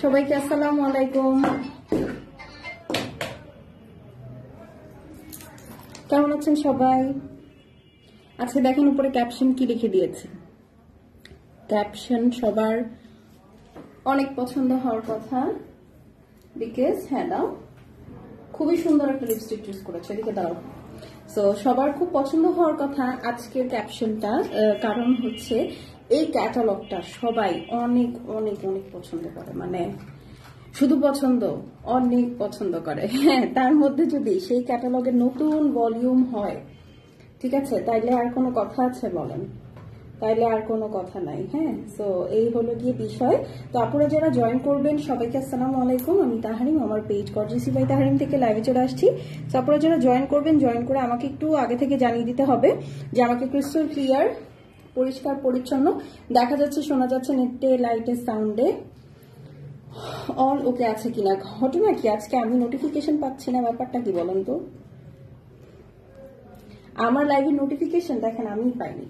সবাইকে আসসালামু আলাইকুম। কেমন আছেন সবাই? আজকে দেখেন উপরে ক্যাপশন কি লিখে দিয়েছে। ক্যাপশন সবার অনেক পছন্দ হওয়ার কথা, বিকজ হ্যাঁ দাও, খুবই সুন্দর একটা লিপস্টিক চুজ করেছে। এদিকে দাও। সো সবার খুব পছন্দ হওয়ার কথা আজকের ক্যাপশনটা, কারণ হচ্ছে এই ক্যাটালগটা সবাই অনেক অনেক অনেক পছন্দ করে, মানে শুধু পছন্দ, অনেক পছন্দ করে। হ্যাঁ, তার মধ্যে যদি সেই ক্যাটালগের নতুন ভলিউম হয়, ঠিক আছে, তাইলে আর কোনো কথা আছে বলেন? তাইলে আর কোনো কথা নাই। হ্যাঁ, সো এই হলো গিয়ে বিষয়। তো আপনারা যারা জয়েন করবেন সবাইকে আসসালামু আলাইকুম। আমি তাহারিম, আমার পেজ গর্জিয়াস বাই তাহারিম থেকে লাইভে চলে আসছি। তো আপনারা যারা জয়েন করবেন, জয়েন করে আমাকে একটু আগে থেকে জানিয়ে দিতে হবে যে আমাকে ক্রিস্টাল ক্লিয়ার, পরিষ্কার পরিচ্ছন্ন দেখা যাচ্ছে, শোনা যাচ্ছে, নেটে লাইটে সাউন্ডে অল ওকে আছে কিনা। ঘটনা কি, আজকে আমি নোটিফিকেশন পাচ্ছি না, ব্যাপারটা কি বলেন তো? আমার লাইভের নোটিফিকেশন দেখেন আমি পাইনি,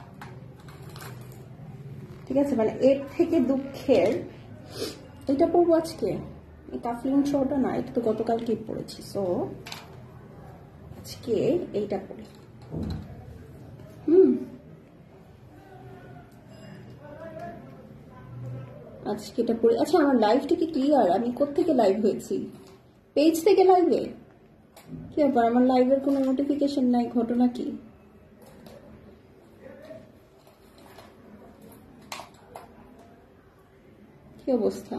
ঠিক আছে, মানে এর থেকে দুঃখের। এটা পরবো আজকে, এই কাফলিং শোটা না, এটা তো গতকাল কি পরেছি, সো আজকে এইটা পরি। আজকে এটা পরি। আচ্ছা, আমার লাইভটা কি ক্লিয়ার? আমি কোত্থেকে লাইভ হয়েছি? পেজ থেকে লাইভে? কি ব্যাপার, আমার লাইভের কোনো নোটিফিকেশন নাই, ঘটনা কি? কি অবস্থা?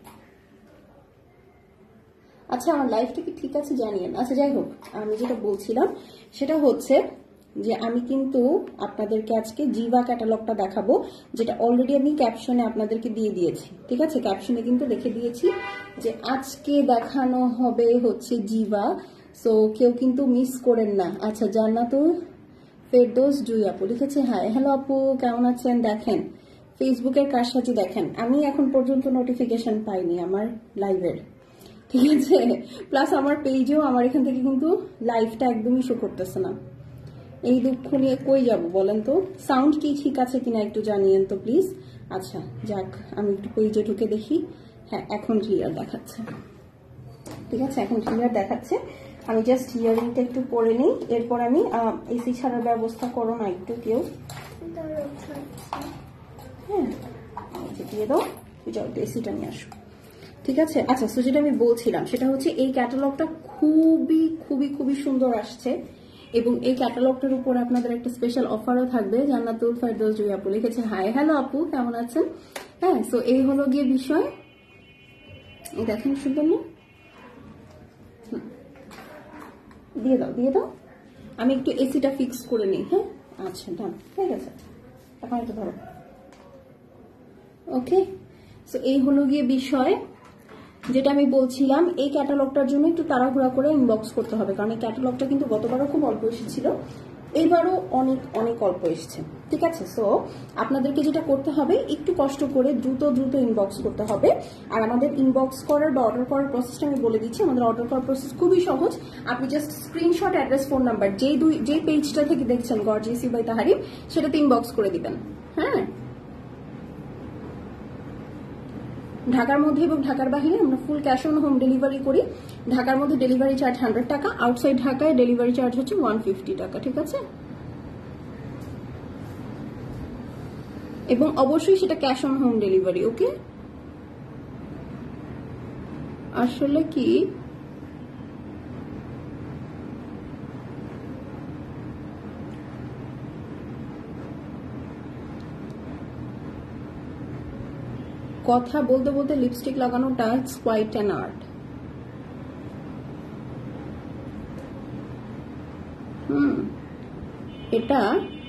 আচ্ছা, আমার লাইফটা কি ঠিক আছে জানিয়েন। আচ্ছা, যাই হোক, আমি যেটা বলছিলাম সেটা হচ্ছে যে আমি কিন্তু আপনাদেরকে আজকে জিভা ক্যাটালগটা দেখাবো, যেটা অলরেডি আমি ক্যাপশনে আপনাদেরকে দিয়ে দিয়েছি, ঠিক আছে। ক্যাপশনে কিন্তু লিখে দিয়েছি যে আজকে দেখানো হবে হচ্ছে জিভা, সো কেউ কিন্তু মিস করেন না। আচ্ছা, জান্নাতুল ফেরদৌস জুই আপু লিখেছে হাই, হ্যালো আপু, কেমন আছেন? দেখেন ফেসবুকের কারসাজি দেখেন, আমি এখন পর্যন্ত নোটিফিকেশন পাইনি আমার লাইভের, ঠিক আছে। প্লাস আমার পেজেও আমার এখান থেকে কিন্তু লাইভটা একদমই শো করতেছে না। এই দুঃখ নিয়ে কই যাব বলেন তো? সাউন্ড কি ঠিক আছে কিনা একটু জানিয়েন তো প্লিজ। আচ্ছা যাক, আমি একটু পেজে ঢুকে দেখি। হ্যাঁ, এখন ক্লিয়ার দেখাচ্ছে, ঠিক আছে, এখন ক্লিয়ার দেখাচ্ছে। আমি জাস্ট হিয়ারিংটা একটু পরে নিই, এরপর আমি এসি ছাড়ার ব্যবস্থা করো না একটু কেউ। হ্যাঁ, দিয়ে দাও, তুই যাও একটু এসিটা নিয়ে আসো, ঠিক আছে। আচ্ছা, সো যেটা আমি বলছিলাম সেটা হচ্ছে এই ক্যাটালগটা খুবই খুবই খুবই সুন্দর আসছে, এবং এই ক্যাটালগটার উপর আপনাদের একটা স্পেশাল অফারও থাকবে। জান্নাতুল ফেরদৌস জুই আপু লিখেছে হাই, হ্যালো আপু, কেমন আছেন? হ্যাঁ, সো এই হলো গিয়ে বিষয়। এই দেখেন সুন্দর না? দিয়ে দাও, দিয়ে দাও, আমি একটু এসিটা ফিক্স করে নিই। হ্যাঁ, আচ্ছা ডান, ঠিক আছে, এখন একটু ধরো। ওকে, সো এই হলো গিয়ে বিষয়। যেটা আমি বলছিলাম, এই ক্যাটালগটার জন্য একটু তাড়াহুড়া করে ইনবক্স করতে হবে, কারণ এই ক্যাটালগটা কিন্তু গতবারও খুব অল্প এসেছিল, এইবারও অনেক অনেক অল্প এসেছে, ঠিক আছে। সো আপনাদেরকে যেটা করতে হবে, একটু কষ্ট করে দ্রুত দ্রুত ইনবক্স করতে হবে। আর আমাদের ইনবক্স করার বা অর্ডার করার প্রসেসটা আমি বলে দিচ্ছি। আমাদের অর্ডার করার প্রসেস খুবই সহজ। আপনি just screenshot, address, phone number, যেই পেজটা থেকে দেখছেন গর্জিয়াস বাই তাহারিম, সেটাতে ইনবক্স করে দিবেন। হ্যাঁ, ঢাকার মধ্যে এবং ঢাকার বাইরে আমরা full cash on home delivery করি। ঢাকার মধ্যে ডেলিভারি চার্জ 100 টাকা, আউটসাইড ঢাকায় ডেলিভারি চার্জ হচ্ছে 150 টাকা, ঠিক আছে। এবং অবশ্যই সেটা cash on home delivery. Okay, আসলে কি কথা বলতে বলতে লিপস্টিক লাগানোটা ইটস কোয়াইট অ্যান আর্ট। এটা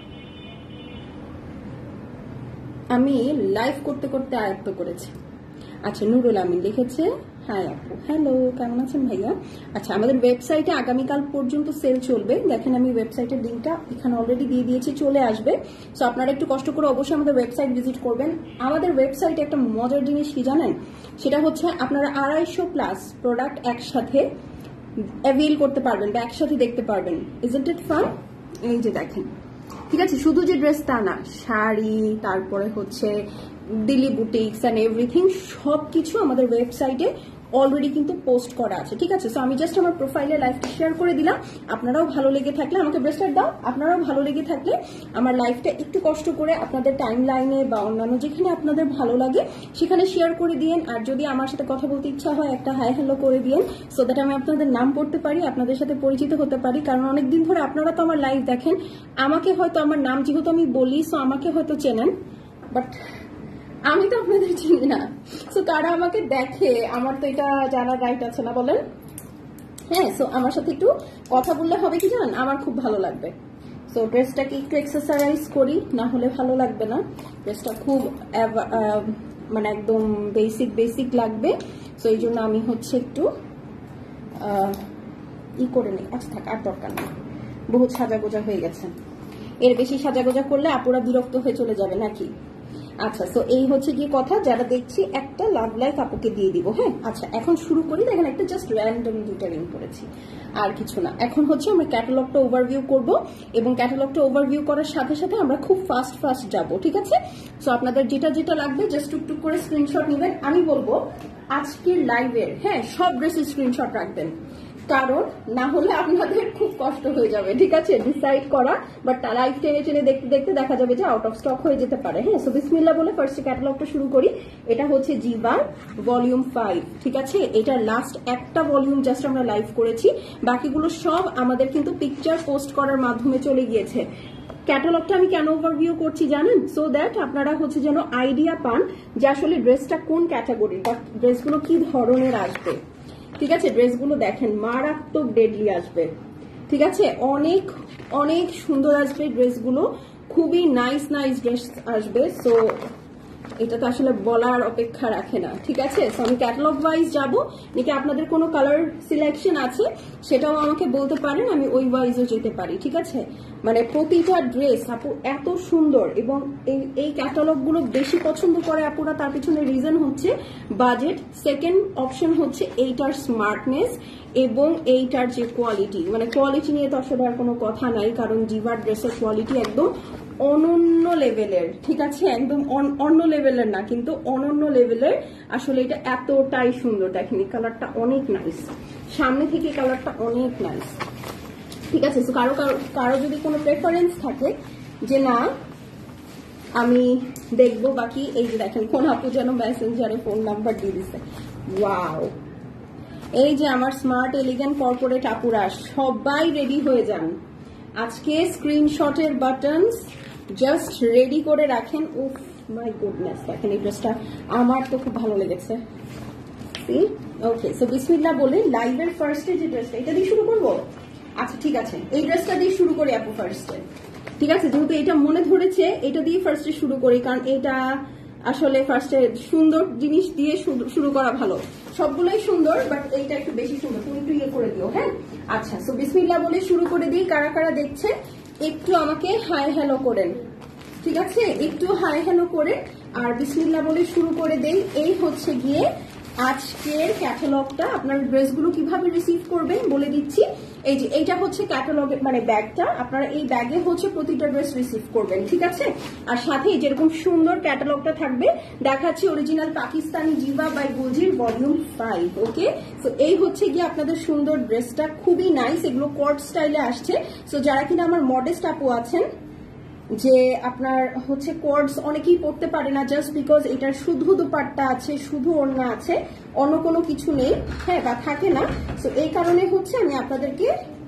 আমি লাইভ করতে করতে আয়ত্ত করেছি। আচ্ছা, নুরুল আমিন লিখেছে হাই আপু, হ্যালো, কেমন আছেন ভাইয়া? আচ্ছা, আমাদের ওয়েবসাইটে আগামীকাল পর্যন্ত সেল চলবে। দেখেন আমি ওয়েবসাইটের লিঙ্কটা এখানে অলরেডি দিয়ে দিয়েছি, চলে আসবে। সো আপনারা একটু কষ্ট করে অবশ্যই আমাদের ওয়েবসাইট ভিজিট করবেন। আমাদের ওয়েবসাইটে একটা মজার জিনিস কি জানেন? সেটা হচ্ছে আপনারা 250+ প্রোডাক্ট একসাথে অ্যাভেল করতে পারবেন বা একসাথে দেখতে পারবেন। Isn't it fun? এই যে দেখেন, ঠিক আছে, শুধু যে ড্রেস তা না, শাড়ি, তারপরে হচ্ছে দিল্লি বুটিক্স এন্ড এভরিথিং সবকিছু আমাদের ওয়েবসাইটে অলরেডি কিন্তু পোস্ট করা আছে। ঠিক আছে, সো আমি জাস্ট আমার প্রোফাইলে লাইভটা শেয়ার করে দিলাম। আপনারাও ভালো লেগে থাকলে আমাকে ব্রেসলেট দাও, আপনারাও ভালো লেগে থাকলে আমার লাইভটা একটু কষ্ট করে আপনাদের টাইম লাইনে বা অন্যান্য যেখানে আপনাদের ভালো লাগে সেখানে শেয়ার করে দিয়েন। আর যদি আমার সাথে কথা বলতে ইচ্ছা হয় একটা হাই হ্যালো করে দিয়েন, সো দ্যাট আমি আপনাদের নাম পড়তে পারি, আপনাদের সাথে পরিচিত হতে পারি। কারণ অনেকদিন ধরে আপনারা তো আমার লাইভ দেখেন, আমাকে হয়তো আমার নাম যেহেতু আমি বলি, সো আমাকে হয়তো চেনেন, বাট আমি তো আপনাদের চিনি না। সো কারা আমাকে দেখে আমার তো এটা জানার রাইট আছে না, বলেন? হ্যাঁ, সো আমার সাথে একটু কথা বললে হবে কি জানেন, আমার খুব ভালো লাগবে। সো ড্রেসটাকে একটু এক্সারসাইজ করি, না হলে ভালো লাগবে না। ড্রেসটা খুব মানে একদম বেসিক লাগবে। সো এই জন্য আমি হচ্ছে একটু করে নিই। আচ্ছা থাক, আর দরকার নেই, বহুত সাজাগোজা হয়ে গেছে। এর বেশি সাজাগোজা করলে আপুরা বিরক্ত হয়ে চলে যাবে নাকি? আচ্ছা, সো এই হচ্ছে কি কথা, যারা দেখছি একটা লাভ লাইফ আপুকে দিয়ে দিব। হ্যাঁ, আচ্ছা এখন শুরু করি। দেখেন একটা জাস্ট র্যান্ডম দুইটা রিং করেছি, আর কিছু না। এখন হচ্ছে আমরা ক্যাটালগটা ওভারভিউ করব, এবং ক্যাটালগটা ওভারভিউ করার সাথে সাথে আমরা খুব ফাস্ট যাব। ঠিক আছে, সো আপনাদের যেটা লাগবে জাস্ট টুকটুক করে স্ক্রিনশট নেবেন। আমি বলবো আজকের লাইভের সব ড্রেসের স্ক্রিনশট রাখবেন, কারণ না হলে আপনাদের খুব কষ্ট হয়ে যাবে। ঠিক আছে, ডিসাইড করা, বাট লাইভ টেনে দেখতে দেখতে দেখা যাবে যে আউট অফ স্টক হয়ে যেতে পারে। হ্যাঁ, সো বিসমিল্লাহ বলে ফার্স্ট ক্যাটালগটা শুরু করি। এটা হচ্ছে জিবার ভলিউম 5। ঠিক আছে, এটা লাস্ট একটা ভলিউম জাস্ট আমরা লাইভ করেছি, বাকিগুলো সব আমাদের কিন্তু পিকচার পোস্ট করার মাধ্যমে চলে গিয়েছে। ক্যাটালগটা আমি কেন ওভারভিউ করছি জানেন? সো দ্যাট আপনারা হচ্ছে যেন আইডিয়া পান যে আসলে ড্রেসটা কোন ক্যাটাগরির বা ড্রেসগুলো কি ধরনের আসবে। ঠিক আছে, ড্রেসগুলো দেখেন মারাত্মক ডেডলি আসবে। ঠিক আছে, অনেক অনেক সুন্দর আসবে ড্রেসগুলো, খুবই নাইস ড্রেস আসবে। সো এটা তো আসলে বলার অপেক্ষা রাখে না। ঠিক আছে, সো আমি ক্যাটালগ ওয়াইজ যাবো, নাকি আপনাদের কোনো কালার সিলেকশন আছে সেটাও আমাকে বলতে পারেন, আমি ওই ওয়াইজও যেতে পারি। ঠিক আছে, মানে প্রতিটা ড্রেস আপু এত সুন্দর, এবং এই ক্যাটালগ গুলো বেশি পছন্দ করে আপুরা, তার পিছনে রিজন হচ্ছে বাজেট, সেকেন্ড অপশন হচ্ছে এইটার স্মার্টনেস, এবং এইটার যে কোয়ালিটি, মানে কোয়ালিটি নিয়ে তো আসলে আর কোনো কথা নাই, কারণ জিভার ড্রেসের কোয়ালিটি একদম অনন্য লেভেলের। ঠিক আছে, একদম অন্য লেভেলের না, কিন্তু অনন্য লেভেলের। আসলে এটা এতটাই সুন্দর, দেখেন এই কালারটা অনেক নাইস, সামনে থেকে কালারটা অনেক নাইস। ঠিক আছে, তো কারো যদি কোনো প্রেফারেন্স থাকে যে না আমি দেখবো বাকি, এই যে দেখেন কোন আপু যেন মেসেঞ্জারে ফোন নাম্বার দিয়ে দিছে। ওয়াও, এই যে আমার স্মার্ট এলিগেন্ট কর্পোরেট আপুরা সবাই রেডি হয়ে যান, আজকে স্ক্রিনশটের বাটনস জাস্ট রেডি করে রাখেন। উফ মাই গুডনেস, দেখেন এই ড্রেসটা আমার তো খুব ভালো লেগেছে। ওকে, সো বিসমিল্লাহ বলে লাইভের ফার্স্টে যে ড্রেসটা, এটা দিয়ে শুরু করবো। আচ্ছা ঠিক আছে, এই ড্রেসটা দিয়ে শুরু করি আপু ফার্স্টে। ঠিক আছে, যেহেতু এটা মনে ধরেছে এটা দিয়ে ফার্স্টে শুরু করি, কারণ এটা আসলে ফার্স্টে সুন্দর জিনিস দিয়ে শুরু করা ভালো। সবগুলোই সুন্দর, বাট এইটা একটু বেশি সুন্দর, তুমি একটু ইয়ে করে দিও। হ্যাঁ, আচ্ছা, সো বিসমিল্লাহ বলে শুরু করে দিই। কারা কারা দেখছে একটু আমাকে হাই হ্যালো করেন। ঠিক আছে, একটু হাই হ্যালো করে আর বিসমিল্লাহ বলে শুরু করে দেই। এই হচ্ছে গিয়ে আজকের ক্যাটালগটা। আপনার ড্রেসগুলো কিভাবে রিসিভ করবেন বলে দিচ্ছি। এই যে এইটা হচ্ছে ক্যাটালগের মানে ব্যাগটা, আপনারা এই ব্যাগে হচ্ছে প্রতিটা ড্রেস রিসিভ করবেন। ঠিক আছে, আর সাথে যেরকম সুন্দর ক্যাটালগটা থাকবে, দেখাচ্ছি অরিজিনাল পাকিস্তানি জিভা বাই গুলজির ভলিউম 5। ওকে, সো এই হচ্ছে গিয়ে আপনাদের সুন্দর ড্রেসটা, খুবই নাইস। এগুলো কট স্টাইলে আসছে। সো যারা কিনা আমার মডেস্ট আপু আছেন যে আপনার হচ্ছে কোর্ডস অনেকেই পড়তে পারে না, জাস্ট বিকজ এটার শুধু দুপাট্টা আছে, শুধু ওড়না আছে, অন্য কোনো কিছু নেই, হ্যাঁ, বা থাকে না। সো এই কারণে হচ্ছে আমি আপনাদেরকে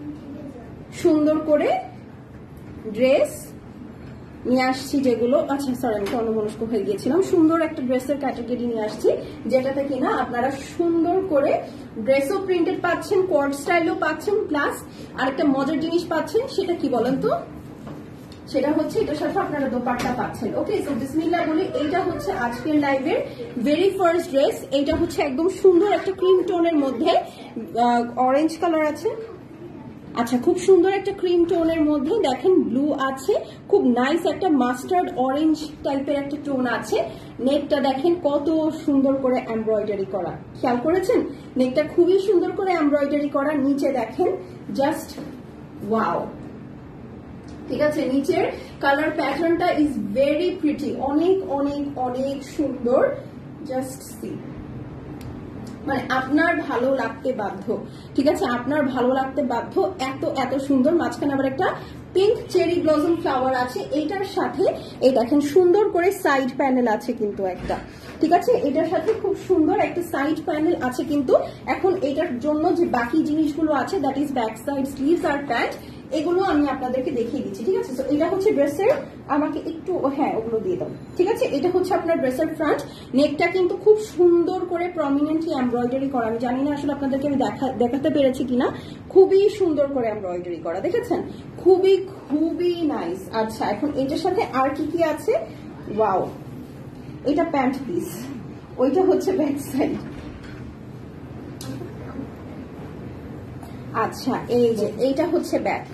সুন্দর করে ড্রেস নিয়ে আসছি যেগুলো, আচ্ছা সরি আমি অন্যমনস্ক হয়ে গিয়েছিলাম, সুন্দর একটা ড্রেসের ক্যাটাগরি নিয়ে আসছি যেটাতে কিনা আপনারা সুন্দর করে ড্রেসও প্রিন্টেড পাচ্ছেন, কোড স্টাইলও পাচ্ছেন, প্লাস আরেকটা মজার জিনিস পাচ্ছেন। সেটা কি বলেন তো? সেটা হচ্ছে এটার সাথে আপনারা দোপাট্টা পাচ্ছেন। ওকে, সো বিসমিল্লাহ বলে এইটা হচ্ছে আজকের লাইভের ভেরি ফার্স্ট ড্রেস। এইটা হচ্ছে একদম সুন্দর একটা ক্রিম টোনের মধ্যে, অরেঞ্জ কালার আছে। আচ্ছা, খুব সুন্দর একটা ক্রিম টোনের মধ্যে দেখেন ব্লু আছে, খুব নাইস একটা মাস্টার্ড অরেঞ্জ টাইপের একটা টোন আছে। নেকটা দেখেন কত সুন্দর করে এমব্রয়ডারি করা, খেয়াল করেছেন? নেকটা খুবই সুন্দর করে এমব্রয়ডারি করা। নিচে দেখেন জাস্ট ওয়াও, ঠিক আছে, নিচের কালার প্যাটার্নটা ইজ ভেরি প্রিটি, অনেক অনেক অনেক সুন্দর। জাস্ট সি, মানে আপনার ভালো লাগতে বাধ্য। ঠিক আছে, আপনার ভালো লাগতে বাধ্য, এত এত সুন্দর। মাঝখানে আবার একটা পিঙ্ক চেরি ব্লসম ফ্লাওয়ার আছে। এইটার সাথে এই দেখেন সুন্দর করে সাইড প্যানেল আছে কিন্তু একটা। ঠিক আছে, এটার সাথে খুব সুন্দর একটা সাইড প্যানেল আছে কিন্তু। এখন এটার জন্য যে বাকি জিনিসগুলো আছে, that is back side, sleeves আর প্যান্ট, এগুলো আমি আপনাদেরকে দেখিয়ে দিচ্ছি। ঠিক আছে, তো এটা হচ্ছে ড্রেসের, আমাকে একটু হ্যাঁ ওগুলো দিয়ে দাও। ঠিক আছে, এটা হচ্ছে আপনার ড্রেসের ফ্রন্ট। নেকটা কিন্তু খুব সুন্দর করে প্রমিনেন্টলি এমব্রয়ডারি করা। আমি জানি না আসলে আপনাদেরকে আমি দেখাতে পেরেছি কিনা, খুবই সুন্দর করে এমব্রয়ডারি করা, দেখেছেন, খুবই খুবই নাইস। আচ্ছা, এখন এটার সাথে আর কি কি আছে? ওয়াও, এটা প্যান্ট পিস, ওইটা হচ্ছে ব্যাক সাইড। আচ্ছা, এই যে এইটা হচ্ছে ব্যাক।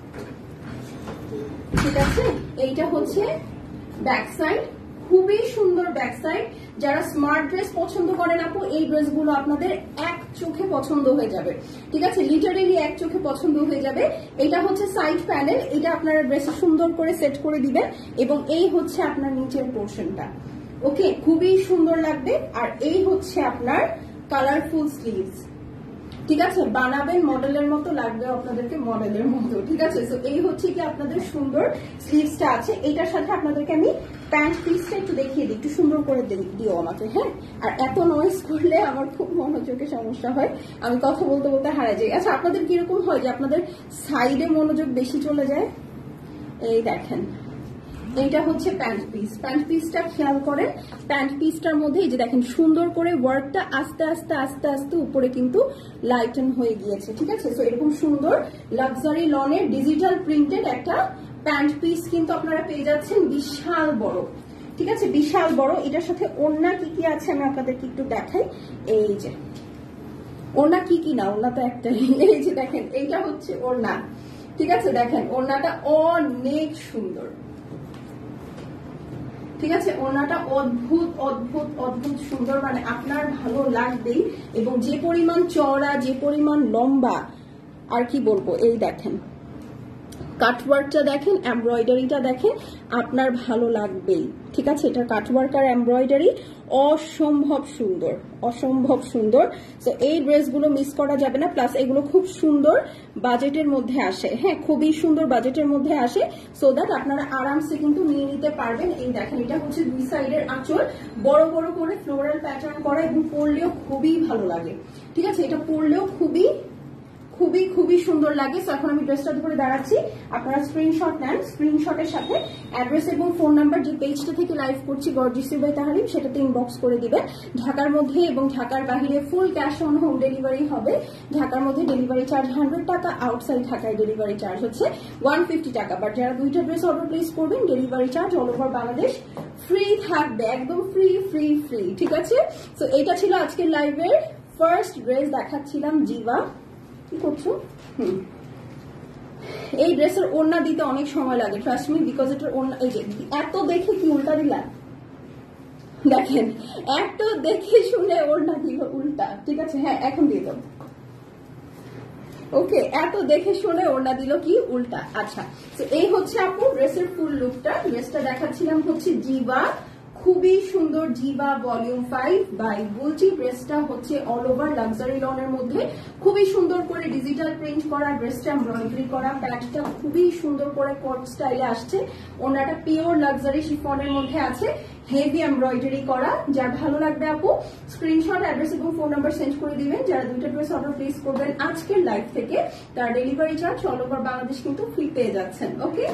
ঠিক আছে, এইটা হচ্ছে ব্যাক সাইড, খুবই সুন্দর ব্যাক সাইড। যারা স্মার্ট ড্রেস পছন্দ করেন আপু, এই ড্রেসগুলো আপনাদের এক চোখে পছন্দ হয়ে যাবে। ঠিক আছে, লিটারেলি এক চোখে পছন্দ হয়ে যাবে। এটা হচ্ছে সাইড প্যানেল, এটা আপনারা ড্রেসে সুন্দর করে সেট করে দিবেন। এবং এই হচ্ছে আপনার নিচের পোর্শনটা। ওকে, খুবই সুন্দর লাগবে। আর এই হচ্ছে আপনার কালারফুল স্লিভস। ঠিক আছে, বানাবেন মডেলের মতো, লাগবে আপনাদেরকে মডেলের মতো। ঠিক আছে, তো এই হচ্ছে কি আপনাদের সুন্দর স্লিভসটা আছে। এইটার সাথে আপনাদেরকে আমি প্যান্ট পিসটা একটু দেখিয়ে দিই, একটু সুন্দর করে দিও আমাকে, হ্যাঁ। আর এত নয়েজ করলে আমার খুব মনোযোগে সমস্যা হয়, আমি কথা বলতে বলতে হারাই যাই। আচ্ছা, আপনাদের কিরকম হয় যে আপনাদের সাইডে মনোযোগ বেশি চলে যায়? এই দেখেন, এইটা হচ্ছে প্যান্ট পিস। প্যান্ট পিসটা খেয়াল করেন, প্যান্ট পিসটার মধ্যে এই যে দেখেন সুন্দর করে ওয়ার্কটা আস্তে আস্তে আস্তে আস্তে উপরে কিন্তু লাইটেন হয়ে গিয়েছে। ঠিক আছে, তো এরকম সুন্দর লাক্সারি লনের ডিজিটাল প্রিন্টেড একটা প্যান্ট পিস কিন্তু আপনারা পেয়ে যাচ্ছেন, বিশাল বড়। ঠিক আছে, বিশাল বড়। এটার সাথে ওড়না কি কি আছে আমি আপনাদেরকে একটু দেখাই। এই যে ওড়না কি কি না, ওড়না তো একটাই। এই যে দেখেন, এইটা হচ্ছে ওড়না। ঠিক আছে, দেখেন ওড়নাটা অনেক সুন্দর। ঠিক আছে, ওড়নাটা অদ্ভুত অদ্ভুত অদ্ভুত সুন্দর, মানে আপনার ভালো লাগবেই। এবং যে পরিমাণ চওড়া, যে পরিমাণ লম্বা, আর কি বলবো, এই দেখেন কাটওয়ার্কটা দেখেন, এমব্রয়ডারিটা দেখেন, আপনার ভালো লাগবেই। ঠিক আছে, এটা কাটওয়ার্ক আর এমব্রয়ডারি অসম্ভব সুন্দর, অসম্ভব সুন্দর। তো এই ড্রেসগুলো মিস করা যাবে না। প্লাস এগুলো খুব সুন্দর বাজেটের মধ্যে আসে, হ্যাঁ, খুবই সুন্দর বাজেটের মধ্যে আসে, সো দ্যাট আপনারা আরামসে কিন্তু নিয়ে নিতে পারবেন। এই দেখেন, এটা হচ্ছে দুই সাইডের আঁচল, বড় বড় করে ফ্লোরাল প্যাটার্ন করা, এবং পরলেও খুবই ভালো লাগে। ঠিক আছে, এটা পরলেও খুবই খুবই খুবই সুন্দর লাগে। তো এখন আমি ড্রেসটা ধরে দাঁড়াচ্ছি, আপনারা স্ক্রিনশট নেন। স্ক্রিনশটের সাথে অ্যাড্রেস এবং ফোন নাম্বার, যে পেজটা থেকে লাইভ করছি গর্জিয়াস বাই তাহরিম, সেটাতে ইনবক্স করে দিবেন। ঢাকার মধ্যে এবং ঢাকার বাইরে full cash on home delivery হবে। ঢাকার মধ্যে ডেলিভারি চার্জ 100 টাকা, আউটসাইড ঢাকায় ডেলিভারি চার্জ হচ্ছে 150 টাকা। বাট যারা দুইটা ড্রেস অর্ডার প্লেস করবেন, delivery charge all over Bangladesh free থাকবে, একদম ফ্রি ফ্রি ফ্রি। ঠিক আছে, তো এইটা ছিল আজকের লাইভের ফার্স্ট ড্রেস, দেখাচ্ছিলাম জিভা। কি করছো? এই ড্রেসের ওড়না দিতে অনেক সময় লাগে, ট্রাস্ট মি, বিকজ এটার ওড়না, এই যে এত দেখে কি উল্টা দিলা, দেখেন এত দেখে শুনে ওড়না দিল উল্টা। ঠিক আছে, হ্যাঁ এখন দিয়ে দাও। ওকে, এত দেখে শুনে ওড়না দিল কি উল্টা। আচ্ছা, তো এই হচ্ছে আপু ড্রেসের ফুল লুকটা। ড্রেসটা দেখাচ্ছিলাম হচ্ছে জিভা, খুবই সুন্দর, জিভা ভলিউম 5 বাই গুলচি। ড্রেসটা হচ্ছে অল ওভার লাক্সারি লনের মধ্যে, খুবই সুন্দর করে ডিজিটাল প্রিন্ট করা, ড্রেসটা এমব্রয়ডারি করা, প্যান্টটা খুবই সুন্দর করে কোট স্টাইলে আসছে, ওনাটা পিওর লাক্সারি শিফনের মধ্যে আছে, হেভি এমব্রয়ডারি করা। যার ভালো লাগবে আপু স্ক্রিনশট, অ্যাড্রেস এবং ফোন নাম্বার সেন্ড করে দিবেন। যারা দুইটা ড্রেস অর্ডার প্লেস করবেন আজকের লাইভ থেকে, তার delivery charge all over Bangladesh কিন্তু ফ্রি পেয়ে যাচ্ছেন। ওকে,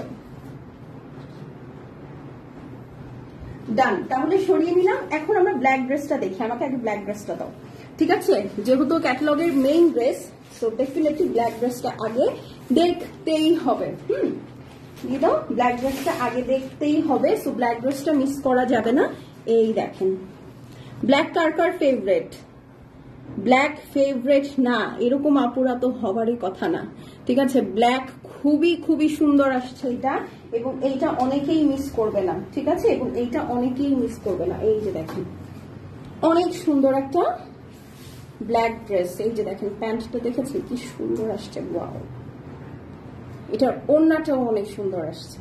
ডান, তাহলে সরিয়ে নিলাম। এখন আমরা ব্ল্যাক ড্রেসটা দেখি, আমাকে আগে ব্ল্যাক ড্রেসটা দাও। ঠিক আছে, যেহেতু ক্যাটালগের main dress, so definitely black ড্রেসটা আগে দেখতেই হবে। দিয়ে দাও, ব্ল্যাক ড্রেসটা আগে দেখতেই হবে, সো ব্ল্যাক ড্রেসটা মিস করা যাবে না। এই দেখেন, ব্ল্যাক কার কার ফেভারেট? ব্ল্যাক ফেভারেট না এরকম আপুরা তো হবারই কথা না। ঠিক আছে, ব্ল্যাক খুবই খুবই সুন্দর আসছে এটা, এবং এইটা অনেকেই মিস করবে না। ঠিক আছে, এবং এইটা অনেকেই মিস করবে না। এই যে দেখেন, অনেক সুন্দর একটা ব্ল্যাক ড্রেস। এই যে দেখেন প্যান্টটা দেখেছেন কি সুন্দর আসছে, ওয়াও। এটার ওড়নাটাও অনেক সুন্দর আসছে।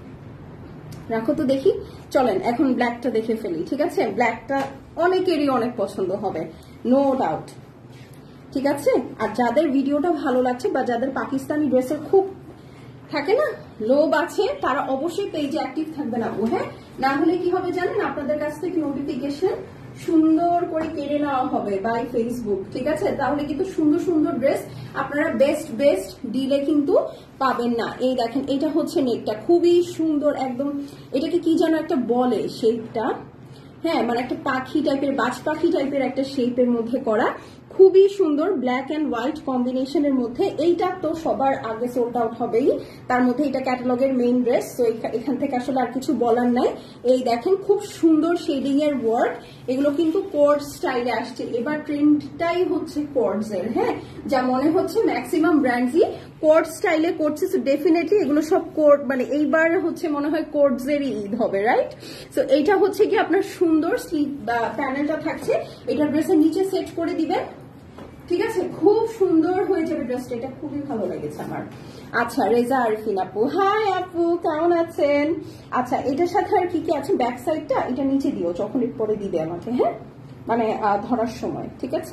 রাখো তো দেখি, চলেন এখন ব্ল্যাকটা দেখে ফেলি। ঠিক আছে, ব্ল্যাকটা অনেকেরই অনেক পছন্দ হবে, নো ডাউট। ঠিক আছে, আর যাদের ভিডিওটা ভালো লাগছে বা যাদের পাকিস্তানি ড্রেসের খুব থাকে না লোভ আছে, তারা অবশ্যই পেজে অ্যাক্টিভ থাকবেন আপু। হ্যাঁ, না হলে কি হবে জানেন, আপনাদের কাছ থেকে নোটিফিকেশন সুন্দর করে কেড়ে নেওয়া হবে বাই ফেসবুক। ঠিক আছে, তাহলে কিন্তু সুন্দর সুন্দর ড্রেস আপনারা বেস্ট ডিলে কিন্তু পাবেন না। এই দেখেন, এটা হচ্ছে নেকটা খুবই সুন্দর একদম, এটাকে কি যেন একটা বলে শেপটা, হ্যাঁ মানে একটা পাখি টাইপের, বাজ পাখি টাইপের একটা শেপের মধ্যে করা, খুবই সুন্দর ব্ল্যাক অ্যান্ড হোয়াইট কম্বিনেশনের মধ্যে। এইটা তো সবার আগে সোল্ড আউট হবেই, তার মধ্যে এটা ক্যাটালগের মেইন ড্রেস, তো এখান থেকে আসলে আর কিছু বলার নাই। এই দেখেন খুব সুন্দর শেডিং এর ওয়ার্ক, এগুলো কিন্তু কোর্ড স্টাইলে আসছে, এবার ট্রেন্ডটাই হচ্ছে কোর্ডস এর। হ্যাঁ, যা মনে হচ্ছে ম্যাক্সিমাম ব্র্যান্ডসই কোর্ড স্টাইলে করছে, সো ডেফিনেটলি এগুলো সব কোর্ড, মানে এইবার হচ্ছে মনে হয় কোর্ডস এরই ঈদ হবে, রাইট? সো এইটা হচ্ছে কি আপনার সুন্দর স্লিভ বা প্যানেলটা থাকছে, এটা ড্রেসের নিচে সেট করে দিবেন। ঠিক আছে, খুব সুন্দর হয়ে যাবে ড্রেসটা, এটা খুবই ভালো লেগেছে আমার। আচ্ছা, রেজা আরফিন আপু, হাই আপু, কেমন আছেন? আচ্ছা, এটার সাথে আর কি কি আছে, ব্যাক সাইডটা এটা নিচে দিও, যখন পরে দিবে আমাকে, হ্যাঁ মানে ধরার সময়। ঠিক আছে,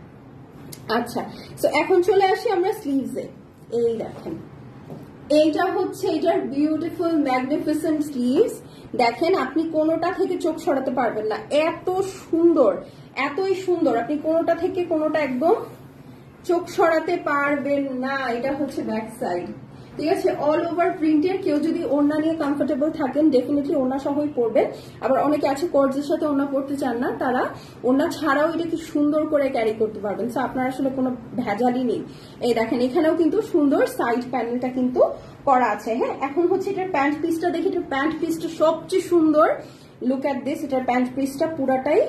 আচ্ছা তো এখন চলে আসি আমরা স্লিভসে। এই দেখেন, এইটা হচ্ছে এটার বিউটিফুল ম্যাগনিফিসেন্ট স্লিভস। দেখেন, আপনি কোনোটা থেকে চোখ সরাতে পারবেন না, এত সুন্দর, এতই সুন্দর, আপনি কোনোটা থেকে কোনোটা একদম চোখ সরাতে পারবেন না। এটা হচ্ছে ব্যাক সাইড। ঠিক আছে, অল ওভার প্রিন্টের। কেউ যদি ওড়না নিয়ে কমফোর্টেবল থাকেন ডেফিনেটলি ওড়না সহই পরবেন। আবার অনেকে আছে কর্জের সাথে ওড়না পরতে চান না, তারা ওড়না ছাড়াও এটা কি সুন্দর করে ক্যারি করতে পারবেন। তো আপনার আসলে কোনো ভেজালই নেই। এই দেখেন, এখানেও কিন্তু সুন্দর সাইড প্যানেলটা কিন্তু করা আছে। হ্যাঁ, এখন হচ্ছে এটার প্যান্ট পিসটা দেখি, এটার প্যান্ট পিসটা সবচেয়ে সুন্দর। লুক অ্যাট দিস, এটার প্যান্ট পিসটা পুরাটাই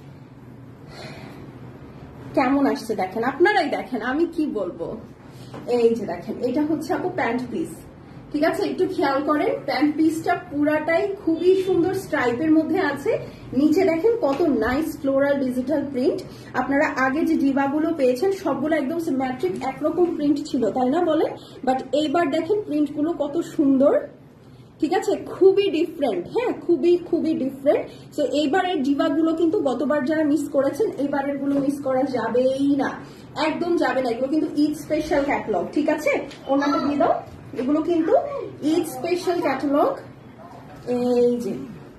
কেমন আসছে দেখেন, আপনারাই দেখেন, আমি কি বলবো। এই যে দেখেন, এটা হচ্ছে আপু প্যান্ট পিস। ঠিক আছে, একটু খেয়াল করেন, প্যান্ট পিসটা পুরাটাই খুবই সুন্দর স্ট্রাইপের মধ্যে আছে। নিচে দেখেন কত নাইস ফ্লোরাল ডিজিটাল প্রিন্ট। আপনারা আগে যে ডিবাগুলো পেয়েছেন সবগুলো একদম সিমেট্রিক একরকম প্রিন্ট ছিল, তাই না বলেন? বাট এইবার দেখেন প্রিন্টগুলো কত সুন্দর। ঠিক আছে, খুবই ডিফারেন্ট। হ্যাঁ, খুবই ডিফারেন্ট। তো এইবারের ডিবাগুলো কিন্তু গতবার যারা মিস করেছেন, এইবারের গুলো মিস করা যাবেই না, একদম যাবে না। এগুলো কিন্তু ঈদ স্পেশাল ক্যাটালগ। ঠিক আছে, ওনাকে দিয়ে দাও, এগুলো কিন্তু ঈদ স্পেশাল ক্যাটালগ। এই যে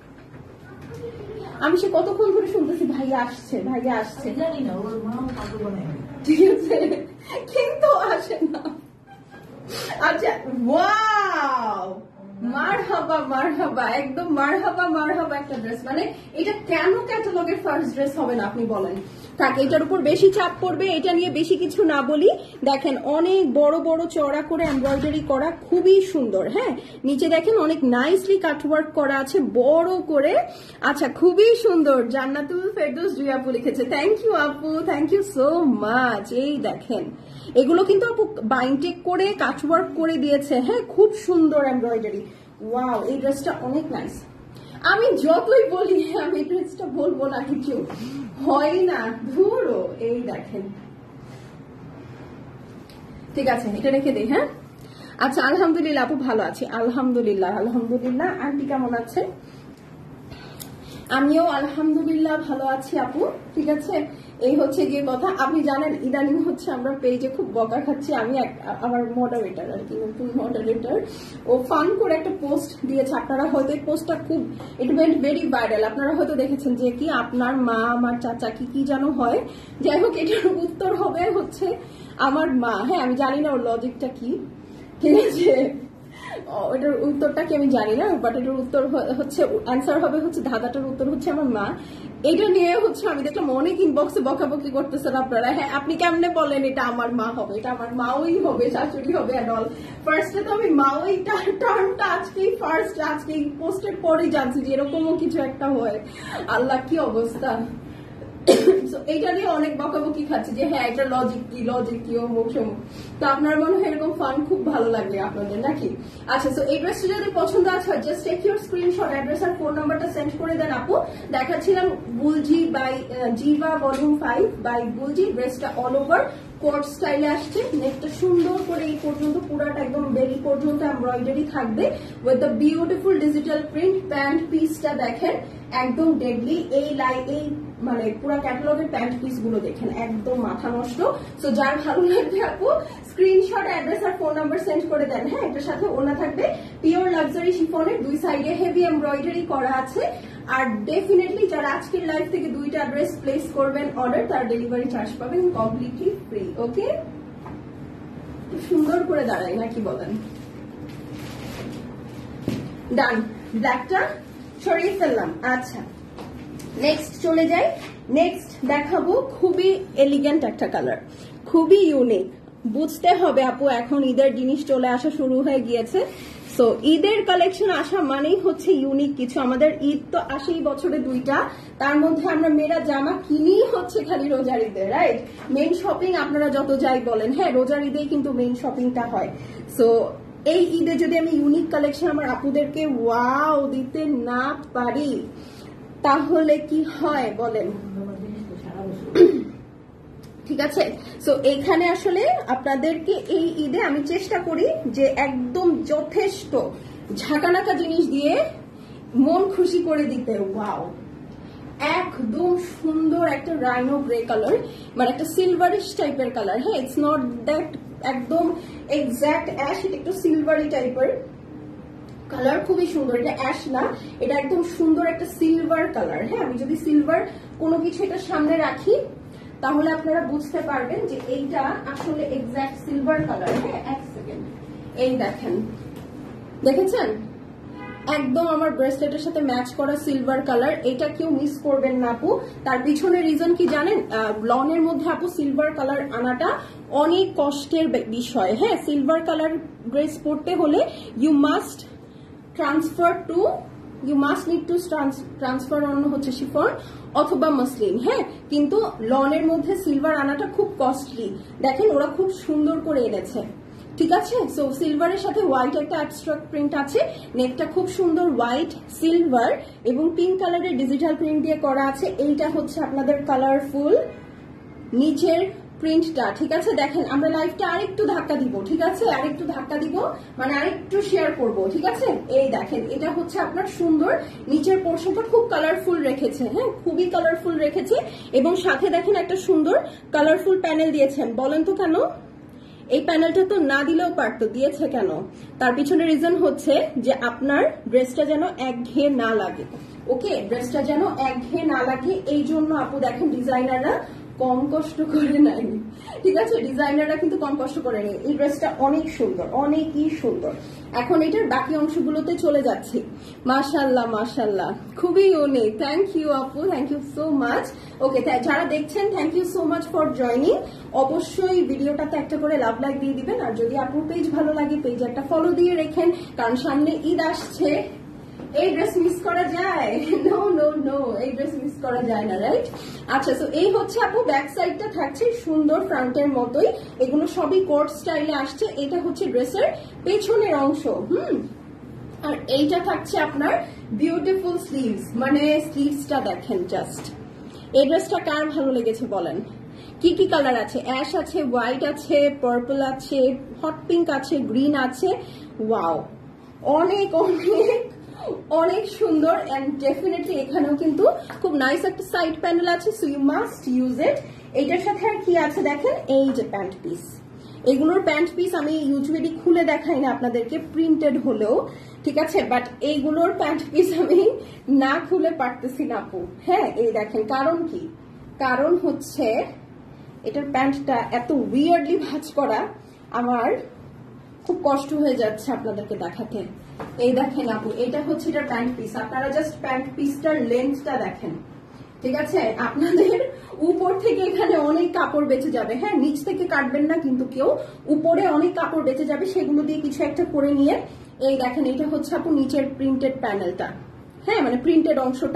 আমি সে কতক্ষণ ধরে শুনতেছি ভাইয়া আসছে, ভাইয়া আসছে, জানি না ওর মা পাগল বানায়, ঠিক আছে কিন্তু আসে না। আচ্ছা, ওয়াও, মারহাবা, একদম মারহাবা একটা ড্রেস। মানে এটা কেন ক্যাটালগের ফার্স্ট ড্রেস হবে না আপনি বলেন? তাকে এটার উপর বেশি চাপ পড়বে, এটা নিয়ে বেশি কিছু না বলি। দেখেন, অনেক বড় বড় চওড়া করে এমব্রয়ডারি করা, খুবই সুন্দর। হ্যাঁ, নিচে দেখেন অনেক নাইসলি কাটওয়ার্ক করা আছে বড় করে। আচ্ছা, খুবই সুন্দর। জান্নাতুল ফেরদৌস জুই আপু লিখেছে, থ্যাংক ইউ আপু, থ্যাংক ইউ সো মাচ। এই দেখেন, এগুলো কিন্তু আপু বাইন্টেক করে কাটওয়ার্ক করে দিয়েছে। হ্যাঁ, খুব সুন্দর এমব্রয়ডারি। ওয়াও, এই ড্রেসটা অনেক নাইস। আমি যতই বলি আমি ড্রেসটা বলবো না, কিছু হয় না, ধুরো। এই দেখেন, ঠিক আছে, এটা রেখে দিই। হ্যাঁ, আচ্ছা, আলহামদুলিল্লাহ আপু, ভালো আছি, আলহামদুলিল্লাহ। আন্টি কেমন আছে? আমিও আলহামদুলিল্লাহ ভালো আছি আপু। ঠিক আছে, এই হচ্ছে গিয়ে কথা। আপনি জানেন ইদানিং হচ্ছে আমরা পেজে খুব বকা খাচ্ছি। আমি আমার মডারেটর আর কি, নতুন মডারেটর, ও ফান করে একটা পোস্ট দিয়েছে। আপনারা হয়তো এই পোস্টটা খুব, ইট ওয়েন্ট ভেরি ভাইরাল, আপনারা হয়তো দেখেছেন যে কি আপনার মা আমার চাচা কি যেন হয়। যাই হোক, এটার উত্তর হবে হচ্ছে আমার মা। হ্যাঁ, আমি জানি না ওর লজিকটা কি, ঠিক আছে, এটার উত্তরটা কি আমি জানি না, বাট এটার উত্তর হচ্ছে, অ্যান্সার হবে হচ্ছে, ধাঁধাটার উত্তর হচ্ছে আমার মা। এটা নিয়ে হচ্ছে আমি দেখলাম অনেক ইনবক্সে বকাবকি করতেছেন আপনারা। হ্যাঁ, আপনি কেমনে বলেন এটা আমার মা হবে, এটা আমার মাওই হবে, শাশুড়ি হবে এন্ড অল। ফার্স্টে তো আমি মাওই টার্মটা আজকেই পোস্টের পরেই জানছি যে এরকমও কিছু একটা হয়। আল্লাহ, কি অবস্থা। তো এইটা নিয়ে অনেক বকাবকি খাচ্ছে যে হ্যাঁ এটা লজিক কি অমুক সমুক। তো আপনার মনে হয় এরকম ফান খুব ভালো লাগবে আপনাদের নাকি? আচ্ছা, তো এই ড্রেসটা যদি পছন্দ আছে just take your screenshot, address আর ফোন নাম্বারটা সেন্ড করে দেন আপু। দেখাচ্ছিলাম Gulljee by Jiva volume 5 by Gulljee. ড্রেসটা অল ওভার কোট স্টাইলে আসছে, নেকটা সুন্দর করে এই পর্যন্ত পুরাটা একদম বেলি পর্যন্ত এমব্রয়ডারি থাকবে with the beautiful digital print. Pant পিসটা দেখেন একদম ডেডলি, এই মানে পুরো ক্যাটালগের প্যান্ট পিস গুলো দেখেন একদম মাথা নষ্ট। সো যার ভালো লাগবে আপু স্ক্রিনশট, অ্যাড্রেস আর ফোন নাম্বার সেন্ড করে দেন। হ্যাঁ, এটার সাথে ওনা থাকবে পিওর লাক্সারি শিফনের, দুই সাইডে হেভি এমব্রয়ডারি করা আছে। আর ডেফিনেটলি যারা আজকের লাইভ থেকে দুইটা ড্রেস প্লেস করবেন অর্ডার, তার ডেলিভারি চার্জ পাবেন কমপ্লিটলি ফ্রি। ওকে, সুন্দর করে দাঁড়ায় নাকি বলেন? ডান, ব্ল্যাকটা সরিয়ে ফেললাম। আচ্ছা, নেক্সট চলে যাই। নেক্সট দেখাবো খুবই এলিগেন্ট একটা কালার, খুবই ইউনিক। বুঝতে হবে আপু এখন ঈদের জিনিস চলে আসা শুরু হয়ে গিয়েছে। সো ঈদের কালেকশন আসা মানেই হচ্ছে ইউনিক কিছু। আমাদের ঈদ তো আসেই বছরে দুইটা, তার মধ্যে আমরা মেয়েরা জামা কিনি হচ্ছে খালি রোজার ঈদে, রাইট? মেইন শপিং আপনারা যত যাই বলেন, হ্যাঁ রোজার ঈদেই কিন্তু মেইন শপিংটা হয়। সো এই ঈদে যদি আমি ইউনিক কালেকশন আমার আপুদেরকে ওয়াও দিতে না পারি তাহলে কি হয় বলেন? ঠিক আছে, সো এখানে আসলে আপনাদেরকে এই ঈদে আমি চেষ্টা করি যে একদম যথেষ্ট ঝাঁকানাকা জিনিস দিয়ে মন খুশি করে দিতে। ওয়াও, একদম সুন্দর একটা রাইনো গ্রে কালার, মানে একটা সিলভারিশ টাইপের কালার। হ্যাঁ, ইটস নট দ্যাট একদম এক্সাক্ট অ্যাশ, এটা একটু সিলভারি টাইপের কালার, খুবই সুন্দর। এটা অ্যাশ না, এটা একদম সুন্দর একটা সিলভার কালার। হ্যাঁ, আমি যদি সিলভার কোনো কিছু এটা সামনে রাখি তাহলে আপনারা বুঝতে পারবেন যে এইটা আসলে এক্সাক্ট সিলভার কালার। হ্যাঁ, এক সেকেন্ড, এই দেখেন, দেখেছেন একদম আমার ব্রেসলেটের সাথে ম্যাচ করা সিলভার কালার। এটা কেউ মিস করবেন না আপু। তার পিছনে রিজন কি জানেন? লনের মধ্যে আপু সিলভার কালার আনাটা অনেক কষ্টের বিষয়। হ্যাঁ, সিলভার কালার ড্রেস পরতে হলে you must need to transfer অন্য হচ্ছে শিফন অথবা মসলিন। হ্যাঁ, কিন্তু লনের মধ্যে সিলভার আনাটা খুব কস্টলি। দেখেন ওরা খুব সুন্দর করে এনেছে, ঠিক আছে? সো সিলভারের সাথে হোয়াইট একটা অ্যাবস্ট্রাক্ট প্রিন্ট আছে, নেকটা খুব সুন্দর হোয়াইট, সিলভার এবং পিঙ্ক কালারের ডিজিটাল প্রিন্ট দিয়ে করা আছে। এইটা হচ্ছে আপনাদের কালারফুল নিচের প্রিন্টটা, ঠিক আছে? দেখেন আমরা লাইভটা আরেকটু ধাক্কা দিব, ঠিক আছে? আরেকটু ধাক্কা দিব মানে আরেকটু শেয়ার করব, ঠিক আছে? এই দেখেন, এটা হচ্ছে আপনার সুন্দর নিচের পোর্শনটা খুব কালারফুল রেখেছে। হ্যাঁ, খুবই কালারফুল রেখেছে এবং সাথে দেখেন একটা সুন্দর কালারফুল প্যানেল দিয়েছেন। বলেন তো কেন? এই প্যানেলটা তো না দিলেও পারতো, দিয়েছে কেন? তার পিছনে রিজন হচ্ছে যে আপনার ড্রেসটা যেন একঘেয়ে না লাগে। ওকে, ড্রেসটা যেন একঘেয়ে না লাগে, এই জন্য আপু দেখেন ডিজাইনাররা কম কষ্ট করে নাই, ঠিক আছে? ডিজাইনাররা কিন্তু কম কষ্ট করে নেই। এই ড্রেসটা অনেক সুন্দর, অনেকই সুন্দর। এখন এটার বাকি অংশগুলোতে চলে যাচ্ছি। মাশাল্লাহ মাশাল্লাহ, খুবই ইউনিক। থ্যাংক ইউ আপু, thank you so much. Okay, যারা দেখছেন thank you so much for joining. অবশ্যই ভিডিওটাতে একটা করে লাভ লাইক দিয়ে দিবেন, আর যদি আপুর পেজ ভালো লাগে পেজ একটা ফলো দিয়ে রেখেন, কারণ সামনে ঈদ আসছে। এই ড্রেস মিস করা যায়? নো নো নো, এই ড্রেস মিস করা যায় না, রাইট? আচ্ছা, তো এই হচ্ছে আপু ব্যাক সাইডটা থাকছে সুন্দর ফ্রন্টের মতোই, এগুলো সবই কোট স্টাইলে আসছে। এটা হচ্ছে ড্রেসের পেছনের অংশ। আর এইটা থাকছে আপনার বিউটিফুল স্লিভস, মানে স্লিভসটা দেখেন জাস্ট। এই ড্রেসটা কার ভালো লেগেছে বলেন? কি কি কালার আছে? অ্যাশ আছে, হোয়াইট আছে, পার্পল আছে, হট পিঙ্ক আছে, গ্রিন আছে। ওয়াও, অনেক অনেক অনেক সুন্দর। এন্ড ডেফিনেটলি এখানেও কিন্তু খুব নাইস একটা সাইড প্যানেল আছে, so you must use it. এইটার সাথে আর কি আছে দেখেন, এই যে প্যান্ট পিস, এগুলোর প্যান্ট পিস আমি ইউজুয়ালি খুলে দেখাই না আপনাদেরকে, প্রিন্টেড হলেও, ঠিক আছে? বাট এইগুলোর প্যান্ট পিস আমি না খুলে পারতেছি না আপু। হ্যাঁ, এই দেখেন, কারণ কি? কারণ হচ্ছে এটার প্যান্টটা এত উইয়ার্ডলি ভাঁজ করা, আমার খুব কষ্ট হয়ে যাচ্ছে আপনাদেরকে দেখাতে। এই দেখেন আপু, এটা হচ্ছে এটার প্যান্ট পিস। আপনারা জাস্ট প্যান্ট পিসটার লেন্থটা দেখেন, ঠিক আছে? আপনাদের উপর থেকে এখানে অনেক কাপড় বেঁচে যাবে। হ্যাঁ, নিচ থেকে কাটবেন না কিন্তু কেউ, উপরে অনেক কাপড় বেঁচে যাবে, সেগুলো দিয়ে কিছু একটা করে নিয়ে। এই দেখেন, এটা হচ্ছে আপু নিচের প্রিন্টেড প্যানেলটা। হ্যাঁ, মানে প্রিন্টেড অংশটা,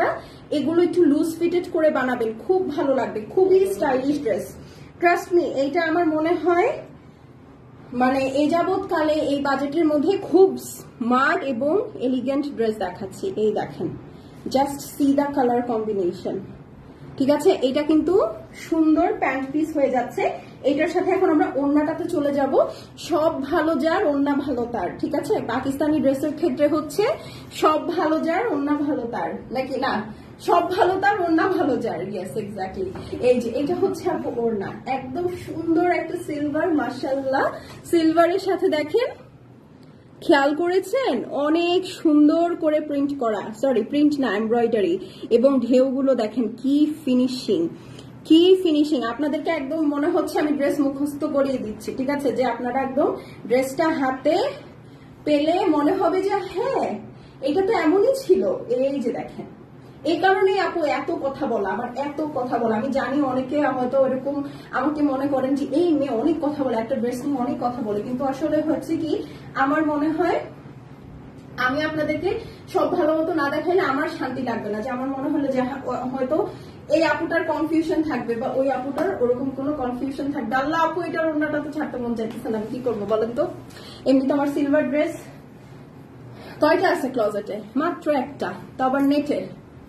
এগুলো একটু লুজ ফিটেড করে বানাবেন, খুব ভালো লাগবে, খুবই স্টাইলিশ ড্রেস। ট্রাস্ট মি, এইটা আমার মনে হয় মানে এই যাবৎকালে এই বাজেটের মধ্যে খুব স্মার্ট এবং এলিগেন্ট ড্রেস দেখাচ্ছি। এই দেখেন, just see the colour combination. ঠিক আছে, এটা কিন্তু সুন্দর প্যান্ট পিস হয়ে যাচ্ছে। এটার সাথে এখন আমরা ওড়নাটাতে চলে যাব। সব ভালো যার ওড়না ভালো তার, ঠিক আছে? পাকিস্তানি ড্রেসের ক্ষেত্রে হচ্ছে সব ভালো যার ওড়না ভালো তার, নাকি না? সব ভালো তার ওড়না ভালো যার, ইয়েস এক্স্যাক্টলি। এই যে এটা হচ্ছে আপু ওড়না, একদম সুন্দর একটা সিলভার, মাশাআল্লাহ সিলভারের সাথে দেখেন, খেয়াল করেছেন অনেক সুন্দর করে প্রিন্ট করা, সরি প্রিন্ট না এমব্রয়ডারি, এবং ঢেউগুলো দেখেন কি ফিনিশিং, কি ফিনিশিং। আপনাদেরকে একদম মনে হচ্ছে আমি ড্রেস মুখস্থ করিয়ে দিচ্ছি, ঠিক আছে? যে আপনারা একদম ড্রেসটা হাতে পেলে মনে হবে যে হ্যাঁ এটা তো এমনই ছিল। এই যে দেখেন, এই কারণে আপু এত কথা বলা, আমার এত কথা বলা। আমি জানি অনেকে হয়তো এরকম আমাকে মনে করেন যে এই মেয়ে অনেক কথা বলে, একটা ড্রেস নিয়ে অনেক কথা বলে, কিন্তু আসলে হচ্ছে কি আমার মনে হয় আমি আপনাদেরকে সব ভালো মতো না দেখাইলে আমার শান্তি লাগবে না। যে আমার মনে হলো যে হয়তো এই আপুটার কনফিউশন থাকবে বা ওই আপুটার ওরকম কোনো কনফিউশন থাকবে। আল্লাহ আপু এটার ওড়নাটা তো ছাড়তে মন চাইতেছে না, আমি কি করবো বলেন তো? এমনি তো আমার সিলভার ড্রেস কয়টা আছে ক্লোজেটে? মাত্র একটা, তো আবার নেটের,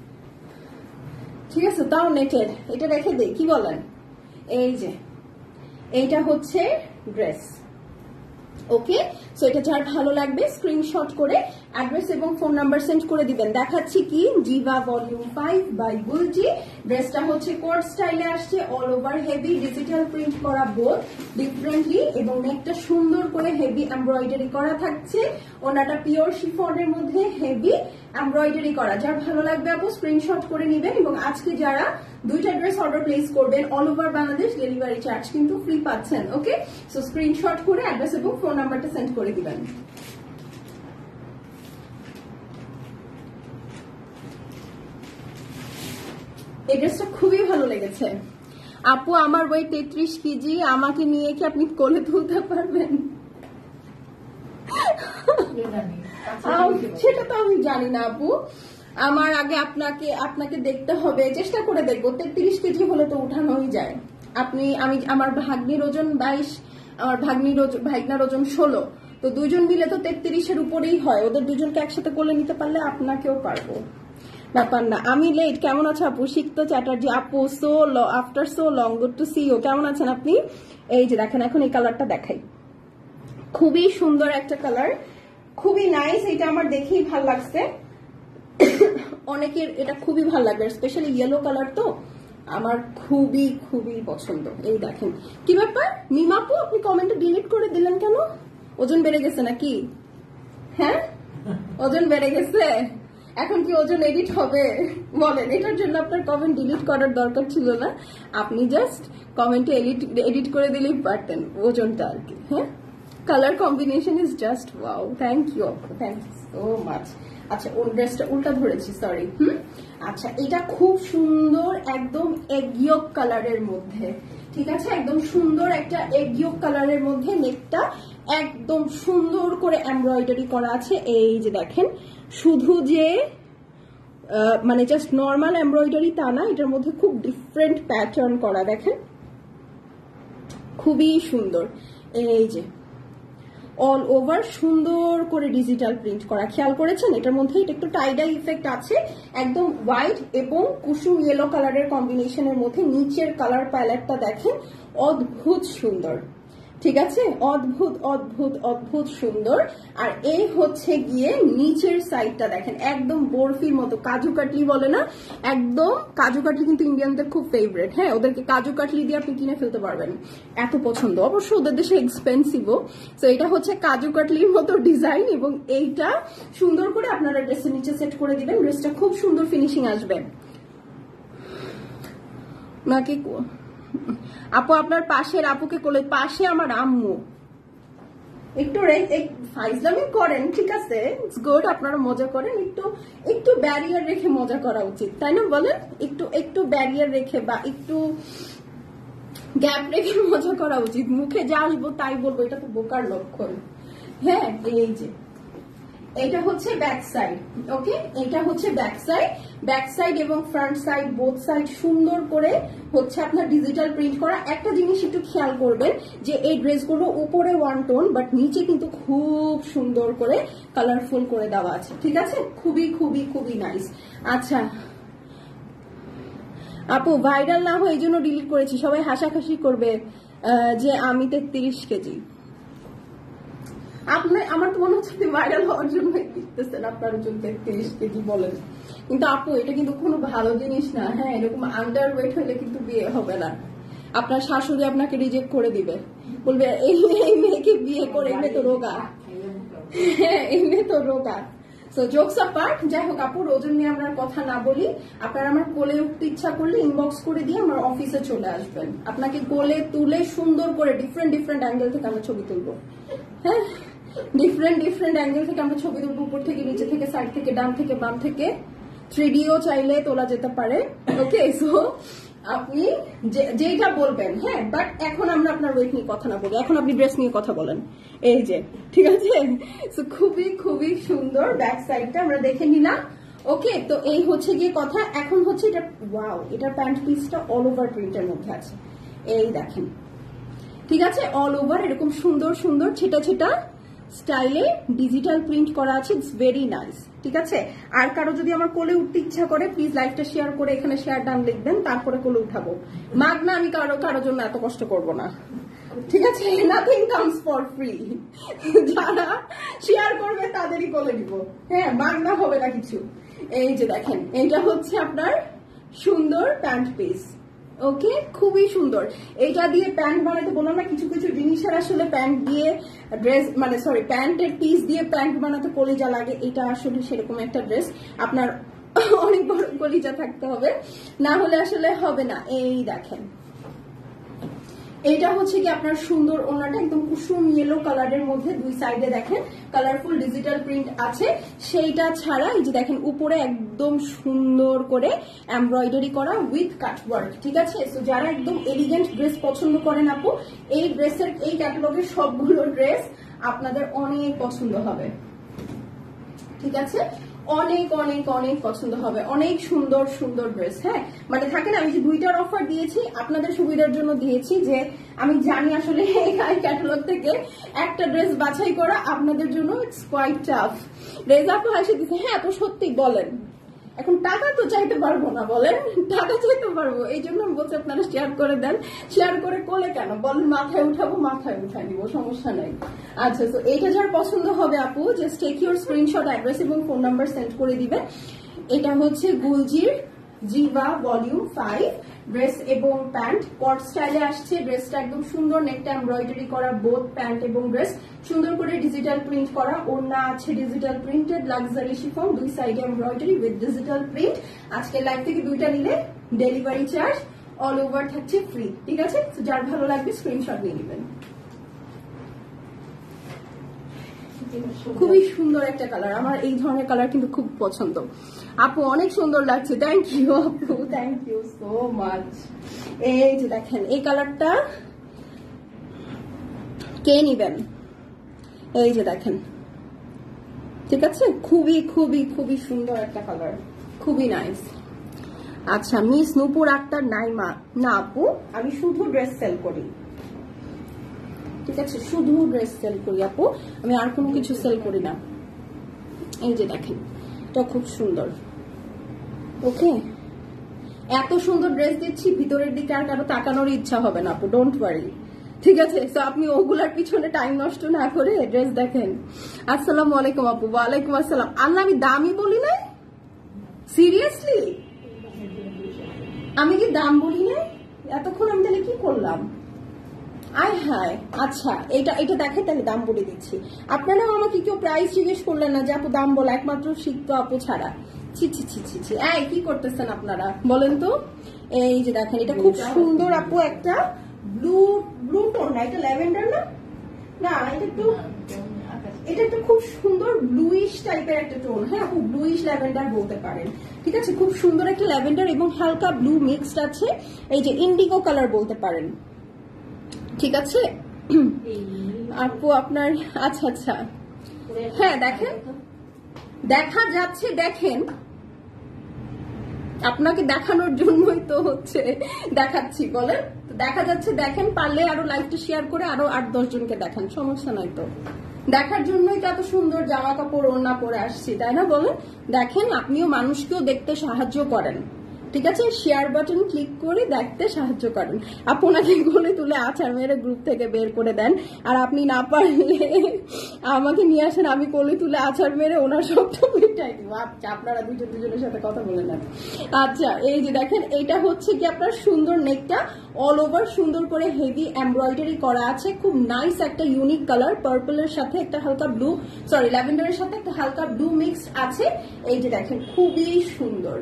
ঠিক আছে? তাও নেটের, এটা রেখে দেই, কি বলেন? এই যে এইটা হচ্ছে ড্রেস। ওকে, সো এটা যার ভালো লাগবে স্ক্রিনশট করে অ্যাড্রেস এবং ফোন নাম্বার সেন্ড করে দিবেন। দেখাচ্ছি কি, জিভা ভলিউম 5 বাই গুলজি। ড্রেসটা হচ্ছে কোট স্টাইলে আসছে, all over heavy digital print করা বোথ ডিফারেন্টলি, এবং নেকটা সুন্দর করে হেভি এমব্রয়ডারি করা থাকছে। ওনাটা পিওর শিফনের মধ্যে হেভি এমব্রয়ডারি করা। যার ভালো লাগবে আপু স্ক্রিনশট করে নেবেন, এবং আজকে যারা দুইটা ড্রেস অর্ডার প্লেস করবেন all over Bangladesh delivery charge কিন্তু ফ্রি পাচ্ছেন। ওকে, সো স্ক্রিনশট করে অ্যাড্রেস এবং ফোন নাম্বারটা সেন্ড করে দিবেন। এই ড্রেসটা খুবই ভালো লেগেছে আপু। আমার ওয়েট 33 কেজি, আমাকে নিয়ে কি আপনি কোলে তুলতে পারবেন? সেটা তো আমি জানি না আপু, আমার আগে আপনাকে দেখতে হবে, চেষ্টা করে দেখবো। 33 কেজি হলে তো উঠানোই যায়। আমার ভাগ্নির ওজন 22, আমার ভাইগনার ওজন 16, তো দুজন মিলে তো 33-এর উপরেই হয়। ওদের দুজনকে একসাথে কোলে নিতে পারলে আপনাকেও পারবো, ব্যাপার না। আমি লেট, কেমন আছে আপু? সিক্ত চ্যাটার্জি আপু, so after so long, good to see you. কেমন আছেন আপনি? এই যে দেখেন, এখন এই কালারটা দেখাই, খুবই সুন্দর একটা কালার, খুবই নাইস। এটা আমার দেখেই ভাল লাগছে, অনেকের এটা খুবই ভাল লাগবে, স্পেশালি ইয়েলো কালার তো আমার খুবই খুবই পছন্দ। এই দেখেন, কি ব্যাপার মিমাপু, আপনি কমেন্টে ডিলিট করে দিলেন কেন? ওজন বেড়ে গেছে নাকি? হ্যাঁ, ওজন বেড়ে গেছে, এখন কি ওজন এডিট হবে? বলেন, এটার জন্য আপনার কমেন্ট ডিলিট করার দরকার ছিল না, আপনি জাস্ট কমেন্টে এডিট করে দিলেই পারতেন ওজনটা আর কি। হ্যাঁ, colour combination is just wow, thank you আপু, থ্যাংক ইউ সো মাচ। আচ্ছা, ওর ড্রেসটা উল্টা ধরেছি, সরি। আচ্ছা, এটা খুব সুন্দর, একদম এগ ইয়োক কালারের মধ্যে, ঠিক আছে? একদম সুন্দর একটা এগ ইয়োক কালারের মধ্যে, নেকটা একদম সুন্দর করে এমব্রয়ডারি করা আছে। এই যে দেখেন, শুধু যে মানে জাস্ট নর্মাল এমব্রয়ডারি তা না, এটার মধ্যে খুব ডিফারেন্ট প্যাটার্ন করা, দেখেন খুবই সুন্দর। এই যে অল ওভার সুন্দর করে ডিজিটাল প্রিন্ট করা, খেয়াল করেছেন? এটার মধ্যে এটা একটু টাইডাই ইফেক্ট আছে, একদম হোয়াইট এবং কুসুম ইয়েলো কালারের কম্বিনেশনের মধ্যে। নিচের কালার প্যালেটটা দেখেন, অদ্ভুত সুন্দর, ঠিক আছে? অদ্ভুত অদ্ভুত অদ্ভুত সুন্দর। আর এই হচ্ছে গিয়ে নিচের সাইডটা দেখেন, একদম বরফির মতো, কাজু কাটলি বলে না, একদম কাজু কাটলি কিন্তু ইন্ডিয়ানদের খুব ফেভারিট। হ্যাঁ, ওদেরকে কাজু কাটলি দিয়ে আপনি কিনে ফেলতে পারবেন, এত পছন্দ। অবশ্য ওদের দেশে এক্সপেন্সিভও। তো এটা হচ্ছে কাজু কাটলির মতো ডিজাইন, এবং এইটা সুন্দর করে আপনারা ড্রেসের নিচে সেট করে দিবেন, ড্রেসটা খুব সুন্দর ফিনিশিং আসবে। নাকি আপু আপনার পাশের আপুকে কোলে, পাশে আমার আম্মু, একটু ফাইজলামি করেন, ঠিক আছে? ইটস গুড, আপনারা মজা করেন, একটু ব্যারিয়ার রেখে মজা করা উচিত, তাই না বলেন? একটু ব্যারিয়ার রেখে বা একটু গ্যাপ রেখে মজা করা উচিত। মুখে যা আসবো তাই বলবো, এটা তো বোকার লক্ষণ। হ্যাঁ, এই যে এটা হচ্ছে ব্যাক সাইড। ওকে, এটা হচ্ছে ব্যাক সাইড এবং ফ্রন্ট সাইড বোথ সাইড সুন্দর করে হচ্ছে আপনার ডিজিটাল প্রিন্ট করা। একটা জিনিস একটু খেয়াল করবেন যে এই ড্রেসগুলো উপরে ওয়ান টোন বাট নিচে কিন্তু খুব সুন্দর করে কালারফুল করে দেওয়া আছে। ঠিক আছে, খুবই খুবই খুবই নাইস। আচ্ছা আপু, ভাইরাল না হয় এই জন্য ডিলিট করেছি, সবাই হাসাহাসি করবে যে আমি 33 কেজি। আপনার আমার তো মনে হচ্ছে ভাইরাল হওয়ার জন্য দেখতেছেন, আপনার ওজন 33 কেজি বলেন, কিন্তু আপু এটা কিন্তু কোনো ভালো জিনিস না। হ্যাঁ, এরকম আন্ডার ওয়েট হলে কিন্তু বিয়ে হবে না। আপনার শাশুড়ি আপনাকে রিজেক্ট করে দিবে, বলবে এই মেয়েকে বিয়ে করে, এই মেয়ে তো রোগা। হ্যাঁ, এই মেয়ে তো রোগা। সো জোকস অ্যাপার্ট, যাই হোক আপু, ওজন নিয়ে আমরা কথা না বলি। আপনার আমার কোলে উঠতে ইচ্ছা করলে ইনবক্স করে দিয়ে আমার অফিসে চলে আসবেন। আপনাকে কোলে তুলে সুন্দর করে ডিফারেন্ট অ্যাঙ্গেল থেকে আমরা ছবি তুলবো। হ্যাঁ, ডিফারেন্ট অ্যাঙ্গেল থেকে আমরা ছবি তুলবো, উপর থেকে নিচে থেকে সাইড থেকে ডান থেকে বাম থেকে, 3Dও চাইলে তোলা যেতে পারে। ওকে, সো আপনি যেটা বলবেন। হ্যাঁ, বাট এখন আমরা আপনার ওয়েট নিয়ে কথা না বলি, এখন আপনি ড্রেস নিয়ে কথা বলেন। এই যে, ঠিক আছে, সো খুবই খুবই সুন্দর ব্যাক সাইডটা আমরা দেখে নিলাম। ওকে, তো এই হচ্ছে গিয়ে কথা। এখন হচ্ছে এটা, ওয়াও, এটার প্যান্ট পিসটা অল ওভার প্রিন্টের মধ্যে আছে, এই দেখেন। ঠিক আছে, অল ওভার এরকম সুন্দর সুন্দর ছেটা ছেটা স্টাইলে ডিজিটাল প্রিন্ট করা আছে। It's very nice. ঠিক আছে, আর কারো যদি আমার কোলে উঠতে ইচ্ছা করে প্লিজ লাইভটা শেয়ার করে এখানে শেয়ার ডান লিখবেন, তারপরে কোলে উঠাবো। মাগ না, আমি কারো জন্য এত কষ্ট করব না। ঠিক আছে, নাথিং কামস ফর ফ্রি। যারা শেয়ার করবে তাদেরই কোলে দিব। হ্যাঁ, মাগ না হবে না কিছু। এই যে দেখেন, এইটা হচ্ছে আপনার সুন্দর প্যান্ট পিস। ওকে, খুবই সুন্দর। এটা দিয়ে প্যান্ট বানাতে বললাম না, কিছু কিছু জিনিসের আসলে প্যান্ট দিয়ে ড্রেস, মানে সরি, প্যান্টের পিস দিয়ে প্যান্ট বানাতে কলিজা লাগে। এটা আসলে সেরকম একটা ড্রেস, আপনার অনেক বড় কলিজা থাকতে হবে, না হলে আসলে হবে না। এই দেখেন, এটা হচ্ছে কি আপনার সুন্দর ওনাটা একদম কুসুম ইয়েলো কালারের মধ্যে, দুই সাইডে দেখেন কালারফুল ডিজিটাল প্রিন্ট আছে। সেইটা ছাড়া এই যে দেখেন উপরে একদম সুন্দর করে এমব্রয়ডারি করা উইথ কাটওয়ার্ক। ঠিক আছে, তো যারা একদম এলিগেন্ট ড্রেস পছন্দ করেন আপু, এই ড্রেসের এই ক্যাটালগের সবগুলো ড্রেস আপনাদের অনেক পছন্দ হবে। ঠিক আছে, অনেক অনেক অনেক পছন্দ হবে, অনেক সুন্দর সুন্দর ড্রেস। হ্যাঁ, মানে থাকে না, আমি যে দুইটার অফার দিয়েছি আপনাদের সুবিধার জন্য দিয়েছি, যে আমি জানি আসলে এই ক্যাটালগ থেকে একটা ড্রেস বাছাই করা আপনাদের জন্য ইটস কোয়াইট টাফ। রেজা আপু হাসি দিচ্ছে, হ্যাঁ তো সত্যি বলেন, এখন টাকা তো চাইতে পারবো না, বলেন টাকা চাইতে পারবো, এই জন্য আমি বলছি আপনারা শেয়ার করে দেন। শেয়ার করে কোলে কেন বলেন, মাথায় উঠাবো, মাথায় উঠাই নিবো, সমস্যা নাই। আচ্ছা, তো এইটা যার পছন্দ হবে আপু, just take your screenshot, address এবং ফোন নাম্বার সেন্ড করে দিবেন। এটা হচ্ছে গুলজির জিভা ভলিউম 5 ড্রেস এবং প্যান্ট, কট স্টাইলে আসছে। ড্রেসটা একদম সুন্দর, নেকটা এমব্রয়ডারি করা, বোথ প্যান্ট এবং ড্রেস সুন্দর করে ডিজিটাল প্রিন্ট করা। ওড়না আছে ডিজিটাল প্রিন্টেড লাক্সারি শিফন, দুই সাইডে এমব্রয়ডারি উইথ ডিজিটাল প্রিন্ট। আজকে লাইভ থেকে দুইটা নিলে ডেলিভারি চার্জ অল ওভার থাকছে ফ্রি। ঠিক আছে, যার ভালো লাগবে স্ক্রিনশট নিয়ে নেবেন। খুবই সুন্দর একটা কালার, আমার এই ধরনের কালার কিন্তু খুব পছন্দ। আপু অনেক সুন্দর লাগছে, থ্যাংক ইউ আপু, থ্যাংক ইউ সো মাচ। এই যে দেখেন, এই কালারটা কে নিবেন, এই যে দেখেন। ঠিক আছে, খুবই খুবই খুবই সুন্দর একটা কালার, খুবই নাইস। আচ্ছা, মিস নূপুর আক্তার নাইমা, না আপু আমি শুধু ড্রেস সেল করি। ঠিক আছে, শুধু ড্রেস সেল করি আপু, আমি আর কোনো কিছু সেল করি না। এই যে দেখেন, এটা খুব সুন্দর। ওকে, এত সুন্দর ড্রেস দিচ্ছি, ভিতরের দিকে আর কারো তাকানোর ইচ্ছা হবে না আপু, ডোন্ট ওয়ারি। ঠিক আছে, তো আপনি ওগুলার পিছনে টাইম নষ্ট না করে ড্রেস দেখেন। আসসালামু আলাইকুম আপু। ওয়ালাইকুম আসসালাম। আল্লাহ, আমি দামই বলি নাই, সিরিয়াসলি আমি কি দাম বলি নাই? এতক্ষণ আমি তাহলে কি করলাম? আয় হায়, আচ্ছা এটা দেখে তাহলে দাম বলে দিচ্ছি। আপনারাও আমাকে কেউ প্রাইস জিজ্ঞেস করলেন না যে আপু দাম বলা, একমাত্র শিখতো আপু ছাড়া। ছি ছি ছি ছি ছি, এই কি করতেছেন আপনারা বলেন তো? এই যে দেখেন, এটা খুব সুন্দর আপু, একটা ব্লু টোন না, এটা ল্যাভেন্ডার না, না এটা একটা খুব সুন্দর ব্লুইশ টাইপের একটা টোন। হ্যাঁ আপু, ব্লুইশ ল্যাভেন্ডার বলতে পারেন। ঠিক আছে, খুব সুন্দর একটা ল্যাভেন্ডার এবং হালকা ব্লু মিক্সড আছে, এই যে ইন্ডিগো কালার বলতে পারেন। ঠিক আছে আপু আপনার, আচ্ছা আচ্ছা, হ্যাঁ দেখেন দেখা যাচ্ছে দেখেন, আপনাকে দেখানোর জন্যই তো হচ্ছে দেখাচ্ছি, বলেন দেখা যাচ্ছে দেখেন, পারলে আরো লাইভটা শেয়ার করে আরো 8-10 জনকে দেখান, সমস্যা নাই তো। দেখার জন্যই তো এত সুন্দর জামা কাপড় ওড়না পরে আসছি, তাই না বলেন? দেখেন, আপনিও মানুষকেও দেখতে সাহায্য করেন, ঠিক আছে? শেয়ার বাটন ক্লিক করে দেখতে সাহায্য করেন। আপনাকে কোলে তুলে আছাড় মেরে গ্রুপ থেকে বের করে দেন, আর আপনি না পারলে আমাকে নিয়ে আসেন, আমি কোলে তুলে আছাড় মেরে ওনার সবটা মিটাই দিব। আচ্ছা, আপনারা দুজনের সাথে কথা বলে নেন। আচ্ছা, এই যে দেখেন, এইটা হচ্ছে কি আপনার সুন্দর নেকটা অল ওভার সুন্দর করে হেভি এমব্রয়ডারি করা আছে, খুব নাইস একটা ইউনিক কালার, পার্পলের সাথে একটা হালকা ব্লু, সরি ল্যাভেন্ডারের সাথে একটা হালকা ব্লু মিক্সড আছে। এই যে দেখেন, খুবই সুন্দর।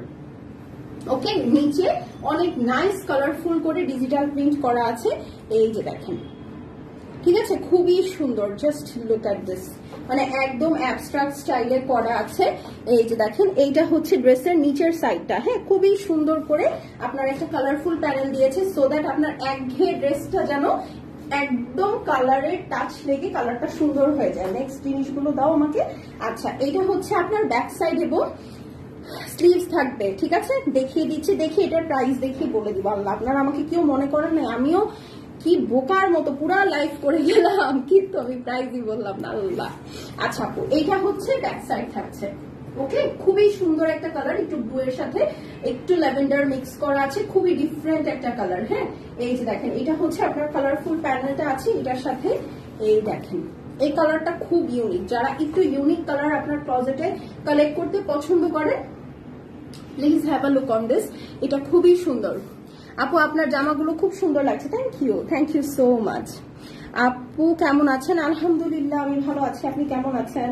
ওকে, নিচে অনেক নাইস কালারফুল করে ডিজিটাল প্রিন্ট করা আছে, এই যে দেখেন, ঠিক আছে? খুবই সুন্দর, জাস্ট লুক এট দিস, মানে একদম অ্যাবস্ট্রাক্ট স্টাইলে করা আছে। এই যে দেখেন, এইটা হচ্ছে ড্রেসের নিচের সাইডটা, হ্যাঁ, খুবই সুন্দর করে আপনার একটা কালারফুল প্যানেল দিয়েছে, সো দ্যাট আপনার একঘেয়ে ড্রেসটা যেন একদম কালারের টাচ লেগে কালারটা সুন্দর হয়ে যায়। নেক্সট জিনিসগুলো দাও আমাকে। আচ্ছা, এইটা হচ্ছে আপনার ব্যাক সাইড এবং স্লিভস থাকবে, ঠিক আছে? দেখিয়ে দিচ্ছি, দেখি এটার প্রাইস দেখিয়ে বলে দিব। আল্লাহ, আপনারা আমাকে কেউ মনে করেন না, আমিও কি বোকার মতো পুরা লাইফ করে গেলাম, কিন্তু আমি প্রাইসই বললাম না। আল্লাহ। আচ্ছা আপু, এইটা হচ্ছে ব্যাক সাইড থাকছে, ওকে, খুবই সুন্দর একটা কালার, একটু ব্লু এর সাথে একটু ল্যাভেন্ডার মিক্স করা আছে, খুবই ডিফারেন্ট একটা কালার। হ্যাঁ, এই যে দেখেন, এটা হচ্ছে আপনার কালারফুল প্যানেলটা আছে এটার সাথে। এই দেখেন, এই কালারটা খুব ইউনিক, যারা একটু ইউনিক কালার আপনার ক্লোজেটে কালেক্ট করতে পছন্দ করেন, please have a look on this. এটা খুবই সুন্দর আপু, আপনার জামাগুলো খুব সুন্দর লাগছে। Thank you so much. আপু কেমন আছেন? আলহামদুলিল্লাহ, আমি ভালো আছি, আপনি কেমন আছেন?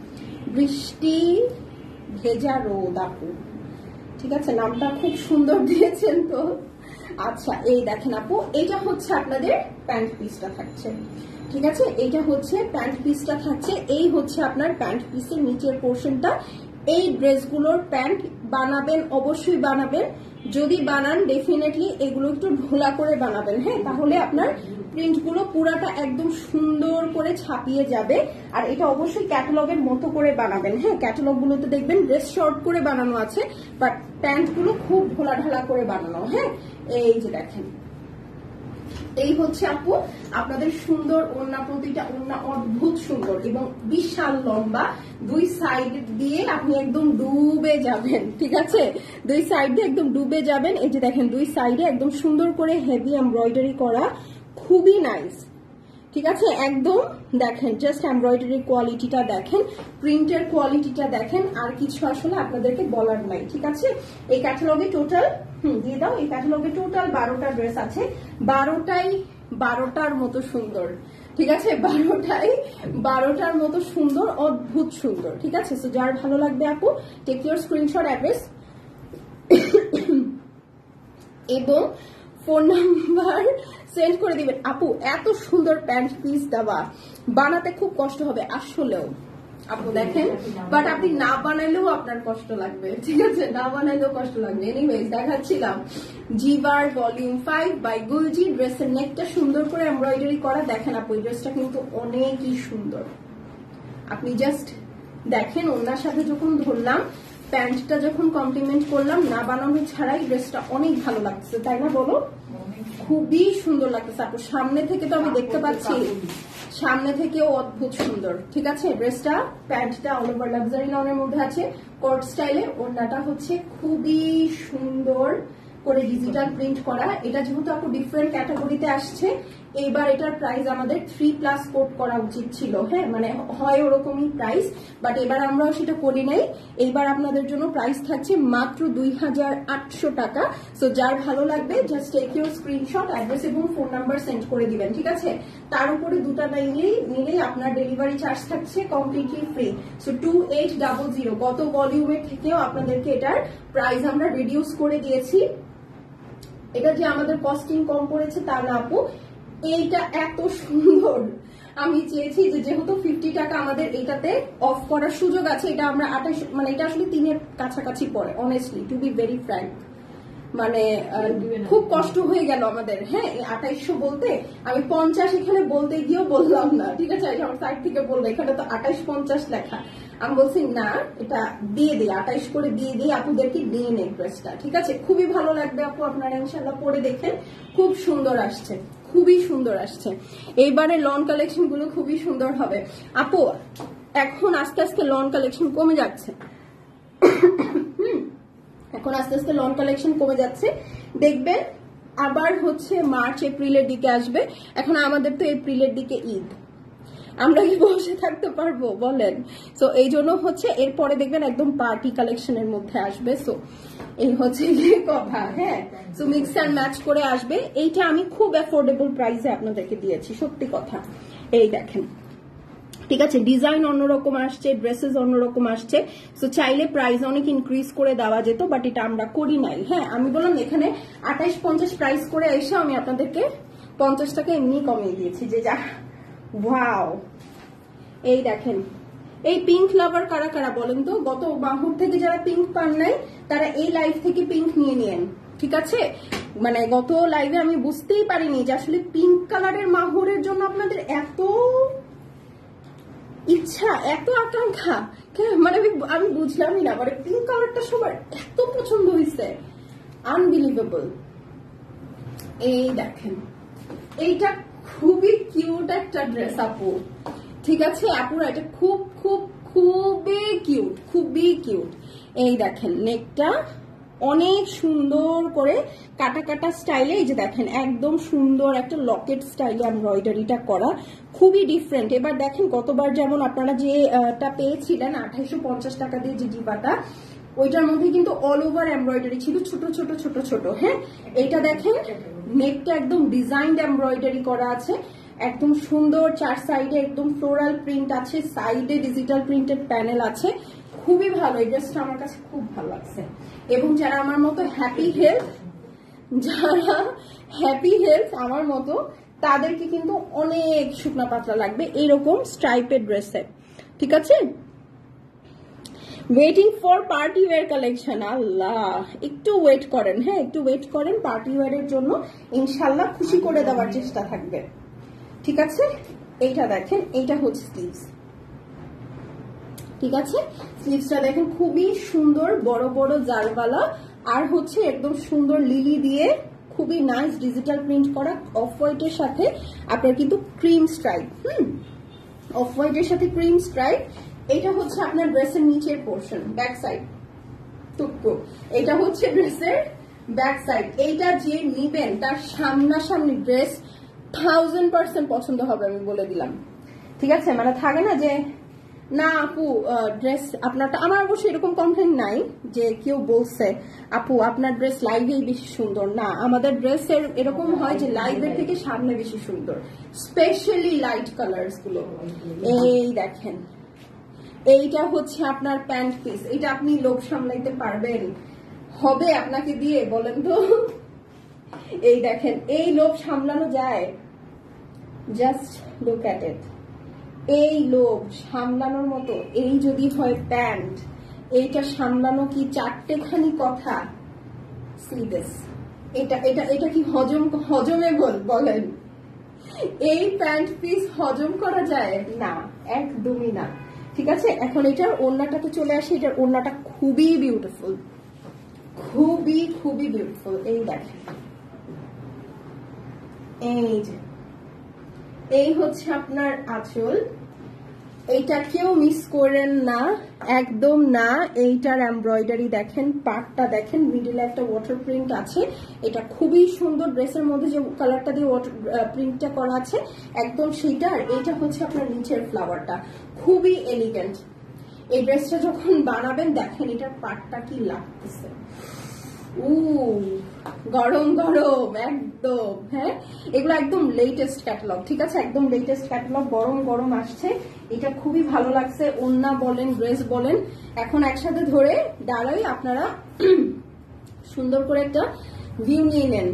বৃষ্টি ভেজা রোদ আপু, ঠিক আছে, নামটা খুব সুন্দর দিয়েছেন তো। আচ্ছা, এই দেখেন আপু, এটা হচ্ছে আপনাদের প্যান্ট পিসটা থাকছে, ঠিক আছে? এইটা হচ্ছে প্যান্ট পিসটা থাকছে, এই হচ্ছে আপনার প্যান্ট পিসের নিচের পোর্শনটা। এই ড্রেসগুলোর প্যান্ট বানাবেন, অবশ্যই বানাবেন, যদি বানান ডেফিনেটলি এগুলো একটু ঢোলা করে বানাবেন, হ্যাঁ, তাহলে আপনার প্রিন্টগুলো পুরাটা একদম সুন্দর করে ছাপিয়ে যাবে। আর এটা অবশ্যই ক্যাটালগের মতো করে বানাবেন, হ্যাঁ, ক্যাটালগ গুলোতে দেখবেন ড্রেস শর্ট করে বানানো আছে, বাট প্যান্টগুলো খুব ঢোলা ঢালা করে বানানো। হ্যাঁ, এই যে দেখেন, এই হচ্ছে আপু আপনাদের সুন্দর ওড়না, প্রতিটা ওড়না অদ্ভুত সুন্দর এবং বিশাল লম্বা, দুই সাইড দিয়ে আপনি একদম ডুবে যাবেন, ঠিক আছে? দুই সাইড দিয়ে একদম ডুবে যাবেন। এই যে দেখেন, দুই সাইডে একদম সুন্দর করে হেভি এমব্রয়ডারি করা, খুবই নাইস, ঠিক আছে? একদম দেখেন, জাস্ট এমব্রয়ডারি কোয়ালিটিটা দেখেন, প্রিন্টের কোয়ালিটিটা দেখেন, আর কিছু আসলে আপনাদেরকে বলার নাই, ঠিক আছে? এই ক্যাটালগে টোটাল দিয়ে দাও, এই ক্যাটালগে টোটাল 12টা ড্রেস আছে, 12টাই 12টার মতো সুন্দর, ঠিক আছে? 12টার মতো সুন্দর, অদ্ভুত সুন্দর, ঠিক আছে? সো যার ভালো লাগবে আপু, টেক ইউর স্ক্রিনশট, অ্যাড্রেস এবং ফোন নাম্বার সেন্ড করে দিবেন। আপু, এত সুন্দর প্যান্ট পিস দেওয়া, বানাতে খুব কষ্ট হবে আসলেও আপু, দেখেন, বাট আপনি না বানাইলেও আপনার কষ্ট লাগবে, ঠিক আছে? না বানাইলেও কষ্ট লাগবে। এনিওয়েজ, দেখাচ্ছিলাম জিবার ভলিউম 5 বাই গুলজি। ড্রেসের নেকটা সুন্দর করে এমব্রয়ডারি করা, দেখেন আপু, এই ড্রেসটা কিন্তু অনেকই সুন্দর। আপনি জাস্ট দেখেন, ওনার সাথে যখন ধরলাম, প্যান্টটা যখন কমপ্লিমেন্ট করলাম, না বানানো ছাড়াই ড্রেসটা অনেক ভালো লাগছে, তাই না বলো? খুবই সুন্দর লাগতেছে আপু, সামনে থেকে তো আমি দেখতে পাচ্ছি, সামনে থেকেও অদ্ভুত সুন্দর, ঠিক আছে? ড্রেসটা, প্যান্টটা অল ওভার লাক্সারি লনের মধ্যে আছে, কোট স্টাইলে, ওড়নাটা হচ্ছে খুবই সুন্দর করে ডিজিটাল প্রিন্ট করা। এটা যেহেতু আপু ডিফারেন্ট ক্যাটাগরিতে আসছে, এইবার এটার প্রাইস আমাদের 3+ কোট করা উচিত ছিল, হ্যাঁ, মানে হয় ওরকমই প্রাইস, বাট এবার আমরা সেটা করি নাই। এইবার আপনাদের জন্য প্রাইস থাকছে মাত্র 2800 টাকা। সো যার ভালো লাগবে, just take your screenshot, address এবং ফোন নাম্বার সেন্ড করে দিবেন, ঠিক আছে? তার উপরে দুটা নিলেই আপনার ডেলিভারি চার্জ থাকছে কমপ্লিটলি ফ্রি। সো 2800, গত ভলিউমের থেকেও আপনাদেরকে এটার প্রাইস আমরা রিডিউস করে দিয়েছি। এটা যে আমাদের কস্টিং কম পড়েছে তা না আপু, এইটা এত সুন্দর, আমি চেয়েছি যে যেহেতু 50 টাকা আমাদের এটাতে অফ করার সুযোগ আছে, এটা আমরা 28, মানে এটা আসলে 3-এর কাছাকাছি পড়ে, honestly, to be very frank, মানে খুব কষ্ট হয়ে গেল আমাদের। হ্যাঁ, 2800 বলতে আমি 50 এখানে বলতে গিয়েও বললাম না, ঠিক আছে? আমার সাইড থেকে বললো এখানে তো 2850 লেখা। আমি বলছি না, এটা দিয়ে দিই, 28 করে দিয়ে দিই, আপুদেরকে দিয়ে নেই ড্রেসটা, ঠিক আছে? খুবই ভালো লাগবে আপু, আপনারা ইনশাল্লাহ পরে দেখেন, খুব সুন্দর আসছে, খুবই সুন্দর আসছে। এইবারে লন কালেকশন গুলো খুবই সুন্দর হবে আপু। এখন আস্তে আস্তে লন কালেকশন কমে যাচ্ছে, এখন আস্তে আস্তে লন কালেকশন কমে যাচ্ছে, দেখবেন আবার হচ্ছে মার্চ এপ্রিলের দিকে আসবে। এখন আমাদের তো এপ্রিলের দিকে ঈদ, আমরা কি বসে থাকতে পারবো বলেন? সো এই জন্য হচ্ছে এরপরে দেখবেন একদম পার্টি কালেকশনের মধ্যে আসবে। সো এই হচ্ছে যে কথা। হ্যাঁ, সো মিক্স অ্যান্ড ম্যাচ করে আসবে। এইটা আমি খুব অ্যাফোর্ডেবল প্রাইসে আপনাদেরকে দিয়েছি, সত্যি কথা। এই দেখেন, ঠিক আছে? ডিজাইন অন্যরকম আসছে, ড্রেসেস অন্যরকম আসছে। সো চাইলে প্রাইস অনেক ইনক্রিজ করে দেওয়া যেত, বাট এটা আমরা করি নাই। হ্যাঁ, আমি বললাম এখানে 2850 প্রাইস করে এসে আমি আপনাদেরকে 50 টাকা এমনি কমিয়ে দিয়েছি যে যা। ওয়াও, এই দেখেন, এই পিঙ্ক লাভার কারা কারা বলেন তো? গত মাহুর থেকে যারা পিঙ্ক পান নাই তারা এই লাইভ থেকে পিঙ্ক নিয়ে নিয়েন, ঠিক আছে? মানে গত লাইভে আমি বুঝতেই পারিনি যে আসলে পিঙ্ক কালারের মাহুরের জন্য আপনাদের এত ইচ্ছা, এত আকাঙ্ক্ষা। মানে আমি বুঝলামই না, মানে পিঙ্ক কালারটা সবার এত পছন্দ হয়েছে, আনবিলিভেবল। এই দেখেন, এইটা খুবই কিউট একটা ড্রেস আপু, ঠিক আছে? আপুরা এটা খুব খুব খুবই কিউট, খুবই কিউট। এই দেখেন, নেকটা অনেক সুন্দর করে কাটা কাটা স্টাইলে, এই যে দেখেন একদম সুন্দর একটা লকেট স্টাইলে এমব্রয়ডারিটা করা, খুবই ডিফারেন্ট। এবার দেখেন গতবার যেমন আপনারা যেটা পেয়েছিলেন 2850 টাকা দিয়ে যে ডিবাটা, ওইটার মধ্যে কিন্তু অল ওভার এমব্রয়ডারি ছিল, ছোট ছোট ছোট ছোট। হ্যাঁ, এইটা দেখেন নেকটা একদম ডিজাইনড এমব্রয়ডারি করা আছে, একদম সুন্দর, চার সাইডে একদম ফ্লোরাল প্রিন্ট আছে, সাইডে ডিজিটাল প্রিন্টেড প্যানেল আছে, খুবই ভালো। এই ড্রেসটা আমার কাছে খুব ভালো লাগছে। এবং যারা আমার মতো হ্যাপি হেলথ, যারা হ্যাপি হেলথ আমার মতো, তাদেরকে কিন্তু অনেক শুকনা পাতলা লাগবে এইরকম স্ট্রাইপেড ড্রেসে, ঠিক আছে? Waiting for party wear collection, আল্লাহ একটু ওয়েট করেন। হ্যাঁ, একটু ওয়েট করেন, পার্টি ওয়্যারের জন্য ইনশাল্লাহ খুশি করে দেওয়ার চেষ্টা থাকবে, ঠিক আছে? এইটা দেখেন, এইটা হচ্ছে স্লিভস, ঠিক আছে? স্লিভসটা দেখেন খুবই সুন্দর, বড় বড় জারওয়ালা, আর হচ্ছে একদম সুন্দর লিলি দিয়ে খুবই নাইস ডিজিটাল প্রিন্ট করা, অফ হোয়াইটের সাথে আপনার কিন্তু ক্রিম স্ট্রাইপ, অফ হোয়াইটের সাথে ক্রিম স্ট্রাইপ। এটা হচ্ছে আপনার ড্রেসের নিচের পোর্শন, ব্যাক সাইড টুকু, এটা হচ্ছে ড্রেসের ব্যাক সাইড। এইটা যে নিবেন তার সামনাসামনি ড্রেস 1000% পছন্দ হবে, আমি বলে দিলাম, ঠিক আছে? মানে থাকে না যে না আপু ড্রেস আপনারটা, আমার অবশ্যই এরকম কমপ্লেন নাই যে কেউ বলছে আপু আপনার ড্রেস লাইভেই বেশি সুন্দর। না, আমাদের ড্রেসের এরকম হয় যে লাইভের থেকে সামনে বেশি সুন্দর, স্পেশালি লাইট কালার্স গুলো। এই দেখেন, এইটা হচ্ছে আপনার প্যান্ট পিস, এটা আপনি লোভ সামলাইতে পারবেন হবে আপনাকে দিয়ে বলেন তো? এই দেখেন, এই লোভ সামলানো যায়? Just look at it. এই লোভ সামলানোর মতো, এই যদি হয় প্যান্ট, এইটা সামলানো কি চারটেখানি কথা? সি দিস, এটা এটা এটা কি হজমেবল বলেন? এই প্যান্ট পিস হজম করা যায় না, একদমই না, ঠিক আছে? এখন এটার ওড়নাটাতে চলে আসে, এটার ওড়নাটা খুবই বিউটিফুল, খুবই খুবই বিউটিফুল। এই দেখেন, এই যে এই হচ্ছে আপনার আঁচল, এইটা কেউ মিস করেন না, একদম না। এইটার এমব্রয়ডারি দেখেন, পার্টটা দেখেন, মিডলে একটা ওয়াটার প্রিন্ট আছে, এটা খুবই সুন্দর। ড্রেসের মধ্যে যে কালারটা দিয়ে ওয়াটার প্রিন্টটা করা আছে একদম সেইটা। আর এইটা হচ্ছে আপনার নিচের ফ্লাওয়ারটা, খুবই এলিগেন্ট। এই ড্রেসটা যখন বানাবেন দেখেন এটার পার্টটা কি লাগতেছে, গরম গরম একদম। হ্যাঁ, এগুলো একদম লেটেস্ট ক্যাটালগ, ঠিক আছে? একদম লেটেস্ট ক্যাটালগ, গরম গরম আসছে। এটা খুবই ভালো লাগছে, ওড়না বলেন ড্রেস বলেন, এখন একসাথে ধরে দাঁড়াই আপনারা সুন্দর করে একটা ভিউ নিয়ে নেন।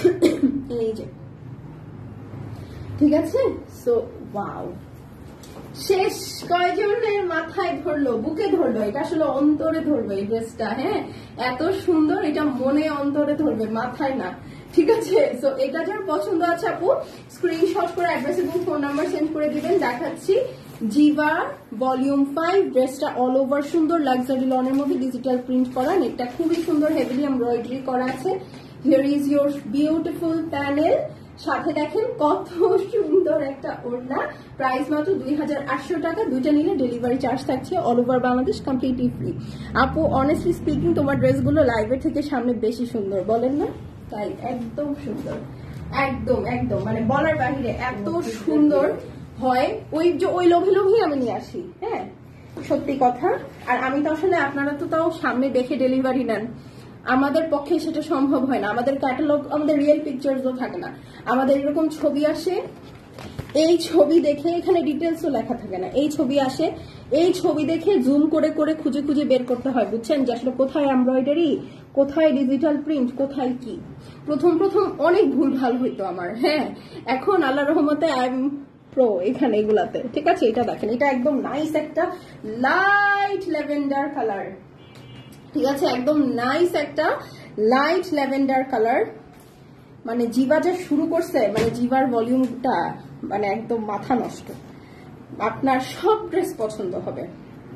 এই যে, ঠিক আছে? সো ওয়াও, শেষ কয়জনের মাথায় ধরলো, বুকে ধরলো, এটা আসলে অন্তরে ধরবে এই ড্রেসটা। হ্যাঁ, এত সুন্দর, এটা মনে অন্তরে ধরবে, মাথায় না। ঠিক আছে, তো এটা যার পছন্দ আছে আপু স্ক্রিনশট করে অ্যাড্রেস এবং ফোন নাম্বার সেন্ড করে দিবেন। দেখাচ্ছি জিভা ভলিউম 5, ড্রেসটা অল ওভার সুন্দর লাক্সারি লনের মধ্যে ডিজিটাল প্রিন্ট করা, নেকটা খুবই সুন্দর হেভিলি এমব্রয়ডারি করা আছে। Here is your beautiful panel, সাথে দেখেন কত সুন্দর একটা ওড়না। প্রাইস মাত্র 2800 টাকা, দুইটা নিলে ডেলিভারি চার্জ থাকছে all over Bangladesh, completely free. আপু অনেস্টলি স্পিকিং তোমার ড্রেসগুলো লাইভের থেকে সামনে বেশি সুন্দর, বলেন না? তাই, একদম সুন্দর, একদম একদম মানে বলার বাহিরে এত সুন্দর হয়। ওই লোভে লোভেই আমি নিয়ে আসি। হ্যাঁ, সত্যি কথা। আর আমি তো আসলে, আপনারা তো তাও সামনে দেখে ডেলিভারি নেন, আমাদের পক্ষে সেটা সম্ভব হয় না। আমাদের ক্যাটালগ, আমাদের রিয়েল পিকচার্সও থাকে না, আমাদের এরকম ছবি আসে, এই ছবি দেখে, এখানে ডিটেলসও লেখা থাকে না, এই ছবি আসে, এই ছবি দেখে জুম করে করে খুঁজে খুঁজে বের করতে হয়, বুঝছেন, যে আসলে কোথায় এমব্রয়ডারি, কোথায় ডিজিটাল প্রিন্ট, কোথায় কি। প্রথম প্রথম অনেক ভুলভাল হইতো আমার। হ্যাঁ, এখন আল্লাহ রহমতে আই এম প্রো এখানে এগুলাতে। ঠিক আছে, এটা দেখেন, এটা একদম নাইস একটা লাইট ল্যাভেন্ডার কালার। ঠিক আছে, একদম নাইস একটা লাইট ল্যাভেন্ডার কালার। মানে জিভা যা শুরু করছে, মানে জিভার ভলিউমটা মানে একদম মাথা নষ্ট। আপনার সব ড্রেস পছন্দ হবে।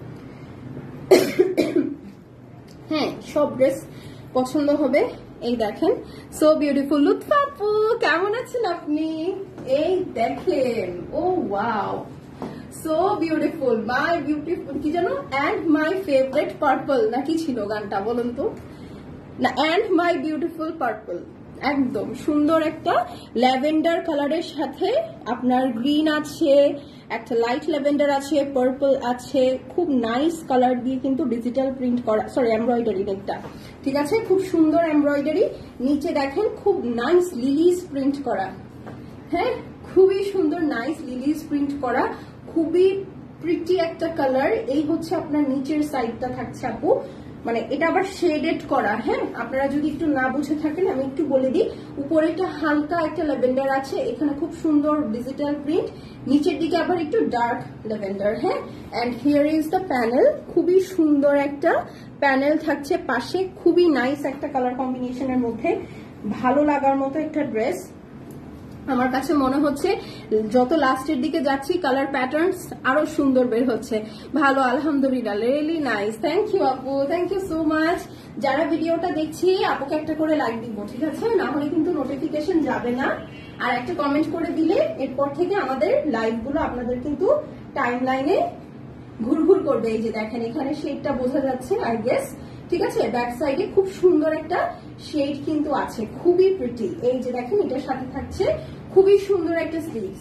হ্যাঁ, সব ড্রেস পছন্দ হবে। এই দেখেন, সো বিউটিফুল। লুৎফা আপু কেমন আছেন আপনি? এই দেখেন, oh wow, so beautiful, my beautiful, কি জানো, অ্যান্ড মাই ফেভারিট পার্পল, না কি ছিল গানটা বলুন তো? না, অ্যান্ড মাই বিউটিফুল পার্পল। একদম সুন্দর একটা ল্যাভেন্ডার কালারের সাথে আপনার গ্রিন আছে, একটা লাইট ল্যাভেন্ডার আছে, পার্পল আছে, খুব নাইস কালার দিয়ে কিন্তু ডিজিটাল প্রিন্ট করা, সরি এমব্রয়ডারি নেকটা। ঠিক আছে, খুব সুন্দর এমব্রয়ডারি। নিচে দেখেন খুব নাইস লিলিজ প্রিন্ট করা। হ্যাঁ, খুবই সুন্দর নাইস লিলিজ প্রিন্ট করা, খুবই প্রিটি একটা কালার। এই হচ্ছে আপনার নিচের সাইডটা থাকছে আপু, মানে এটা আবার শেডেড করা। হ্যাঁ, আপনারা যদি একটু না বুঝে থাকেন আমি একটু বলে দিই, উপরে একটা হালকা একটা ল্যাভেন্ডার আছে, এখানে খুব সুন্দর ডিজিটাল প্রিন্ট, নিচের দিকে আবার একটু ডার্ক ল্যাভেন্ডার। হ্যাঁ, and here is the panel, খুবই সুন্দর একটা প্যানেল থাকছে পাশে, খুবই নাইস একটা কালার কম্বিনেশনের মধ্যে ভালো লাগার মতো একটা ড্রেস। আমার কাছে মনে হচ্ছে যত লাস্টের দিকে যাচ্ছি কালার প্যাটার্নস আরো সুন্দর বের হচ্ছে। ভালো, আলহামদুলিল্লাহ, রিয়েলি নাইস। থ্যাংক ইউ আপু, থ্যাংক ইউ সো মাচ। যারা ভিডিওটা দেখছি আপুকে একটা করে লাইক দিব, ঠিক আছে, না হলে কিন্তু নোটিফিকেশন যাবে না। আর একটা কমেন্ট করে দিলে এরপর থেকে আমাদের লাইভ গুলো আপনাদের কিন্তু টাইম লাইনে ঘুরঘুর করবে। এই যে দেখেন, এখানে শেডটা বোঝা যাচ্ছে আই গেস। ঠিক আছে, ব্যাক সাইডে খুব সুন্দর একটা শেড কিন্তু আছে, খুবই প্রিটি। এই যে দেখেন, এটার সাথে থাকছে খুবই সুন্দর একটা স্লিভস।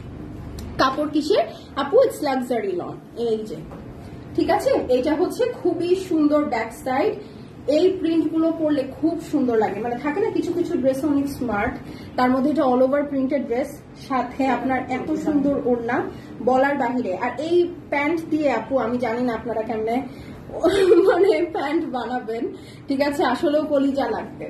কাপড় কিসের আপু? It's luxury lawn. এই যে, ঠিক আছে, এটা হচ্ছে খুবই সুন্দর ব্যাক সাইড। এই প্রিন্ট গুলো পরলে খুব সুন্দর লাগে, মানে থাকে না কিছু কিছু ড্রেস অনেক স্মার্ট, তার মধ্যে এটা অল ওভার প্রিন্টেড ড্রেস, সাথে আপনার এত সুন্দর ওড়না বলার বাহিরে। আর এই প্যান্ট দিয়ে আপু আমি জানি না আপনারা কেমনে মানে প্যান্ট বানাবেন, ঠিক আছে, আসলেও কলিজা লাগবে।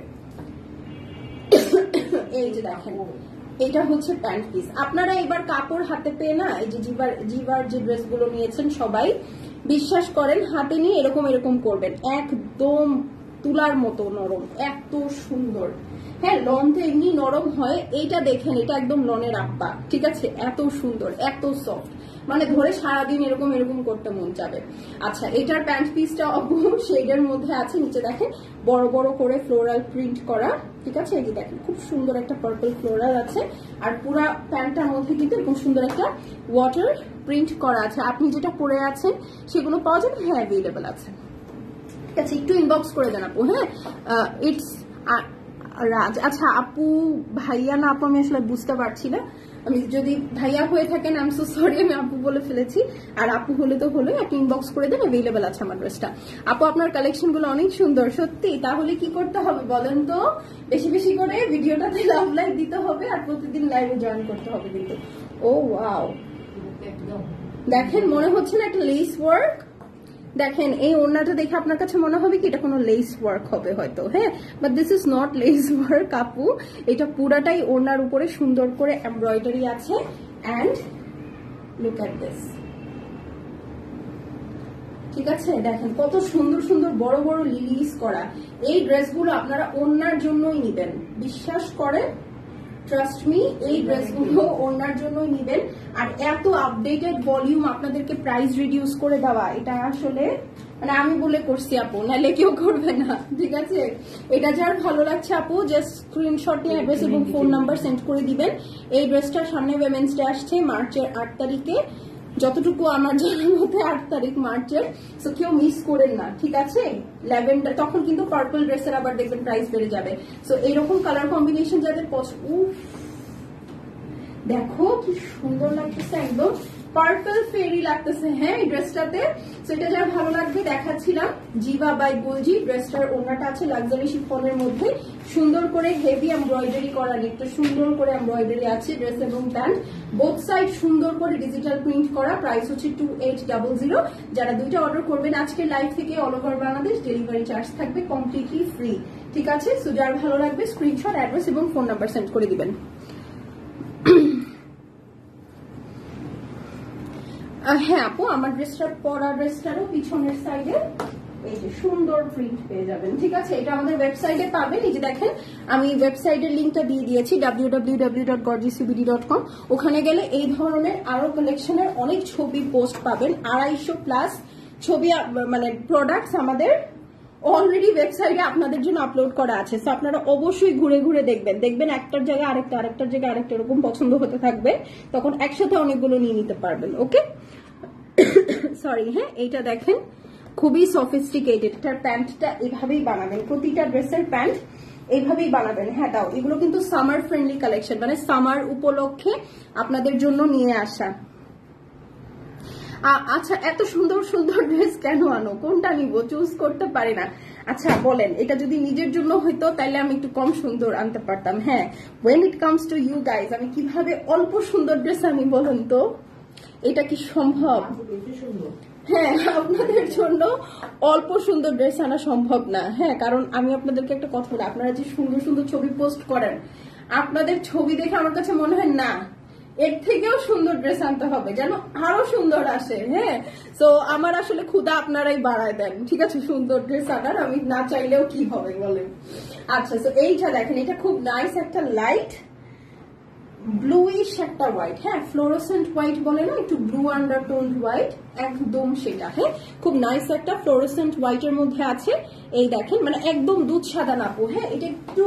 এই যে দেখেন, এটা হচ্ছে প্যান্ট পিস। আপনারা এবার কাপড় হাতে পেয়ে না, এই যে জিভার যে ড্রেস গুলো নিয়েছেন সবাই বিশ্বাস করেন, হাতে নিয়ে এরকম এরকম করবেন, একদম তুলার মতো নরম, এত সুন্দর। হ্যাঁ, লন তো এমনি নরম হয়, এইটা দেখেন, এটা একদম লনের আব্বা। ঠিক আছে, এত সুন্দর, এত সফট, মানে ধরে সারাদিন এরকম এরকম করতে মন যাবে। আচ্ছা, এটার প্যান্ট পিসটা শেডের মধ্যে আছে, নিচে দেখেন বড় বড় করে ফ্লোরাল প্রিন্ট করা। ঠিক আছে, এই যে দেখেন খুব সুন্দর একটা পার্পল ফ্লোরাল আছে, আর পুরা প্যান্টটার মধ্যে কিন্তু এরকম সুন্দর একটা ওয়াটার প্রিন্ট করা আছে। আপনি যেটা পরে আছেন সেগুলো পাওয়া যাবে, হ্যাঁ অ্যাভেলেবেল আছে। ঠিক আছে, একটু ইনবক্স করে দেন আপু। হ্যাঁ, ইটস রাজ। আচ্ছা আপু, ভাইয়া না আপু, আমি আসলে বুঝতে পারছি না, আমি যদি ভাইয়া হয়ে থাকেন আই এম সো সরি, আমি আপু বলে ফেলেছি। আর আপু হলে তো হলো, আপনি ইনবক্স করে দেন, অ্যাভেলেবেল আছে আমার ড্রেসটা। আপু আপনার কালেকশন গুলো অনেক সুন্দর সত্যি। তাহলে কি করতে হবে বলেন তো? বেশি বেশি করে ভিডিওটাতে লাভ লাইক দিতে হবে, আর প্রতিদিন লাইভে জয়েন করতে হবে কিন্তু। ও ওয়াও, দেখেন মনে হচ্ছে না একটা লেস ওয়ার্ক। দেখেন এই ওড়নাটা দেখে আপনার কাছে মনে হবে কি এটা কোনো লেস ওয়ার্ক হবে হয়তো, হ্যাঁ, but this is not less work আপু, এটা পুরাটাই ওড়নার উপরে সুন্দর করে এমব্রয়ডারি আছে। অ্যান্ড লুক এট দিস, ঠিক আছে, দেখেন কত সুন্দর সুন্দর বড় বড় লিলিস করা। এই ড্রেসগুলো আপনারা ওড়নার জন্যই নিবেন, বিশ্বাস করেন, ট্রাস্ট মি, এই ড্রেসগুলো ওড়নার জন্যই নিবেন। আর এত আপডেটেড ভলিউম আপনাদেরকে প্রাইস রিডিউস করে দেওয়া, এটা আসলে মানে আমি বলে করছি আপু, নাহলে কেউ করবে না। ঠিক আছে, এটা যার ভালো লাগছে আপু জাস্ট স্ক্রিনশট নিয়ে অ্যাড্রেস এবং ফোন নাম্বার সেন্ড করে দিবেন। এই ড্রেসটার সামনে উইমেন্স ডে আসছে মার্চের 8 তারিখে, যতটুকু আমার জানার মধ্যে 8 তারিখ মার্চের, সো কেউ মিস করেন না। ঠিক আছে, ল্যাভেন্ডার, তখন কিন্তু পার্পল ড্রেসের আবার দেখবেন প্রাইস বেড়ে যাবে। সো এইরকম কালার কম্বিনেশন যাদের পছন্দ, দেখো কি সুন্দর লাগতেছে, একদম পার্পল ফেরি লাগতেছে হ্যাঁ এই ড্রেসটাতে। সেটা যার ভালো লাগবে দেখাচ্ছিলাম, জিভা বাই গুলজি। ড্রেসটার ওড়নাটা আছে লাক্সারি শিফনের মধ্যে, সুন্দর করে হেভি এমব্রয়ডারি করা, একটা সুন্দর করে এমব্রয়ডারি আছে ড্রেস এবং প্যান্ট, বোথ সাইড সুন্দর করে ডিজিটাল প্রিন্ট করা। প্রাইস হচ্ছে 2800। যারা দুইটা অর্ডার করবেন আজকে লাইভ থেকে all over Bangladesh, delivery charge থাকবে কমপ্লিটলি ফ্রি। ঠিক আছে, সো যার ভালো লাগবে স্ক্রিনশট, অ্যাড্রেস এবং ফোন নাম্বার সেন্ড করে দিবেন। হ্যাঁ আপু, আমার ড্রেসটার পরা ড্রেসটারও পিছনের সাইডে এই যে সুন্দর প্রিন্ট পেয়ে যাবেন। ঠিক আছে, এটা আমাদের ওয়েবসাইটে পাবেন। এই যে দেখেন, আমি ওয়েবসাইটের লিঙ্কটা দিয়ে দিয়েছি www.gorgeouscbd.com। ওখানে গেলে এই ধরনের আরো কালেকশনের অনেক ছবি পোস্ট পাবেন, 250+ ছবি, মানে প্রোডাক্টস আমাদের অলরেডি ওয়েবসাইটে আপনাদের জন্য আপলোড করা আছে। সো আপনারা অবশ্যই ঘুরে ঘুরে দেখবেন একটার জায়গায় আরেকটা, আরেকটার জায়গায় আরেকটা, এরকম পছন্দ হতে থাকবে, তখন একসাথে অনেকগুলো নিয়ে নিতে পারবেন। ওকে, সরি হ্যাঁ, এইটা দেখেন খুবই সফিস্টিকেটেড। এটার প্যান্টটা এভাবেই বানাবেন, প্রতিটা ড্রেসের প্যান্ট এইভাবেই বানাবেন। হ্যাঁ দাও, এগুলো কিন্তু সামার ফ্রেন্ডলি কালেকশন, মানে সামার উপলক্ষে আপনাদের জন্য নিয়ে আসা। আচ্ছা, এত সুন্দর সুন্দর ড্রেস কেন আনো, কোনটা নিব চুজ করতে পারি না। আচ্ছা বলেন, এটা যদি নিজের জন্য হইতো তাহলে আমি একটু কম সুন্দর আনতে পারতাম। হ্যাঁ, when it comes to you guys, আমি কিভাবে অল্প সুন্দর ড্রেস আনি বলুন তো, এটা কি সম্ভব? হ্যাঁ, আপনাদের জন্য অল্প সুন্দর ড্রেস আনা সম্ভব না। হ্যাঁ, কারণ আমি আপনাদেরকে একটা কথা বলি, আপনারা যে সুন্দর সুন্দর ছবি পোস্ট করেন, আপনাদের ছবি দেখে আমার কাছে মনে হয় না, এর থেকেও সুন্দর ড্রেস আনতে হবে যেন আরো সুন্দর আসে। হ্যাঁ, তো আমার আসলে ক্ষুধা আপনারাই বাড়ায় দেন। ঠিক আছে, সুন্দর ড্রেস আনার আমি না চাইলেও কি হবে বলেন। আচ্ছা, তো এইটা দেখেন, এটা খুব নাইস একটা লাইট ব্লুইশ একটা হোয়াইট, হ্যাঁ ফ্লোরোসেন্ট হোয়াইট বলে না, একটু ব্লু আন্ডারটোন হোয়াইট, একদম সেটা। হ্যাঁ, খুব নাইস একটা ফ্লোরোসেন্ট হোয়াইটের মধ্যে আছে। এই দেখেন, মানে একদম দুধ সাদা নাপু। হ্যাঁ, এটা একটু